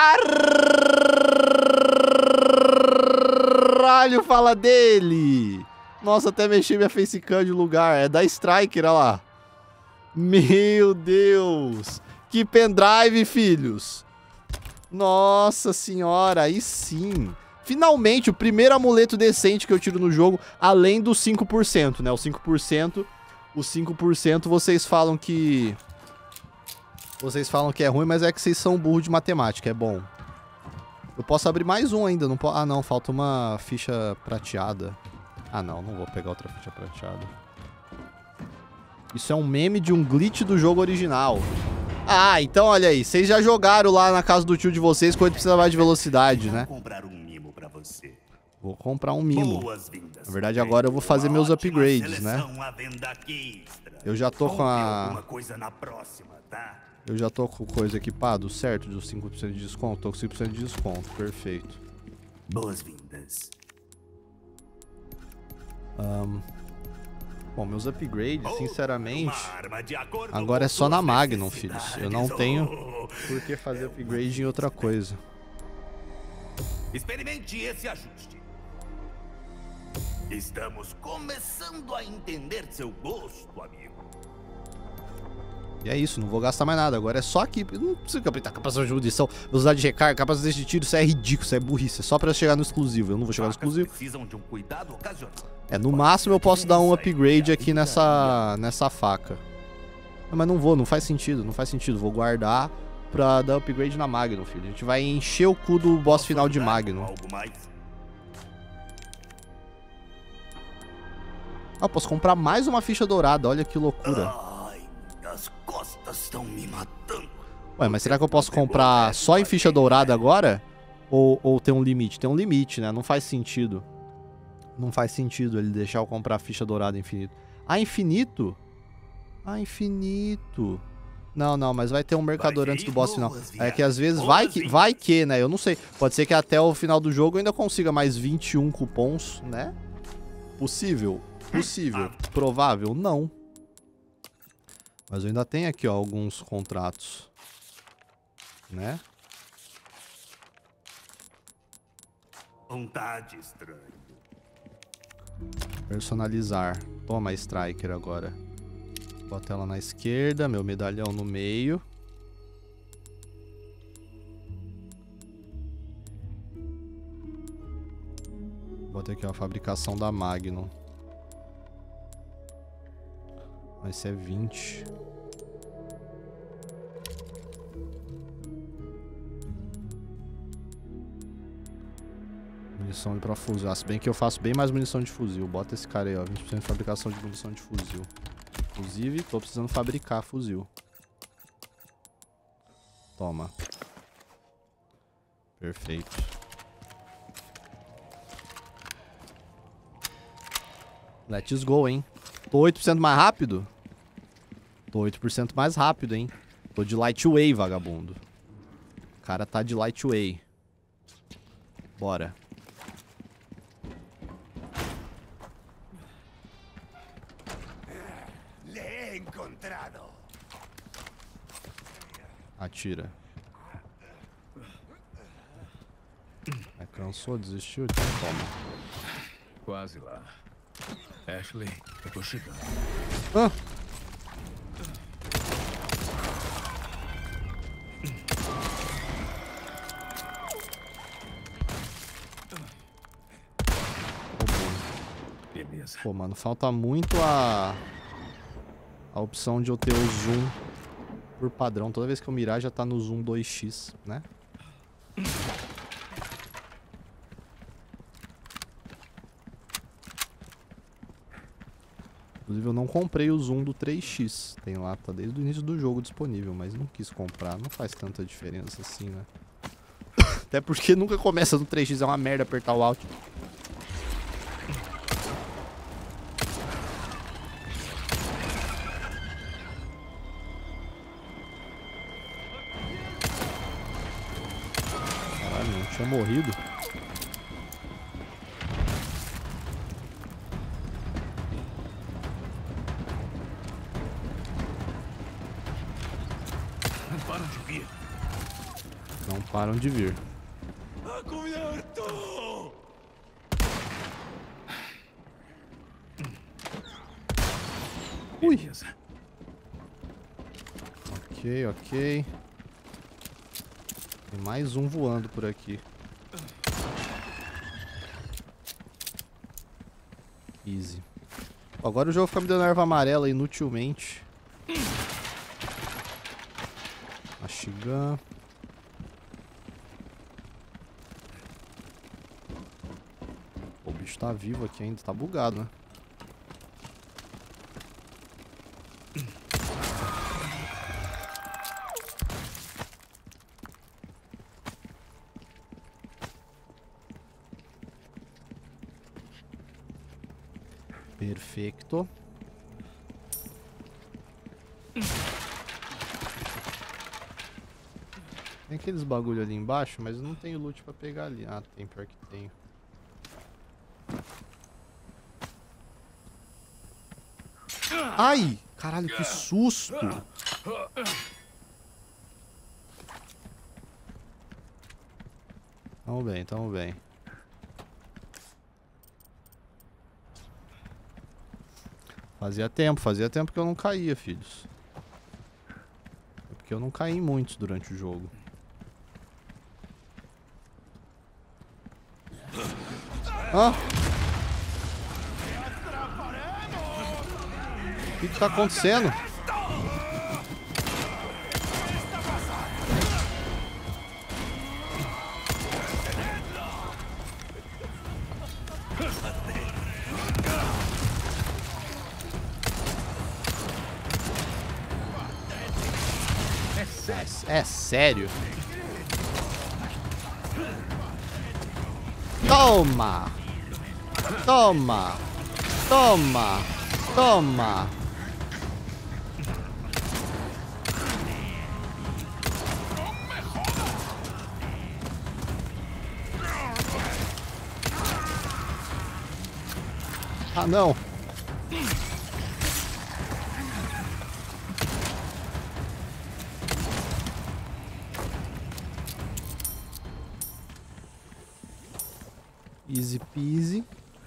Caralho, fala dele! Nossa, até mexi minha facecam de lugar. É da Striker, olha lá. Meu Deus! Que pendrive, filhos! Nossa senhora, aí sim! Finalmente, o primeiro amuleto decente que eu tiro no jogo, além do cinco por cento, né? O cinco por cento, o cinco por cento vocês falam que... Vocês falam que é ruim, mas é que vocês são burro de matemática, é bom. Eu posso abrir mais um ainda, não po... Ah não, falta uma ficha prateada. Ah não, não vou pegar outra ficha prateada. Isso é um meme de um glitch do jogo original. Ah, então olha aí, vocês já jogaram lá na casa do tio de vocês quando precisa mais de velocidade, né? Vou comprar um mimo pra você. Vou comprar um mimo. Boas-vindas. Na verdade, agora eu vou fazer Uma meus ótima upgrades, né? seleção à venda aqui, estranho. Eu já tô com Compre a... alguma coisa na próxima, tá? Eu já tô com coisa equipado, certo? Dos cinco por cento de desconto. Tô com cinco por cento de desconto, perfeito. Boas-vindas. Um... Bom, meus upgrades, sinceramente... Uma arma de acordo Agora com é só na suas Magnum, filhos. Eu não necessidades. tenho Oh, por que fazer é upgrade em uma outra delícia. coisa. Experimente esse ajuste. Estamos começando a entender seu gosto, amigo. E é isso, não vou gastar mais nada. Agora é só aqui. Eu não preciso apertar capacidade de audição, velocidade de recarga, capacidade de tiro. Isso é ridículo, isso é burrice. É só pra chegar no exclusivo. Eu não vou chegar no Facas exclusivo. precisam de um cuidado ocasional. É, no máximo eu posso dar um upgrade aqui nessa, nessa faca. Não, mas não vou, não faz sentido, não faz sentido. Vou guardar pra dar upgrade na Magnum, filho. A gente vai encher o cu do boss final de Magnum. Algo mais? Ah, eu posso comprar mais uma ficha dourada, olha que loucura. Ai, as costas estão me matando. Ué, mas será que eu posso comprar só em ficha dourada agora? Ou, ou tem um limite? Tem um limite, né? Não faz sentido. Não faz sentido ele deixar eu comprar a ficha dourada infinito. Ah, infinito? Ah, infinito. Não, não, mas vai ter um mercador antes do boss final. É que às vezes vai que, vai que, né? Eu não sei. Pode ser que até o final do jogo eu ainda consiga mais vinte e um cupons, né? Possível. Possível. Provável? Não. Mas eu ainda tenho aqui, ó, alguns contratos. Né? Vontade estranha. Personalizar. Toma, Striker agora. Bota ela na esquerda, meu medalhão no meio. Bota aqui ó, a fabricação da Magnum. Esse é vinte. Munição pra fuzil. Ah, se bem que eu faço bem mais munição de fuzil. Bota esse cara aí, ó. vinte por cento de fabricação de munição de fuzil. Inclusive, tô precisando fabricar fuzil. Toma. Perfeito. Let's go, hein? Tô oito por cento mais rápido? Tô oito por cento mais rápido, hein? Tô de Lightway, vagabundo. O cara tá de Lightway. Bora. Atira. É, cansou, desistiu? Então toma. Quase lá. Ashley, eu tô chegando. Ah! Beleza. Pô, mano, falta muito a... A opção de eu ter o zoom por padrão. Toda vez que eu mirar já tá no zoom dois x, né? Inclusive eu não comprei o zoom do três x. Tem lá, tá desde o início do jogo disponível, mas não quis comprar. Não faz tanta diferença assim, né? Até porque nunca começa no três x, é uma merda apertar o Alt. Caralho, não tinha morrido. Não param de vir. Não param de vir. Ui. Ok, ok. Tem mais um voando por aqui. Easy. Agora o jogo fica me dando erva amarela inutilmente. Mastigan. O bicho tá vivo aqui ainda, tá bugado, né? Perfeito. Tem aqueles bagulho ali embaixo, mas eu não tenho loot pra pegar ali. Ah, tem, pior que tenho. Ai! Caralho, que susto! Tamo bem, tamo bem. Fazia tempo, fazia tempo que eu não caía, filhos. É porque eu não caí em muitos durante o jogo. Hã? O que que tá acontecendo? É sério? Toma! Toma! Toma! Toma! Ah, não! Easy peasy.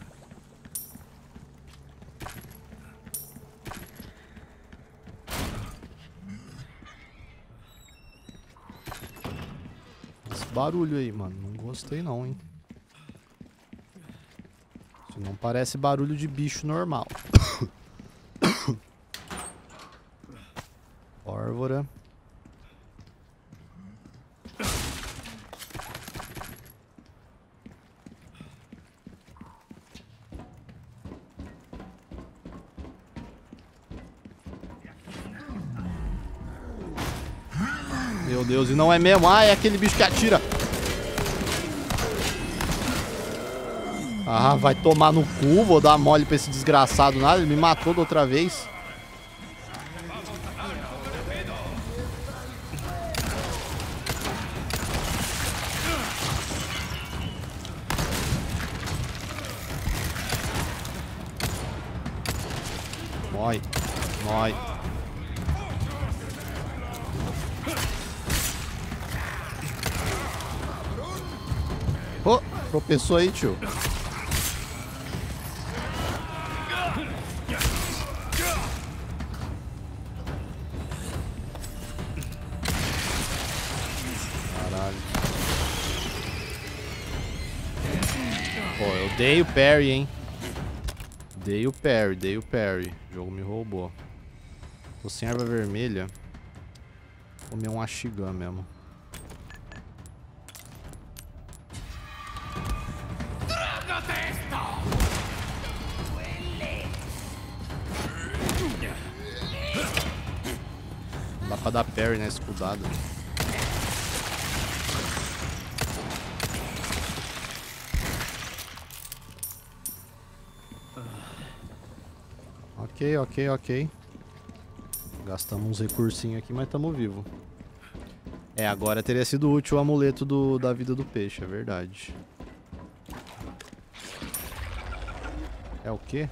Esse barulho aí, mano. Não gostei não, hein. Isso não parece barulho de bicho normal. Pólvora. Meu Deus, e não é mesmo? Ah, é aquele bicho que atira. Ah, vai tomar no cu. Vou dar mole pra esse desgraçado nada. Ele me matou da outra vez. Morre. Morre. Oh, tropeçou aí, tio. Caralho. Pô, eu dei o parry, hein. Dei o parry, dei o parry. O jogo me roubou. Tô sem erva vermelha. Vou comer um Ashigan mesmo. Não dá pra dar parry na escudada. Ok, ok, ok. Gastamos uns recursinhos aqui, mas tamo vivo. É, agora teria sido útil o amuleto do, da vida do peixe, é verdade. É o quê?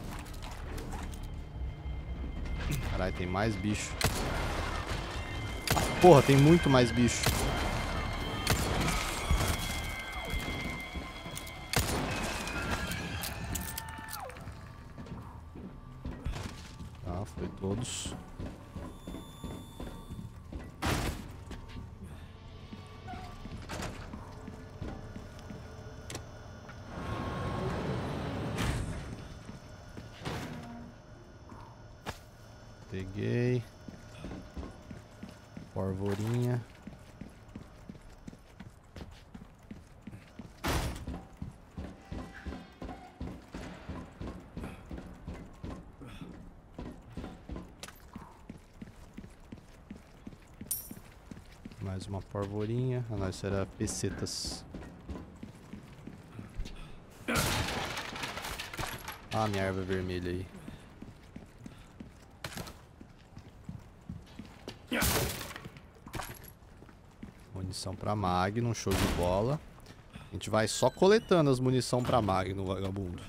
Caralho, tem mais bicho. Ah, porra, tem muito mais bicho. Tá, foi todos. Peguei. Porvorinha. Mais uma porvorinha. Ah, não, isso era pesetas. Ah, minha erva vermelha aí. Munição pra Magnum, show de bola. A gente vai só coletando as munição pra Magnum, vagabundo.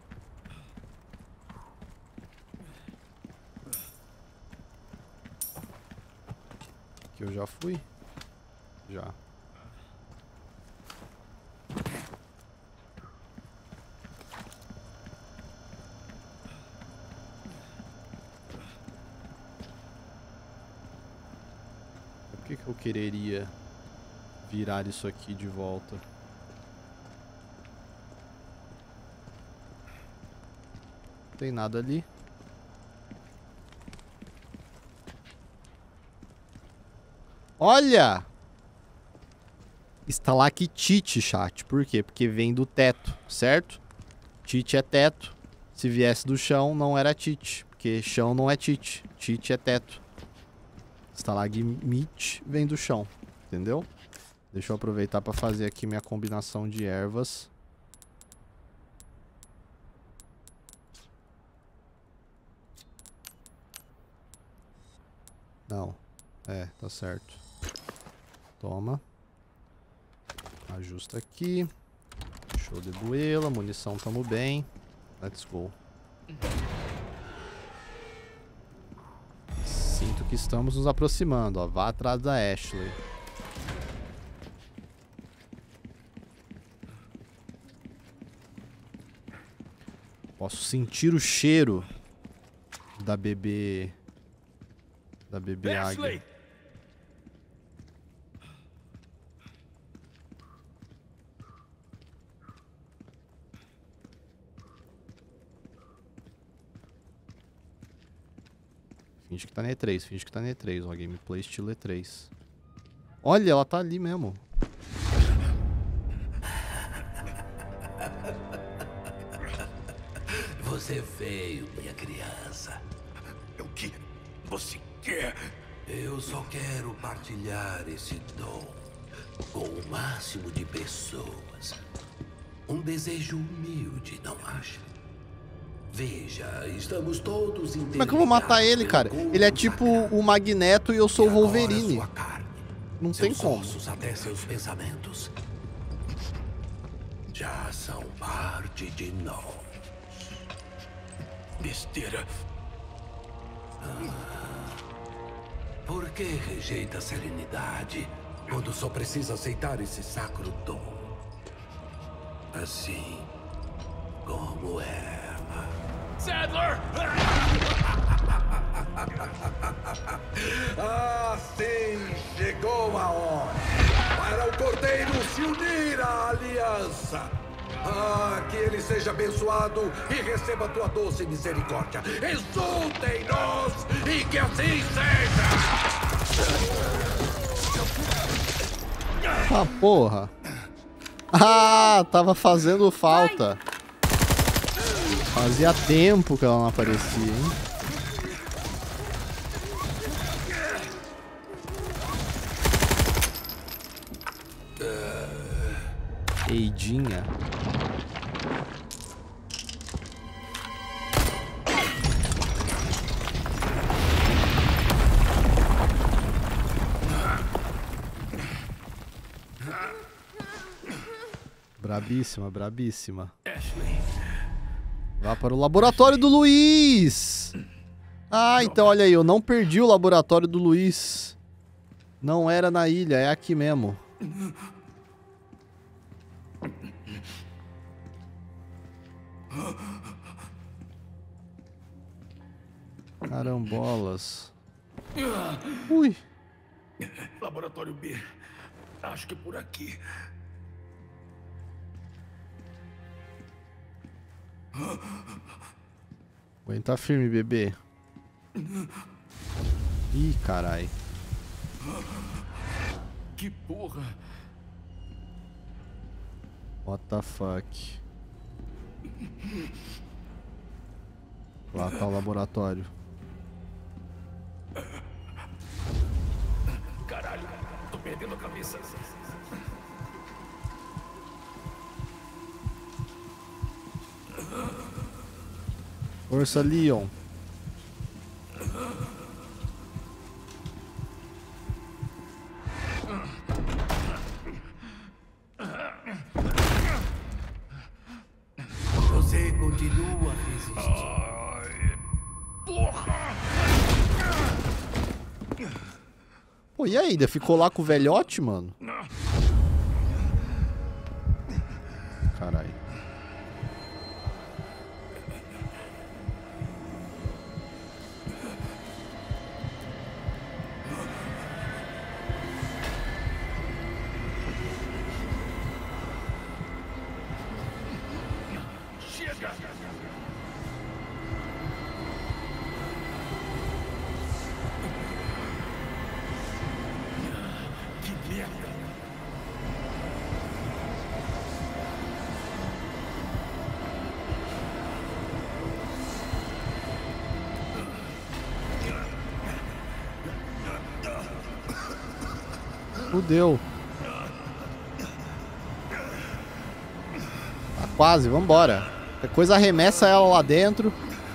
Aqui eu já fui? Já. Por que que eu quereria virar isso aqui de volta? Não tem nada ali. Olha! Estalactite, chat. Por quê? Porque vem do teto, certo? Tite é teto. Se viesse do chão, não era tite. Porque chão não é tite. Tite é teto. Estalagmite vem do chão. Entendeu? Deixa eu aproveitar para fazer aqui minha combinação de ervas. Não. É, tá certo. Toma. Ajusta aqui. Show de buela. Munição, tamo bem. Let's go. Sinto que estamos nos aproximando, ó. Vá atrás da Ashley. Posso sentir o cheiro da bebê... Da bebê águia. Finge que tá na E três, finge que tá na E três, ó, gameplay estilo E três. Olha, ela tá ali mesmo. Você veio, minha criança. O que você quer? Eu só quero partilhar esse dom com o máximo de pessoas. Um desejo humilde, não acha? Veja, estamos todos interligados. Como é que eu vou matar ele, cara? Ele é tipo o Magneto e eu sou o Wolverine. Sua carne, não tem como. Ossos até seus pensamentos já são parte de nós. Besteira. Ah, por que rejeita a serenidade quando só precisa aceitar esse sacro dom? Assim como ela. Sadler! Ah, sim, chegou a hora para o Cordeiro se unir à aliança. Ah, que ele seja abençoado e receba tua doce misericórdia. Exultem-nos e que assim seja! Ah, porra. Ah, tava fazendo falta. Fazia tempo que ela não aparecia, hein? Eidinha. Brabíssima, brabíssima. Vá para o laboratório do Luiz. Ah, então olha aí, eu não perdi o laboratório do Luiz. Não era na ilha, é aqui mesmo. Carambolas. Ui. Laboratório B. Acho que por aqui. Aguenta firme, bebê. Ih, carai. Que porra. What the fuck. Lá tá o laboratório. Caralho, tô perdendo a cabeça. Força, Leon. Você continua resistindo. Ai, porra! Pô, e aí? Ainda ficou lá com o velhote, mano? Caralho. Fudeu. Tá quase, vambora. Qualquer coisa arremessa ela lá dentro.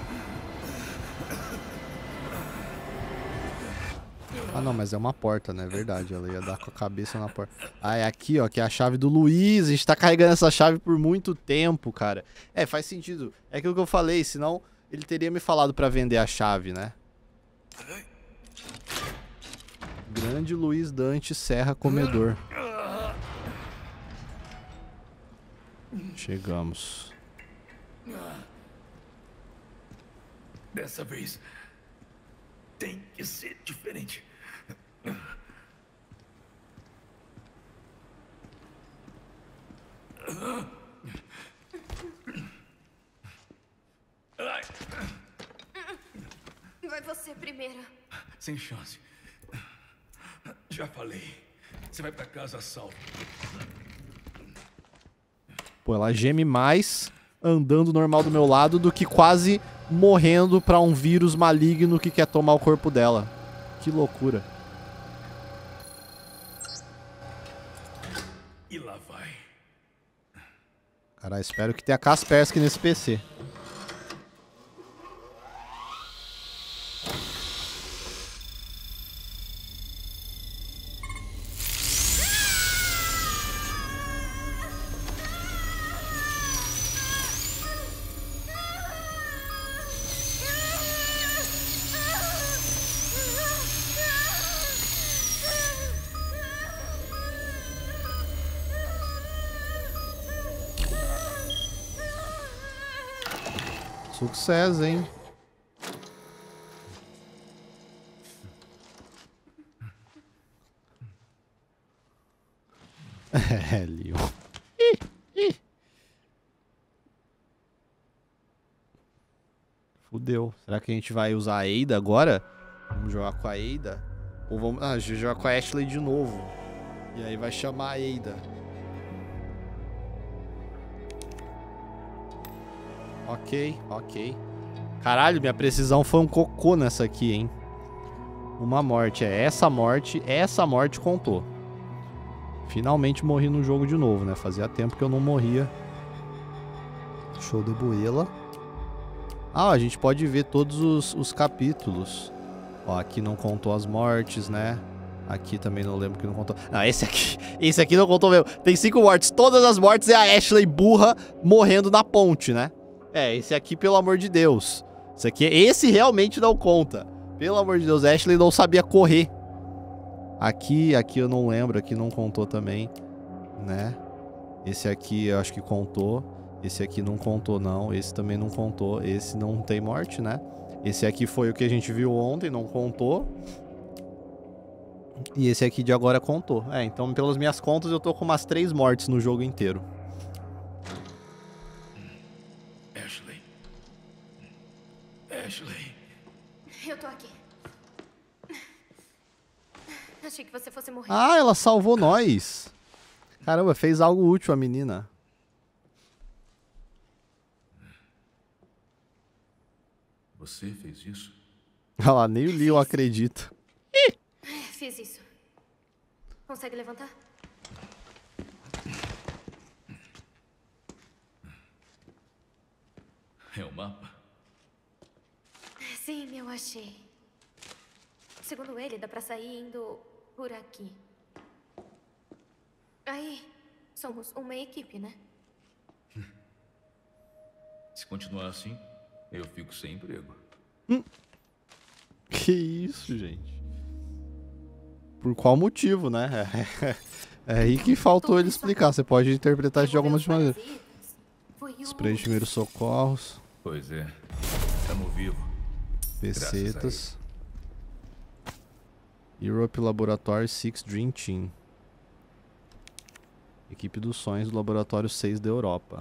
Ah não, mas é uma porta, né? É verdade, ela ia dar com a cabeça na porta. Ah, é aqui, ó, que é a chave do Luiz. A gente tá carregando essa chave por muito tempo, cara. É, faz sentido. É aquilo que eu falei, senão ele teria me falado pra vender a chave, né? Grande Luiz Dante Serra Comedor. Chegamos. Dessa vez tem que ser diferente. Vai você primeiro. Sem chance. Já falei. Você vai pra casa a salvo. Pô, ela geme mais andando normal do meu lado do que quase morrendo pra um vírus maligno que quer tomar o corpo dela. Que loucura. E lá vai. Caralho, espero que tenha Kaspersky nesse P C. Sucesso, hein? É, Leon. Ih, ih. Fudeu. Será que a gente vai usar a Ada agora? Vamos jogar com a Ada? Ou vamos... Ah, a gente vai jogar com a Ashley de novo. E aí vai chamar a Ada. Ok, ok. Caralho, minha precisão foi um cocô nessa aqui, hein? Uma morte. É essa morte. Essa morte contou. Finalmente morri no jogo de novo, né? Fazia tempo que eu não morria. Show de boela. Ah, a gente pode ver todos os, os capítulos. Ó, aqui não contou as mortes, né? Aqui também não lembro que não contou. Ah, esse aqui. Esse aqui não contou mesmo. Tem cinco mortes. Todas as mortes é a Ashley burra morrendo na ponte, né? É, esse aqui, pelo amor de Deus. Esse aqui, esse realmente não conta. Pelo amor de Deus, Ashley não sabia correr. Aqui, aqui eu não lembro, aqui não contou também, né? Esse aqui eu acho que contou. Esse aqui não contou, não. Esse também não contou. Esse não tem morte, né? Esse aqui foi o que a gente viu ontem, não contou. E esse aqui de agora contou. É, então pelas minhas contas eu tô com umas três mortes no jogo inteiro. Ashley. Ashley. Eu tô aqui. Achei que você fosse morrer. Ah, ela salvou nós. Caramba, fez algo útil a menina. Você fez isso? Olha lá, nem o Leon acredita. Fiz isso. Consegue levantar? É o mapa? Sim, eu achei. Segundo ele, dá pra sair indo por aqui. Aí, somos uma equipe, né? Se continuar assim, eu fico sem emprego. Hum. Que isso, gente? Por qual motivo, né? É, é aí que faltou ele explicar. Você pode interpretar isso de algumas maneiras. Spray de primeiros socorros. Pois é. Estamos vivos. Pesetas. Europe Laboratory seis Dream Team. Equipe dos sonhos do Laboratório seis da Europa.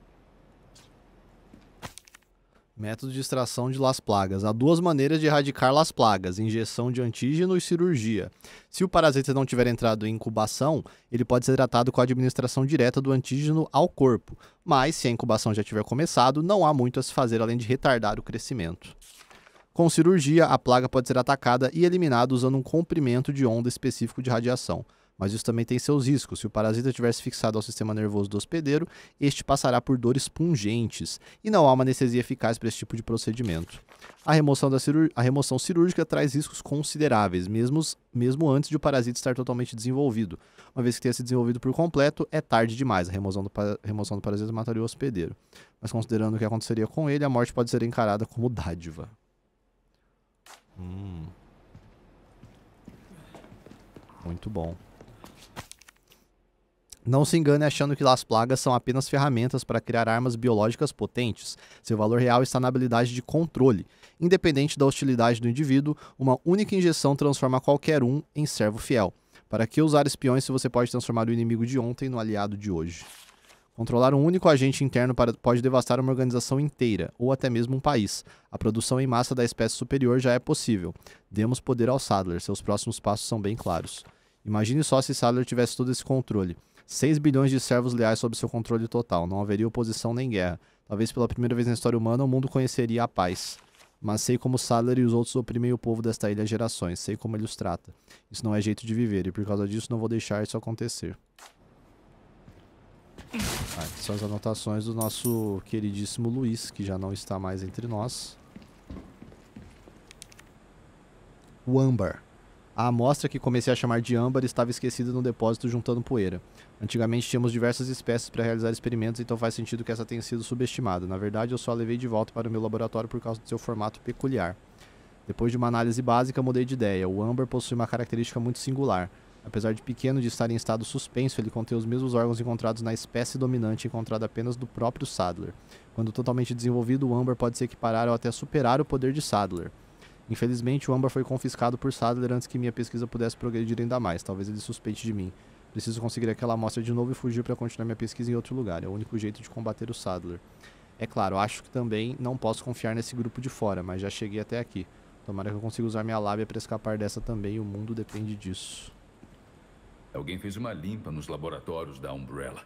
Método de extração de Las Plagas. Há duas maneiras de erradicar Las Plagas: injeção de antígeno e cirurgia. Se o parasita não tiver entrado em incubação, ele pode ser tratado com a administração direta do antígeno ao corpo. Mas, se a incubação já tiver começado, não há muito a se fazer além de retardar o crescimento. Com cirurgia, a plaga pode ser atacada e eliminada usando um comprimento de onda específico de radiação. Mas isso também tem seus riscos. Se o parasita tivesse fixado ao sistema nervoso do hospedeiro, este passará por dores pungentes. E não há uma anestesia eficaz para esse tipo de procedimento. A remoção, da cirur... a remoção cirúrgica traz riscos consideráveis, mesmo, mesmo antes de o parasita estar totalmente desenvolvido. Uma vez que tenha se desenvolvido por completo, é tarde demais. A remoção do, pa... remoção do parasita mataria o hospedeiro. Mas considerando o que aconteceria com ele, a morte pode ser encarada como dádiva. Hum. Muito bom. Não se engane achando que as plagas são apenas ferramentas para criar armas biológicas potentes. Seu valor real está na habilidade de controle. Independente da hostilidade do indivíduo, uma única injeção transforma qualquer um em servo fiel. Para que usar espiões se você pode transformar o inimigo de ontem no aliado de hoje? Controlar um único agente interno para, pode devastar uma organização inteira, ou até mesmo um país. A produção em massa da espécie superior já é possível. Demos poder ao Sadler, seus próximos passos são bem claros. Imagine só se Sadler tivesse todo esse controle. seis bilhões de servos leais sob seu controle total. Não haveria oposição nem guerra. Talvez pela primeira vez na história humana o mundo conheceria a paz. Mas sei como Sadler e os outros oprimem o povo desta ilha há gerações. Sei como ele os trata. Isso não é jeito de viver e por causa disso não vou deixar isso acontecer. Ah, aqui são as anotações do nosso queridíssimo Luiz, que já não está mais entre nós. O âmbar. A amostra que comecei a chamar de âmbar estava esquecida no depósito juntando poeira. Antigamente tínhamos diversas espécies para realizar experimentos, então faz sentido que essa tenha sido subestimada. Na verdade, eu só a levei de volta para o meu laboratório por causa do seu formato peculiar. Depois de uma análise básica, mudei de ideia. O âmbar possui uma característica muito singular. Apesar de pequeno de estar em estado suspenso, ele contém os mesmos órgãos encontrados na espécie dominante encontrada apenas do próprio Sadler. Quando totalmente desenvolvido, o âmbar pode se equiparar ou até superar o poder de Sadler. Infelizmente, o âmbar foi confiscado por Sadler antes que minha pesquisa pudesse progredir ainda mais. Talvez ele suspeite de mim. Preciso conseguir aquela amostra de novo e fugir para continuar minha pesquisa em outro lugar. É o único jeito de combater o Sadler. É claro, acho que também não posso confiar nesse grupo de fora, mas já cheguei até aqui. Tomara que eu consiga usar minha lábia para escapar dessa também, o mundo depende disso. Alguém fez uma limpa nos laboratórios da Umbrella.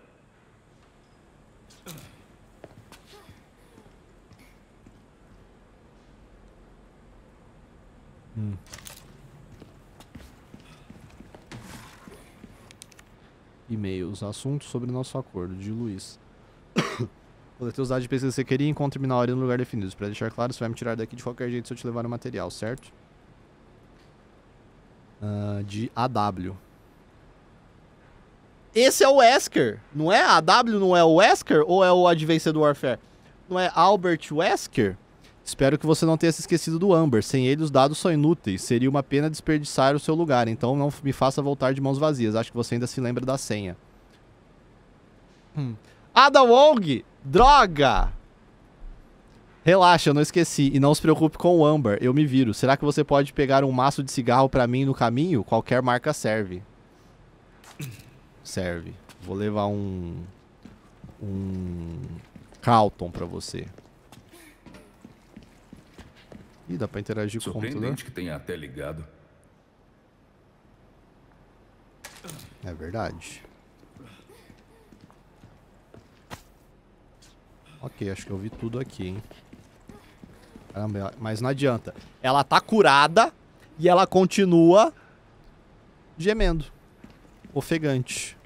Hum. E-mails, assuntos sobre nosso acordo, de Luiz. Coletei os dados de pesquisa que você queria e encontre-me na hora no lugar definido. Para deixar claro, você vai me tirar daqui de qualquer jeito se eu te levar o material, certo? Uh, de A W. Esse é o Wesker, não é? A W não é o Wesker ou é o Advanced Warfare? Não é Albert Wesker? Espero que você não tenha se esquecido do âmbar. Sem ele, os dados são inúteis. Seria uma pena desperdiçar o seu lugar. Então não me faça voltar de mãos vazias. Acho que você ainda se lembra da senha. Hum. Ada Wong! Droga! Relaxa, eu não esqueci. E não se preocupe com o âmbar. Eu me viro. Será que você pode pegar um maço de cigarro pra mim no caminho? Qualquer marca serve. Serve. Vou levar um... Um... Carlton pra você. Ih, dá pra interagir com o computador? Surpreendente que tenha até ligado. É verdade. Ok, acho que eu vi tudo aqui, hein? Caramba, mas não adianta. Ela tá curada e ela continua gemendo. Ofegante.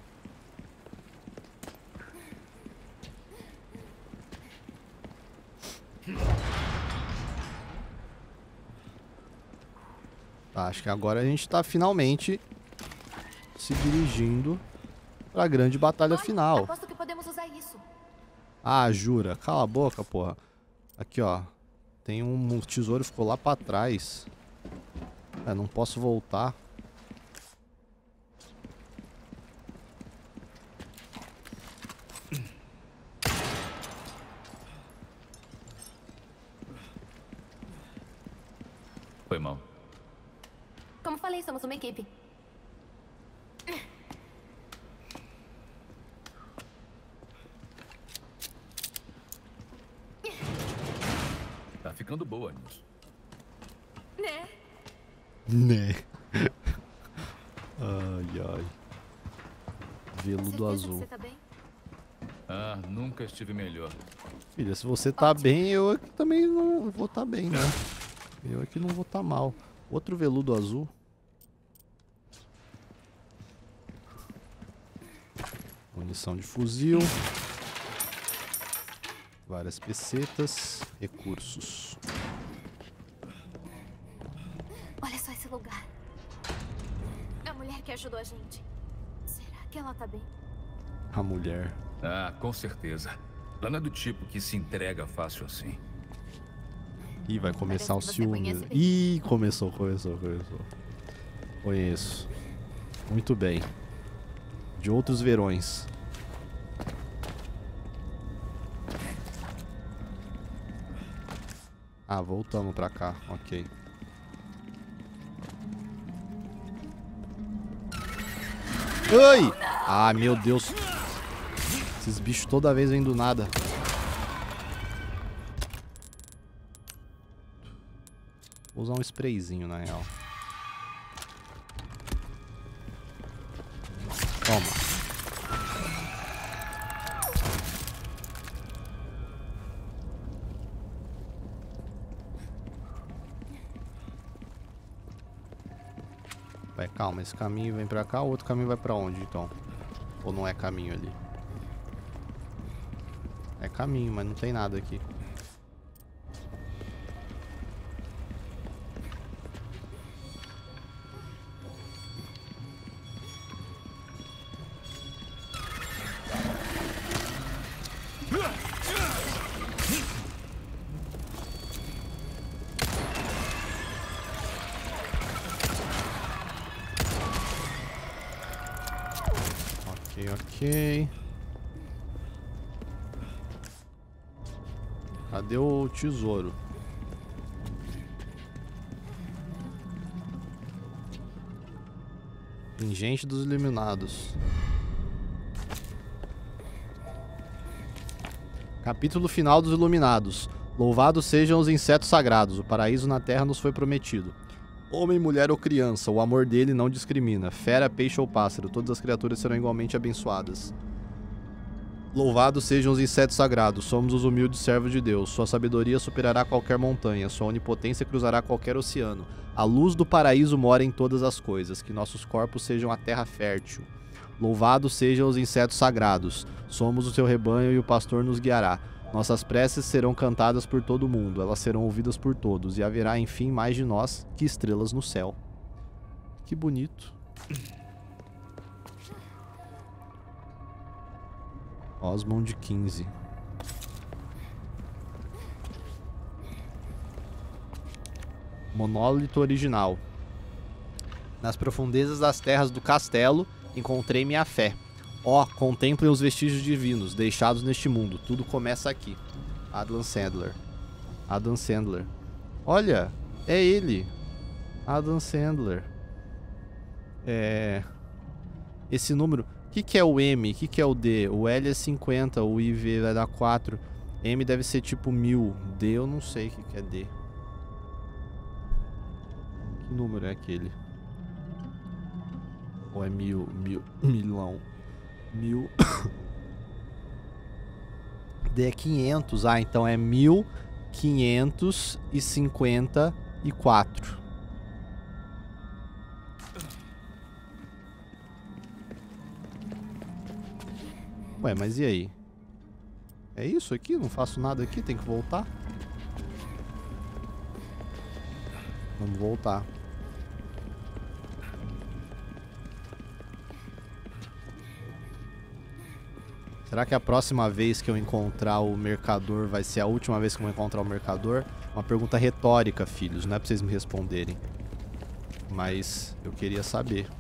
Tá, acho que agora a gente tá finalmente se dirigindo pra grande batalha Olha, final. aposto que podemos usar isso. Ah, jura? Cala a boca, porra. Aqui, ó. Tem um tesouro que ficou lá pra trás. É, não posso voltar. Foi mal. Como falei, somos uma equipe. Tá ficando boa nisso. Né? Né? Ai, ai. Veludo azul. Você tá bem? Ah, nunca estive melhor. Filha, se você tá bem, eu aqui também não vou tá bem, né? Eu aqui não vou tá mal. Outro veludo azul. Munição de fuzil. Várias pesetas. Recursos. Olha só esse lugar. A mulher que ajudou a gente. Será que ela tá bem? A mulher. Ah, com certeza. Ela não é do tipo que se entrega fácil assim. Ih, vai começar o Parece que você ciúme. conhece bem. Ih, começou, começou, começou. Conheço. Muito bem. De outros verões. Ah, voltamos pra cá. Ok. Ai! Ah, meu Deus. Esses bichos toda vez vêm do nada. Vou usar um sprayzinho, na real. Toma. Vai, calma, esse caminho vem pra cá, o outro caminho vai pra onde, então? Ou não é caminho ali? É caminho, mas não tem nada aqui. Ok. Cadê o tesouro? Pingente dos Iluminados. Capítulo final dos Iluminados. Louvados sejam os insetos sagrados. O paraíso na terra nos foi prometido. Homem, mulher ou criança, o amor dele não discrimina. Fera, peixe ou pássaro, todas as criaturas serão igualmente abençoadas. Louvados sejam os insetos sagrados, somos os humildes servos de Deus. Sua sabedoria superará qualquer montanha, sua onipotência cruzará qualquer oceano. A luz do paraíso mora em todas as coisas, que nossos corpos sejam a terra fértil. Louvados sejam os insetos sagrados, somos o seu rebanho e o pastor nos guiará. Nossas preces serão cantadas por todo mundo, elas serão ouvidas por todos, e haverá, enfim, mais de nós que estrelas no céu. Que bonito. Osmond quinze. Monólito original. Nas profundezas das terras do castelo, encontrei minha fé. Ó, oh, contemplem os vestígios divinos deixados neste mundo. Tudo começa aqui. Adam Sandler. Adam Sandler. Olha, é ele. Adam Sandler. É... Esse número... O que, que é o M? O que, que é o D? O L é cinquenta, o I V vai dar quatro. M deve ser tipo mil. D eu não sei o que, que é D. Que número é aquele? Ou é mil? Mil? Milão. Mil. D é quinhentos. Ah, então é mil quinhentos e cinquenta e quatro. Ué, mas e aí? É isso aqui? Não faço nada aqui? Tem que voltar? Vamos voltar. Será que a próxima vez que eu encontrar o mercador vai ser a última vez que eu vou encontrar o mercador? Uma pergunta retórica, filhos. Não é pra vocês me responderem. Mas eu queria saber.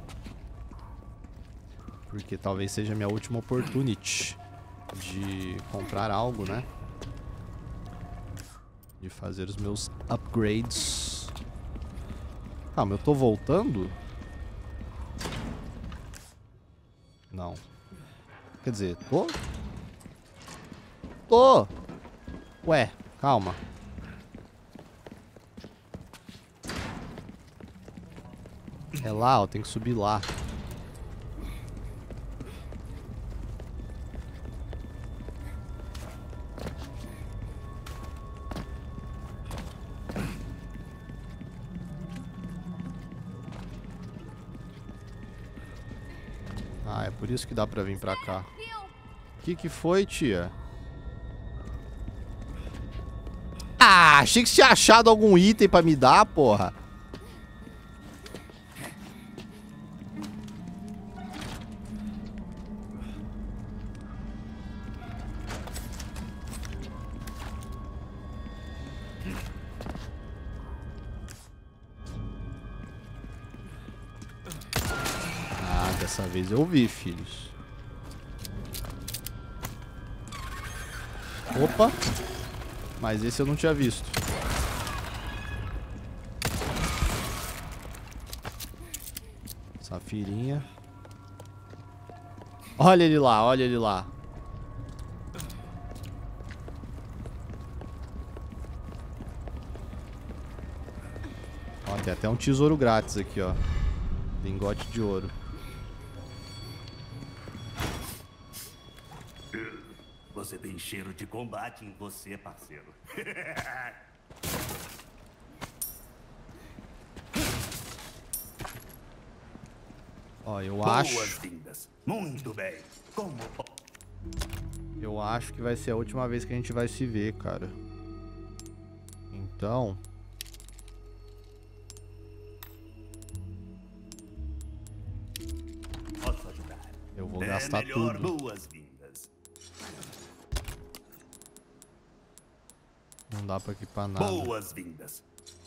Porque talvez seja a minha última oportunidade de comprar algo, né? De fazer os meus upgrades. Calma, eu tô voltando? Não. Quer dizer, tô? Tô! Ué, calma. É lá, ó, tem que subir lá. Ah, é por isso que dá pra vir pra cá. O que que foi, tia? Ah, achei que você tinha achado algum item pra me dar, porra. Nada. Dessa vez eu vi, filhos. Opa! Mas esse eu não tinha visto. Safirinha. Olha ele lá, olha ele lá. Ó, tem até um tesouro grátis aqui, ó. Lingote de ouro. Você tem cheiro de combate em você, parceiro. Ó, eu acho... Boas-vindas. Muito bem. Como... Eu acho que vai ser a última vez que a gente vai se ver, cara. Então... Posso ajudar? Eu vou é gastar melhor tudo. Boas-vindas. Não dá pra equipar nada. Boas-vindas.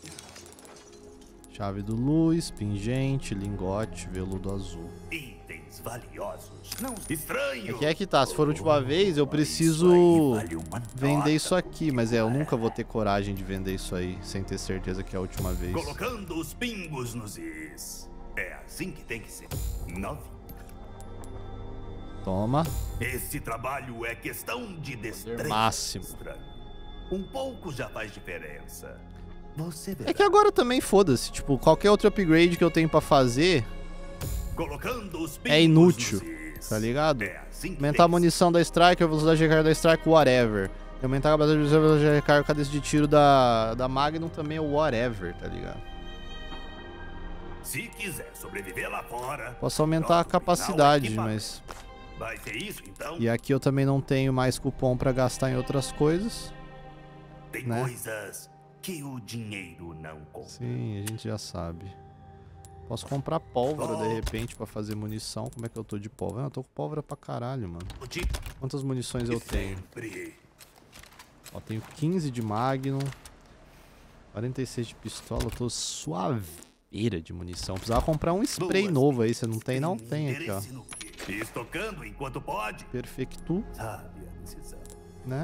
Chave do Luz, pingente, lingote, veludo azul. Itens valiosos. Não estranho. É que é que tá, se for a última vez, eu preciso Isso aí vale uma vender nota. isso aqui. Mas é, eu nunca vou ter coragem de vender isso aí, sem ter certeza que é a última vez. Colocando os pingos nos is. É assim que tem que ser. Nove. Toma. Esse trabalho é questão de destreza. Máximo. Estranho. Um pouco já faz diferença. Você verá. É que agora também foda-se, tipo, qualquer outro upgrade que eu tenho pra fazer Colocando os pingos é inútil, nos is. tá ligado? É assim que Aumentar a tem que munição da Strike, a velocidade de recarga da Strike, whatever. E aumentar a capacidade de recarga, a cadência de tiro da, da Magnum também é whatever, tá ligado? Se quiser sobreviver lá fora... Posso aumentar a capacidade, final, mas... Vai ser isso, então? E aqui eu também não tenho mais cupom pra gastar em outras coisas. Tem né? coisas que o dinheiro não compra. Sim, a gente já sabe. Posso comprar pólvora de repente pra fazer munição. Como é que eu tô de pólvora? Ah, eu tô com pólvora pra caralho, mano. Quantas munições eu tenho? Sempre. Ó, tenho quinze de Magnum, quarenta e seis de pistola. Eu tô suaveira de munição. Precisava comprar um spray Duas. novo aí. Você não tem, não? Tem aqui, ó. Interesse no quê? Estocando enquanto pode. Perfecto, Sabe a decisão. né?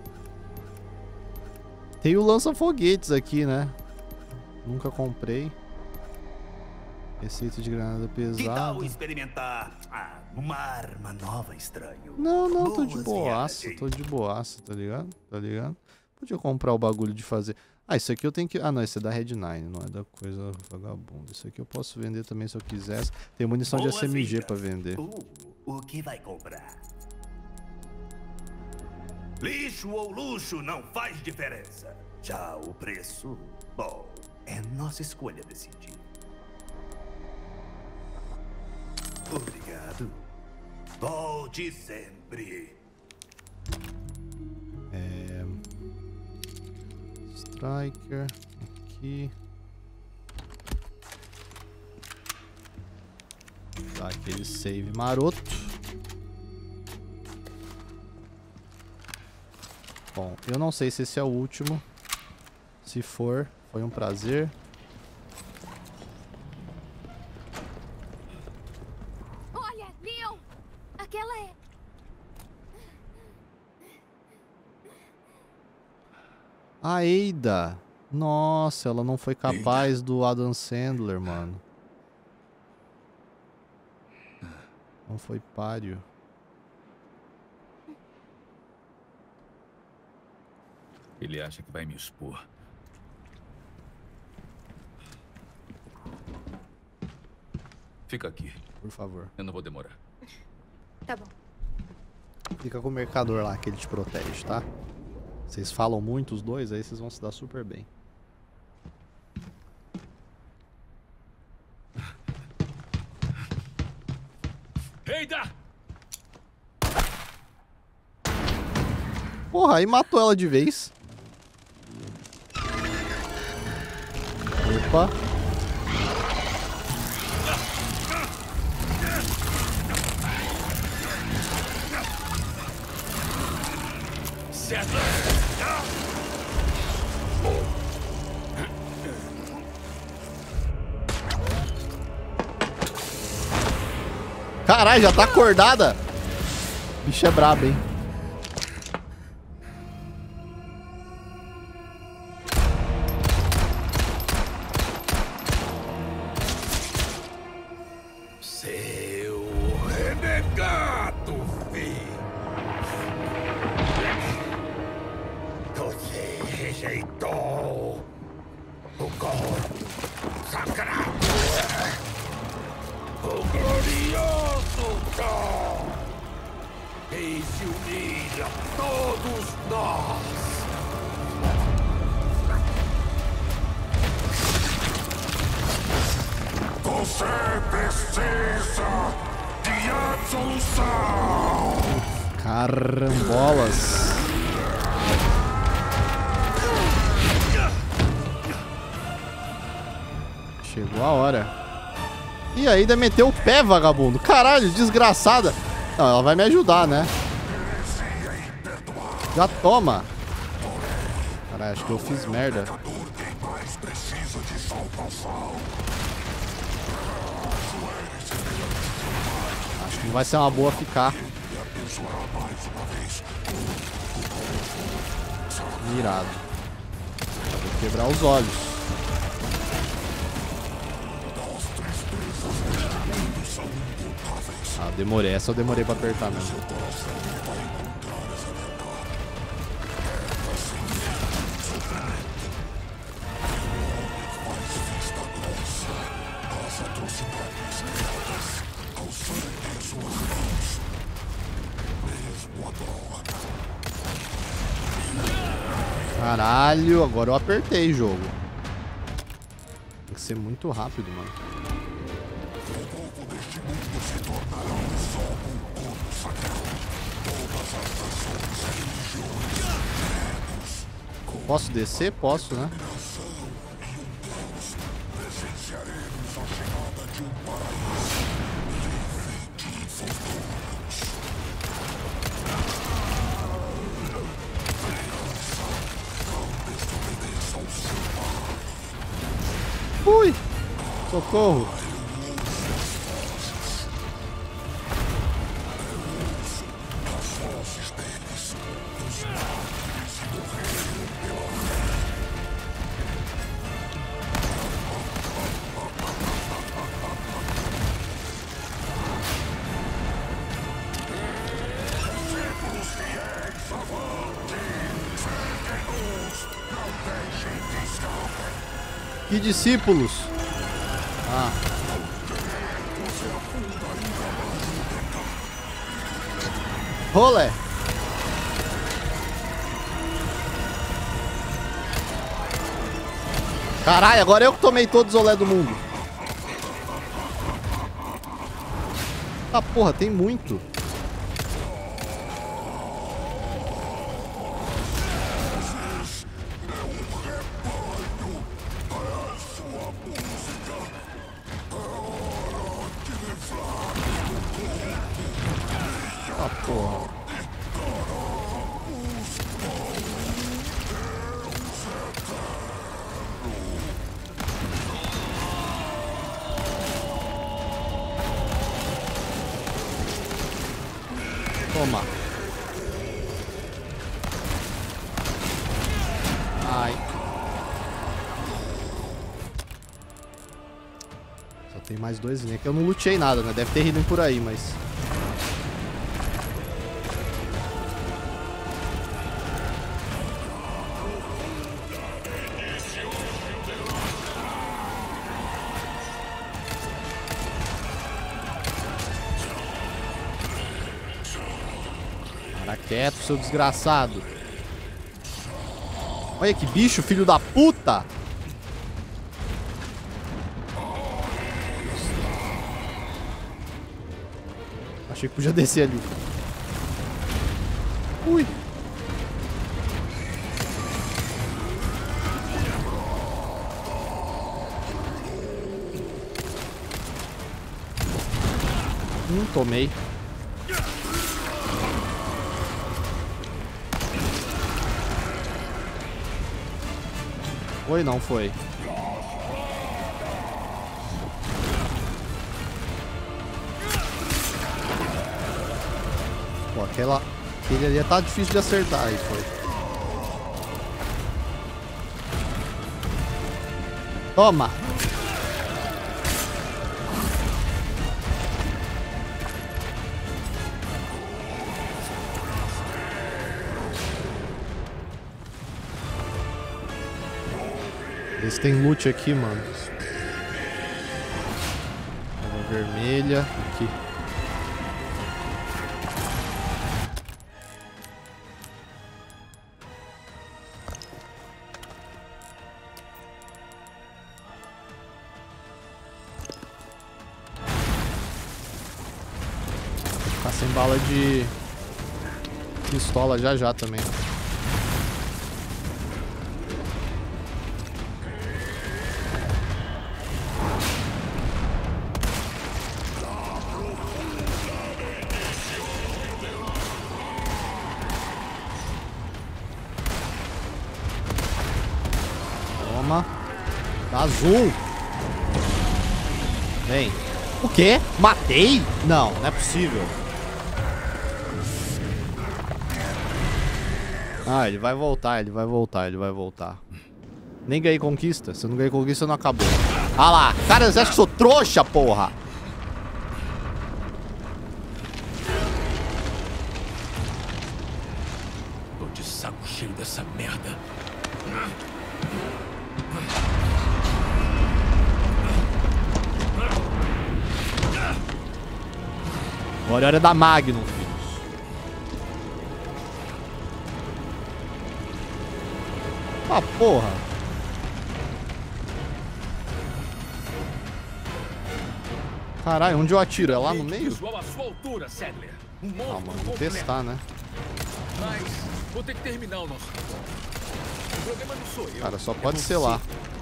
Tem o lança-foguetes aqui, né? Nunca comprei. Receita de granada Que pesada. tal experimentar ah, uma arma nova, estranho? Não, não, tô de Boas boaça, viagens. tô de boaça, tá ligado? Tá ligado? Podia comprar o bagulho de fazer... Ah, isso aqui eu tenho que... Ah, não, esse é da Red Nine, não é da coisa vagabunda. Isso aqui eu posso vender também se eu quisesse. Tem munição de S M G pra vender. Uh, o que vai comprar? Lixo ou luxo não faz diferença. Já o preço, bom, é nossa escolha decidir. Obrigado. Volte sempre. É... Striker, aqui. Dá aquele save maroto. Bom, eu não sei se esse é o último. Se for, foi um prazer. Olha, Leon! Aquela é... A Ada. Nossa, ela não foi capaz do Adam Sandler, mano. Não foi páreo. Ele acha que vai me expor. Fica aqui. Por favor. Eu não vou demorar. Tá bom. Fica com o mercador lá, que ele te protege, tá? Vocês falam muito os dois, aí vocês vão se dar super bem. Ada! Porra, aí matou ela de vez. Opa. Certo! Caralho, já tá acordada. Bicho é brabo, hein? Seu renegado, filho. Você rejeitou o corpo sagrado. O glorioso dom. E se unir a todos nós. Você precisa de absolução! Carambolas. Chegou a hora. E ainda meteu o pé, vagabundo. Caralho, desgraçada. Não, ela vai me ajudar, né? Já toma. Caralho, acho que eu fiz merda. Acho que não vai ser uma boa ficar. Mirado. Vou quebrar os olhos. Ah, demorei. Essa eu demorei pra apertar mesmo. Caralho, agora eu apertei o jogo. Tem que ser muito rápido, mano. Posso descer? Posso, né? Ui! Socorro! Que discípulos? Ah. Rolé. Caralho, agora eu que tomei todos os olé do mundo. Ah, porra, tem muito. Ah, porra. Toma. Ai. Só tem mais dois linhas. Que eu não lutei nada, né? Deve ter ido por aí, mas... Para quieto, seu desgraçado. Olha que bicho, filho da puta. Achei que podia descer ali. Ui. Hum, tomei. Foi, não foi. Pô, aquela... Aquele ali tá difícil de acertar aí, foi. Toma! Eles têm loot aqui, mano. Uma vermelha. Aqui. Vou ficar sem bala de pistola já já também. Tá azul. Vem. O quê? Matei? Não, não é possível. Ah, ele vai voltar, ele vai voltar, ele vai voltar. Nem ganhei conquista. Se eu não ganhei conquista, não acabou. Ah lá. Cara, você acha que eu sou trouxa, porra? Tô de saco cheio dessa merda. Agora é hora da Magnum, filhos. Ah, porra. Caralho, onde eu atiro? É lá no meio? Ah, mano, vou testar, né? Mas vou ter que terminar o nosso. O problema não sou eu. Cara, só pode ser lá.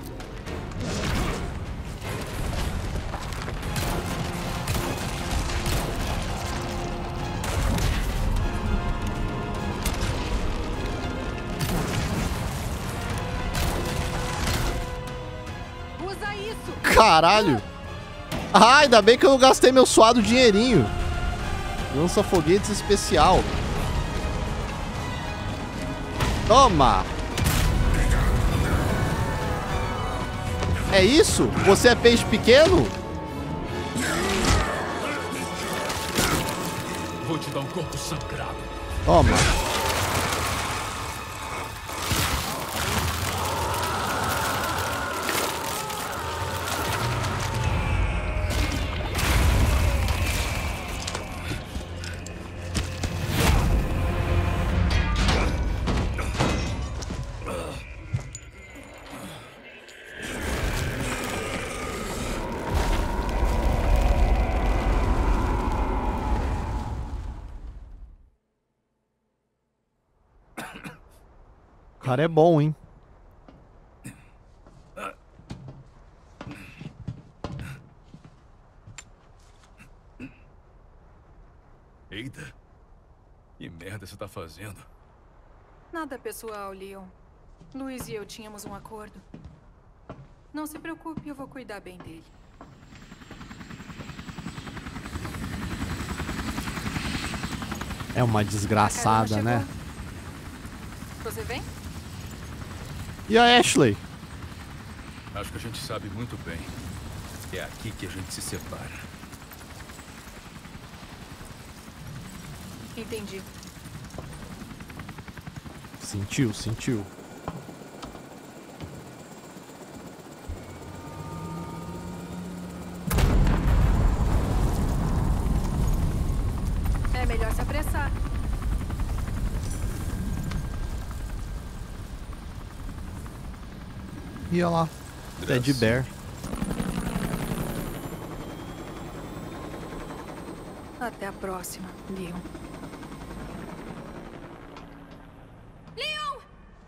Caralho! Ah, ainda bem que eu não gastei meu suado dinheirinho. Lança foguetes especial. Toma! É isso? Você é peixe pequeno? Vou te dar um corpo sangrado. Toma. O cara é bom, hein? Eita. Que merda você tá fazendo? Nada pessoal, Leon. Luiz e eu tínhamos um acordo. Não se preocupe, eu vou cuidar bem dele. É uma desgraçada, né? Você vem? E a Ashley? Acho que a gente sabe muito bem. É aqui que a gente se separa. Entendi. Sentiu, sentiu. É melhor se apressar. E olha lá. Teddy Bear. Até a próxima, Leon. Leon!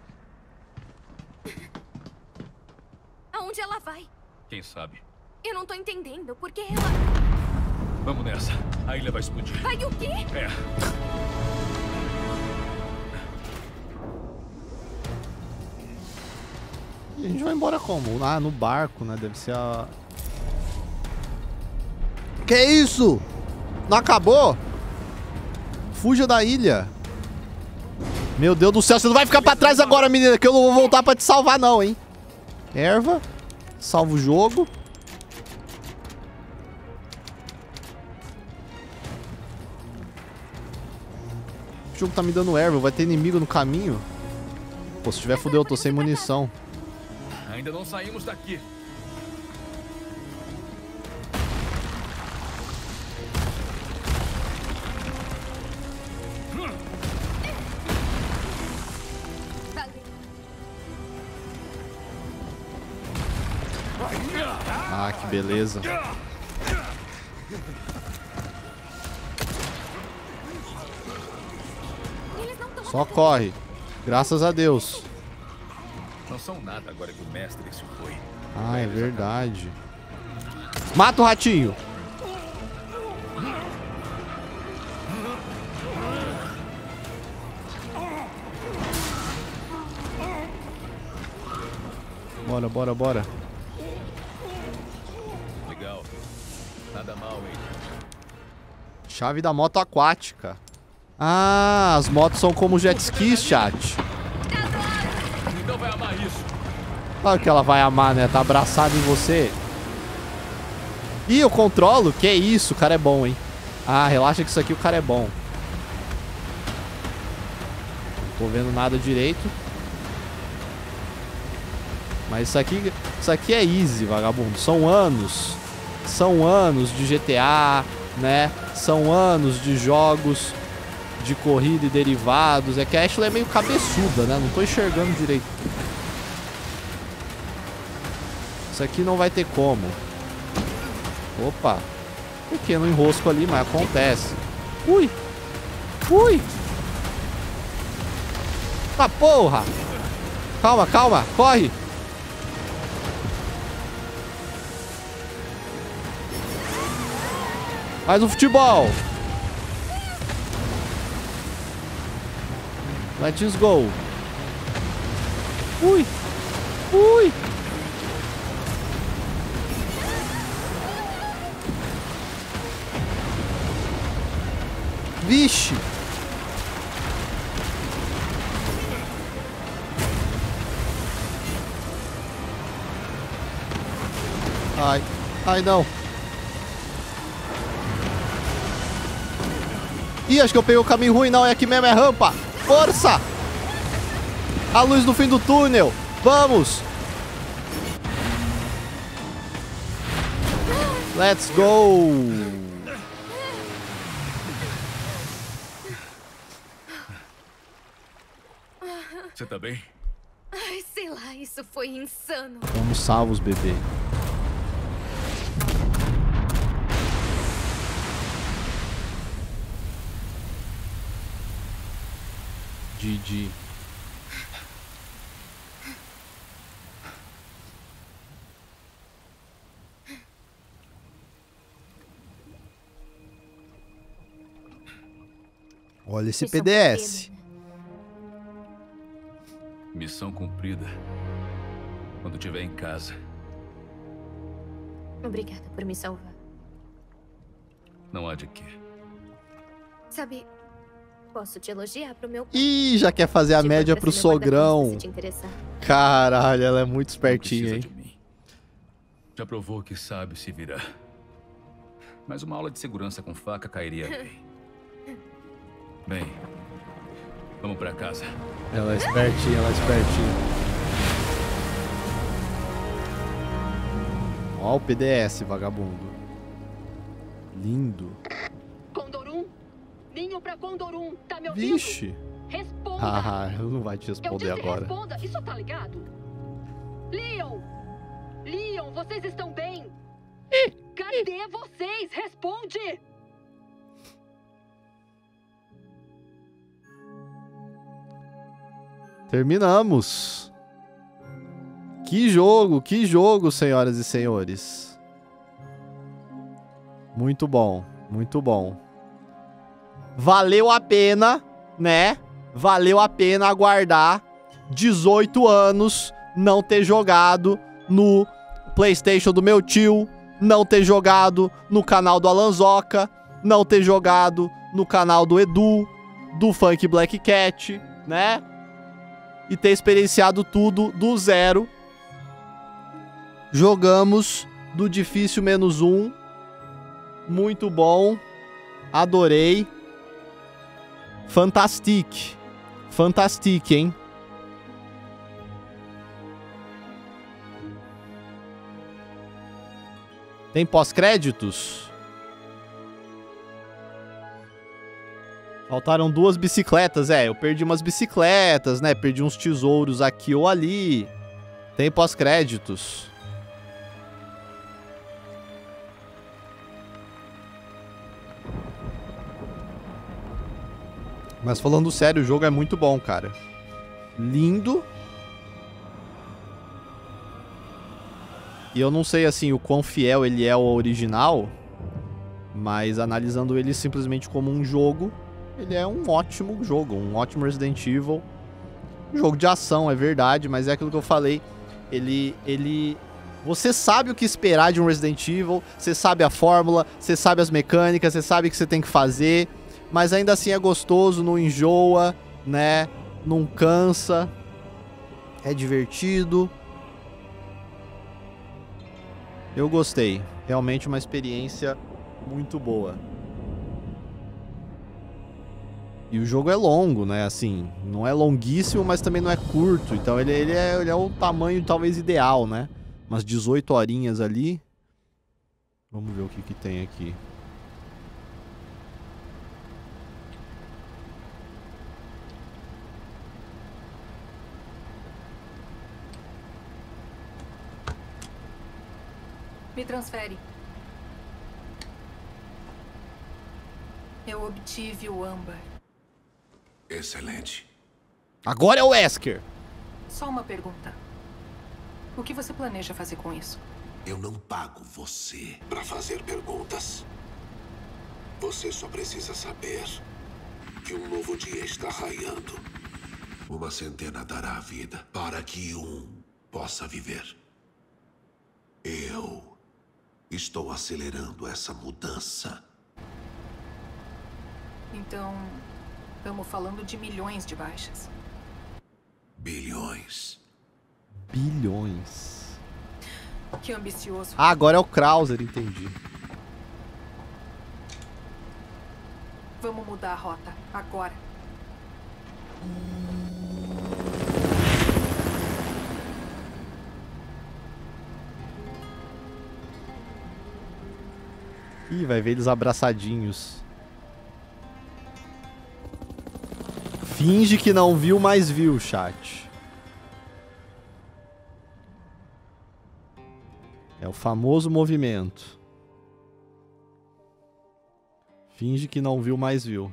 Aonde ela vai? Quem sabe? Eu não tô entendendo. Por que ela... Vamos nessa. A ilha vai explodir. Vai o quê? É. E a gente vai embora como? Ah, no barco, né? Deve ser a... Que isso? Não acabou? Fuja da ilha. Meu Deus do céu, você não vai ficar pra trás agora, menina, que eu não vou voltar pra te salvar não, hein. Erva. Salva o jogo. O jogo tá me dando erva, vai ter inimigo no caminho. Pô, se tiver fudeu, eu tô sem munição. Ainda não saímos daqui. Ah, que beleza. Só corre. Graças a Deus. Não são nada agora que o mestre se foi. Ah, é verdade. Mata o ratinho. Bora, bora, bora. Legal. Nada mal, hein? Chave da moto aquática. Ah, as motos são como jet skis, chat. Então vai amar isso. Claro que ela vai amar, né? Tá abraçada em você. Ih, eu controlo? Que isso, o cara é bom, hein? Ah, relaxa que isso aqui o cara é bom. Não tô vendo nada direito. Mas isso aqui, isso aqui é easy, vagabundo. São anos. São anos de G T A, né? São anos de jogos de corrida e derivados. É que a Ashley é meio cabeçuda, né? Não tô enxergando direito. Isso aqui não vai ter como. Opa. Pequeno enrosco ali, mas acontece. Ui. Ui. Ah, porra. Calma, calma. Corre. Faz um futebol. Let's go. Ui. Ui. Vixe. Ai. Ai, não. Ih, acho que eu peguei o caminho ruim. Não, é aqui mesmo, é rampa. Força! A luz no fim do túnel. Vamos! Let's go! Você tá bem? Ai, sei lá, isso foi insano. Vamos salvos, bebê. G G. Olha esse P D S. Missão cumprida. Quando estiver em casa. Obrigada por me salvar. Não há de quê. Sabe, posso te elogiar pro meu... Ih, já quer fazer a Tipo, média pra pro ser meu sogrão. guarda-costas, se te interessar. Caralho, ela é muito Não espertinha, precisa hein? de mim. Já provou que sabe se virar. Mas uma aula de segurança com faca cairia bem. Bem, vamos pra casa. Ela é espertinha, ela é espertinha. Ó o P D S, vagabundo. Lindo. Condor um? Ninho pra Condor um, tá me ouvindo? Vixe. Responda! Ah, ele não vai te Eu responder disse agora. responda, isso tá ligado? Leon! Leon, vocês estão bem? Cadê vocês? Responde! Terminamos. Que jogo, que jogo, senhoras e senhores. Muito bom, muito bom. Valeu a pena, né? Valeu a pena aguardar dezoito anos, não ter jogado no PlayStation do meu tio, não ter jogado no canal do Alanzoca, não ter jogado no canal do Edu, do Funk Black Cat, né? E ter experienciado tudo do zero. Jogamos do difícil menos um. Muito bom. Adorei. Fantastic. Fantastic, hein? Tem pós-créditos? Faltaram duas bicicletas. É, eu perdi umas bicicletas, né? Perdi uns tesouros aqui ou ali. Tem pós-créditos. Mas falando sério, o jogo é muito bom, cara. Lindo. E eu não sei, assim, o quão fiel ele é ao original, mas analisando ele simplesmente como um jogo, ele é um ótimo jogo, um ótimo Resident Evil. Um jogo de ação, é verdade, mas é aquilo que eu falei. Ele... ele... Você sabe o que esperar de um Resident Evil, você sabe a fórmula, você sabe as mecânicas, você sabe o que você tem que fazer, mas ainda assim é gostoso, não enjoa, né? Não cansa. É divertido. Eu gostei. Realmente uma experiência muito boa. E o jogo é longo, né? Assim, não é longuíssimo, mas também não é curto. Então ele, ele, é, ele é o tamanho talvez ideal, né? Umas dezoito horinhas ali. Vamos ver o que que tem aqui. Me transfere. Eu obtive o âmbar. Excelente. Agora é o Wesker. Só uma pergunta. O que você planeja fazer com isso? Eu não pago você para fazer perguntas. Você só precisa saber que um novo dia está raiando. Uma centena dará a vida para que um possa viver. Eu estou acelerando essa mudança. Então, estamos falando de milhões de baixas. Bilhões. Bilhões. Que ambicioso. Ah, agora é o Krauser, entendi. Vamos mudar a rota, agora. Ih, vai ver eles abraçadinhos. Finge que não viu, mas viu, chat. É o famoso movimento. Finge que não viu, mas viu.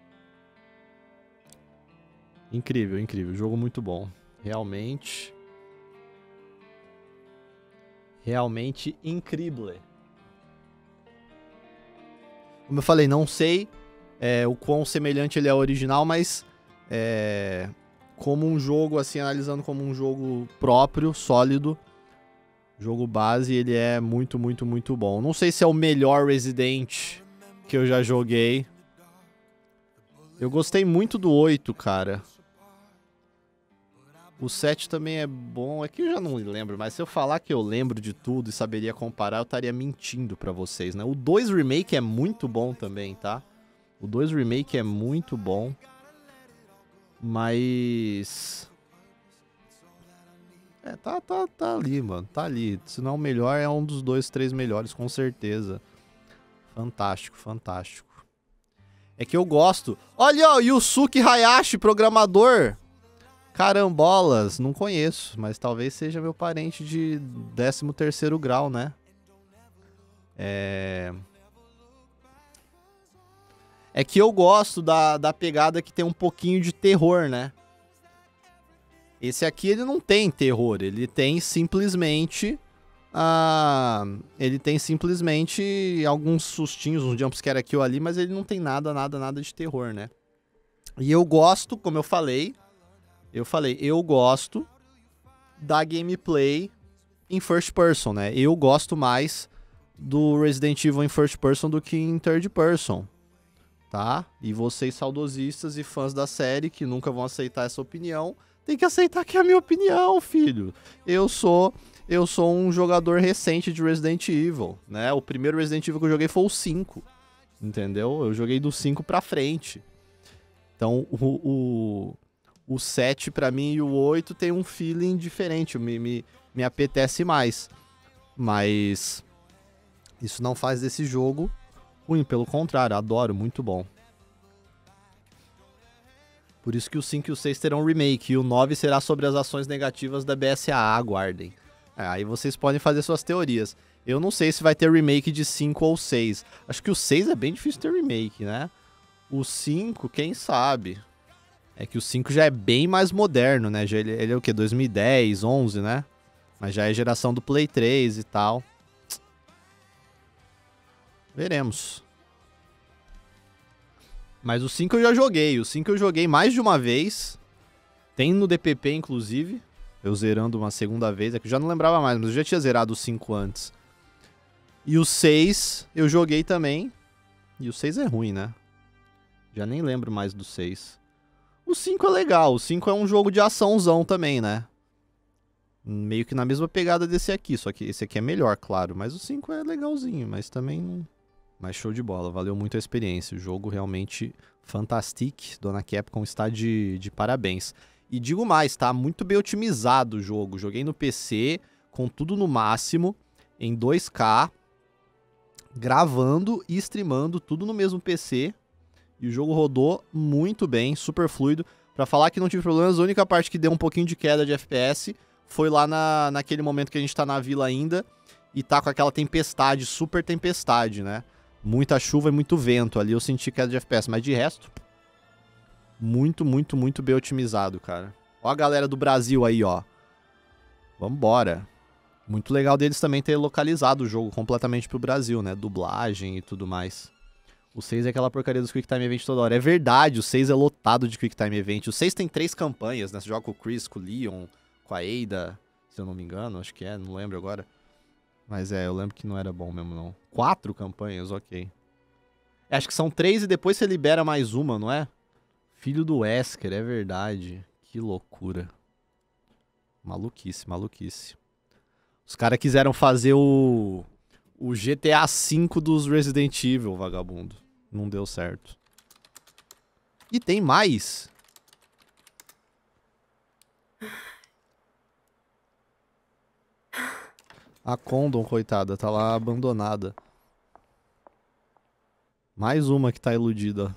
Incrível, incrível. Jogo muito bom. Realmente. Realmente incrível. Como eu falei, não sei é, o quão semelhante ele é ao original, mas é, como um jogo, assim, analisando como um jogo próprio, sólido, jogo base, ele é muito, muito, muito bom. Não sei se é o melhor Resident que eu já joguei. Eu gostei muito do oito, cara. O sete também é bom. É que eu já não lembro, mas se eu falar que eu lembro de tudo e saberia comparar, eu estaria mentindo pra vocês, né? O dois Remake é muito bom também, tá? O dois Remake é muito bom. Mas... É, tá, tá, tá ali, mano. Tá ali. Se não é o melhor, é um dos dois, três melhores, com certeza. Fantástico, fantástico. É que eu gosto... Olha, ó, Yusuke Hayashi, programador... Carambolas, não conheço, mas talvez seja meu parente de décimo terceiro grau, né? É... É que eu gosto da, da pegada que tem um pouquinho de terror, né? Esse aqui, ele não tem terror, ele tem simplesmente... Ah, ele tem simplesmente alguns sustinhos, uns jumpscare aqui ou ali, mas ele não tem nada, nada, nada de terror, né? E eu gosto, como eu falei... Eu falei, eu gosto da gameplay em first person, né? Eu gosto mais do Resident Evil em first person do que em third person. tá? E vocês saudosistas e fãs da série que nunca vão aceitar essa opinião, tem que aceitar que é a minha opinião, filho. Eu sou, eu sou um jogador recente de Resident Evil, né? O primeiro Resident Evil que eu joguei foi o cinco, entendeu? Eu joguei do cinco pra frente. Então, o, o, o sete pra mim e o oito tem um feeling diferente, me, me, me apetece mais. Mas isso não faz desse jogo ruim, pelo contrário, adoro, muito bom. Por isso que o cinco e o seis terão remake, e o nove será sobre as ações negativas da B S A A, aguardem. É, aí vocês podem fazer suas teorias. Eu não sei se vai ter remake de cinco ou seis. Acho que o seis é bem difícil ter remake, né? O cinco, quem sabe? É que o cinco já é bem mais moderno, né? Já ele, ele é o quê? dois mil e dez, onze, né? Mas já é geração do Play três e tal. Veremos. Mas o cinco eu já joguei. O cinco eu joguei mais de uma vez. Tem no D P P, inclusive. Eu zerando uma segunda vez. É que eu já não lembrava mais, mas eu já tinha zerado o cinco antes. E o seis eu joguei também. E o seis é ruim, né? Já nem lembro mais do seis. O cinco é legal. O cinco é um jogo de açãozão também, né? Meio que na mesma pegada desse aqui. Só que esse aqui é melhor, claro. Mas o cinco é legalzinho. Mas também não... Mas show de bola. Valeu muito a experiência. O jogo realmente fantastic. Dona Capcom está de, de parabéns. E digo mais, tá? Muito bem otimizado o jogo. Joguei no P C, com tudo no máximo, em dois K, gravando e streamando tudo no mesmo P C. E o jogo rodou muito bem, super fluido. Pra falar que não tive problemas, a única parte que deu um pouquinho de queda de F P S foi lá na, naquele momento que a gente tá na vila ainda e tá com aquela tempestade, super tempestade, né? Muita chuva e muito vento. Ali eu senti queda de F P S, mas de resto... Muito, muito, muito bem otimizado, cara. Ó a galera do Brasil aí, ó. Vambora. Muito legal deles também ter localizado o jogo completamente pro Brasil, né? Dublagem e tudo mais. O seis é aquela porcaria dos Quick Time Event toda hora. É verdade, o seis é lotado de Quick Time Event. O seis tem três campanhas, né? Você joga com o Chris, com o Leon, com a Ada, se eu não me engano. Acho que é, não lembro agora. Mas é, eu lembro que não era bom mesmo, não. Quatro campanhas, ok. É, acho que são três e depois você libera mais uma, não é? Filho do Wesker, é verdade. Que loucura. Maluquice, maluquice. Os caras quiseram fazer o... O G T A cinco dos Resident Evil, vagabundo. Não deu certo. E tem mais. A Condon, coitada, tá lá abandonada. Mais uma que tá iludida.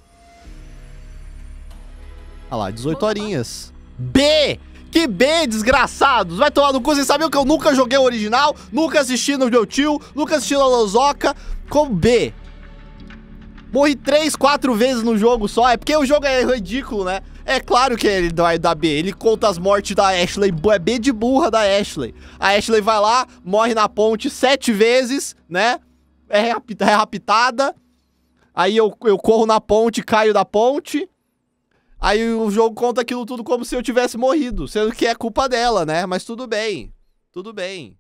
Olha lá, dezoito horinhas. B! Que B, desgraçados! Vai tomar no cu, vocês sabiam que eu nunca joguei o original, nunca assisti no meu tio, nunca assisti na Lozoca, com B. Morri três, quatro vezes no jogo só, é porque o jogo é ridículo, né? É claro que ele vai dar B, ele conta as mortes da Ashley, é B de burra da Ashley. A Ashley vai lá, morre na ponte sete vezes, né? É raptada, aí eu, eu corro na ponte, caio da ponte... Aí o jogo conta aquilo tudo como se eu tivesse morrido, sendo que é culpa dela, né? Mas tudo bem, tudo bem.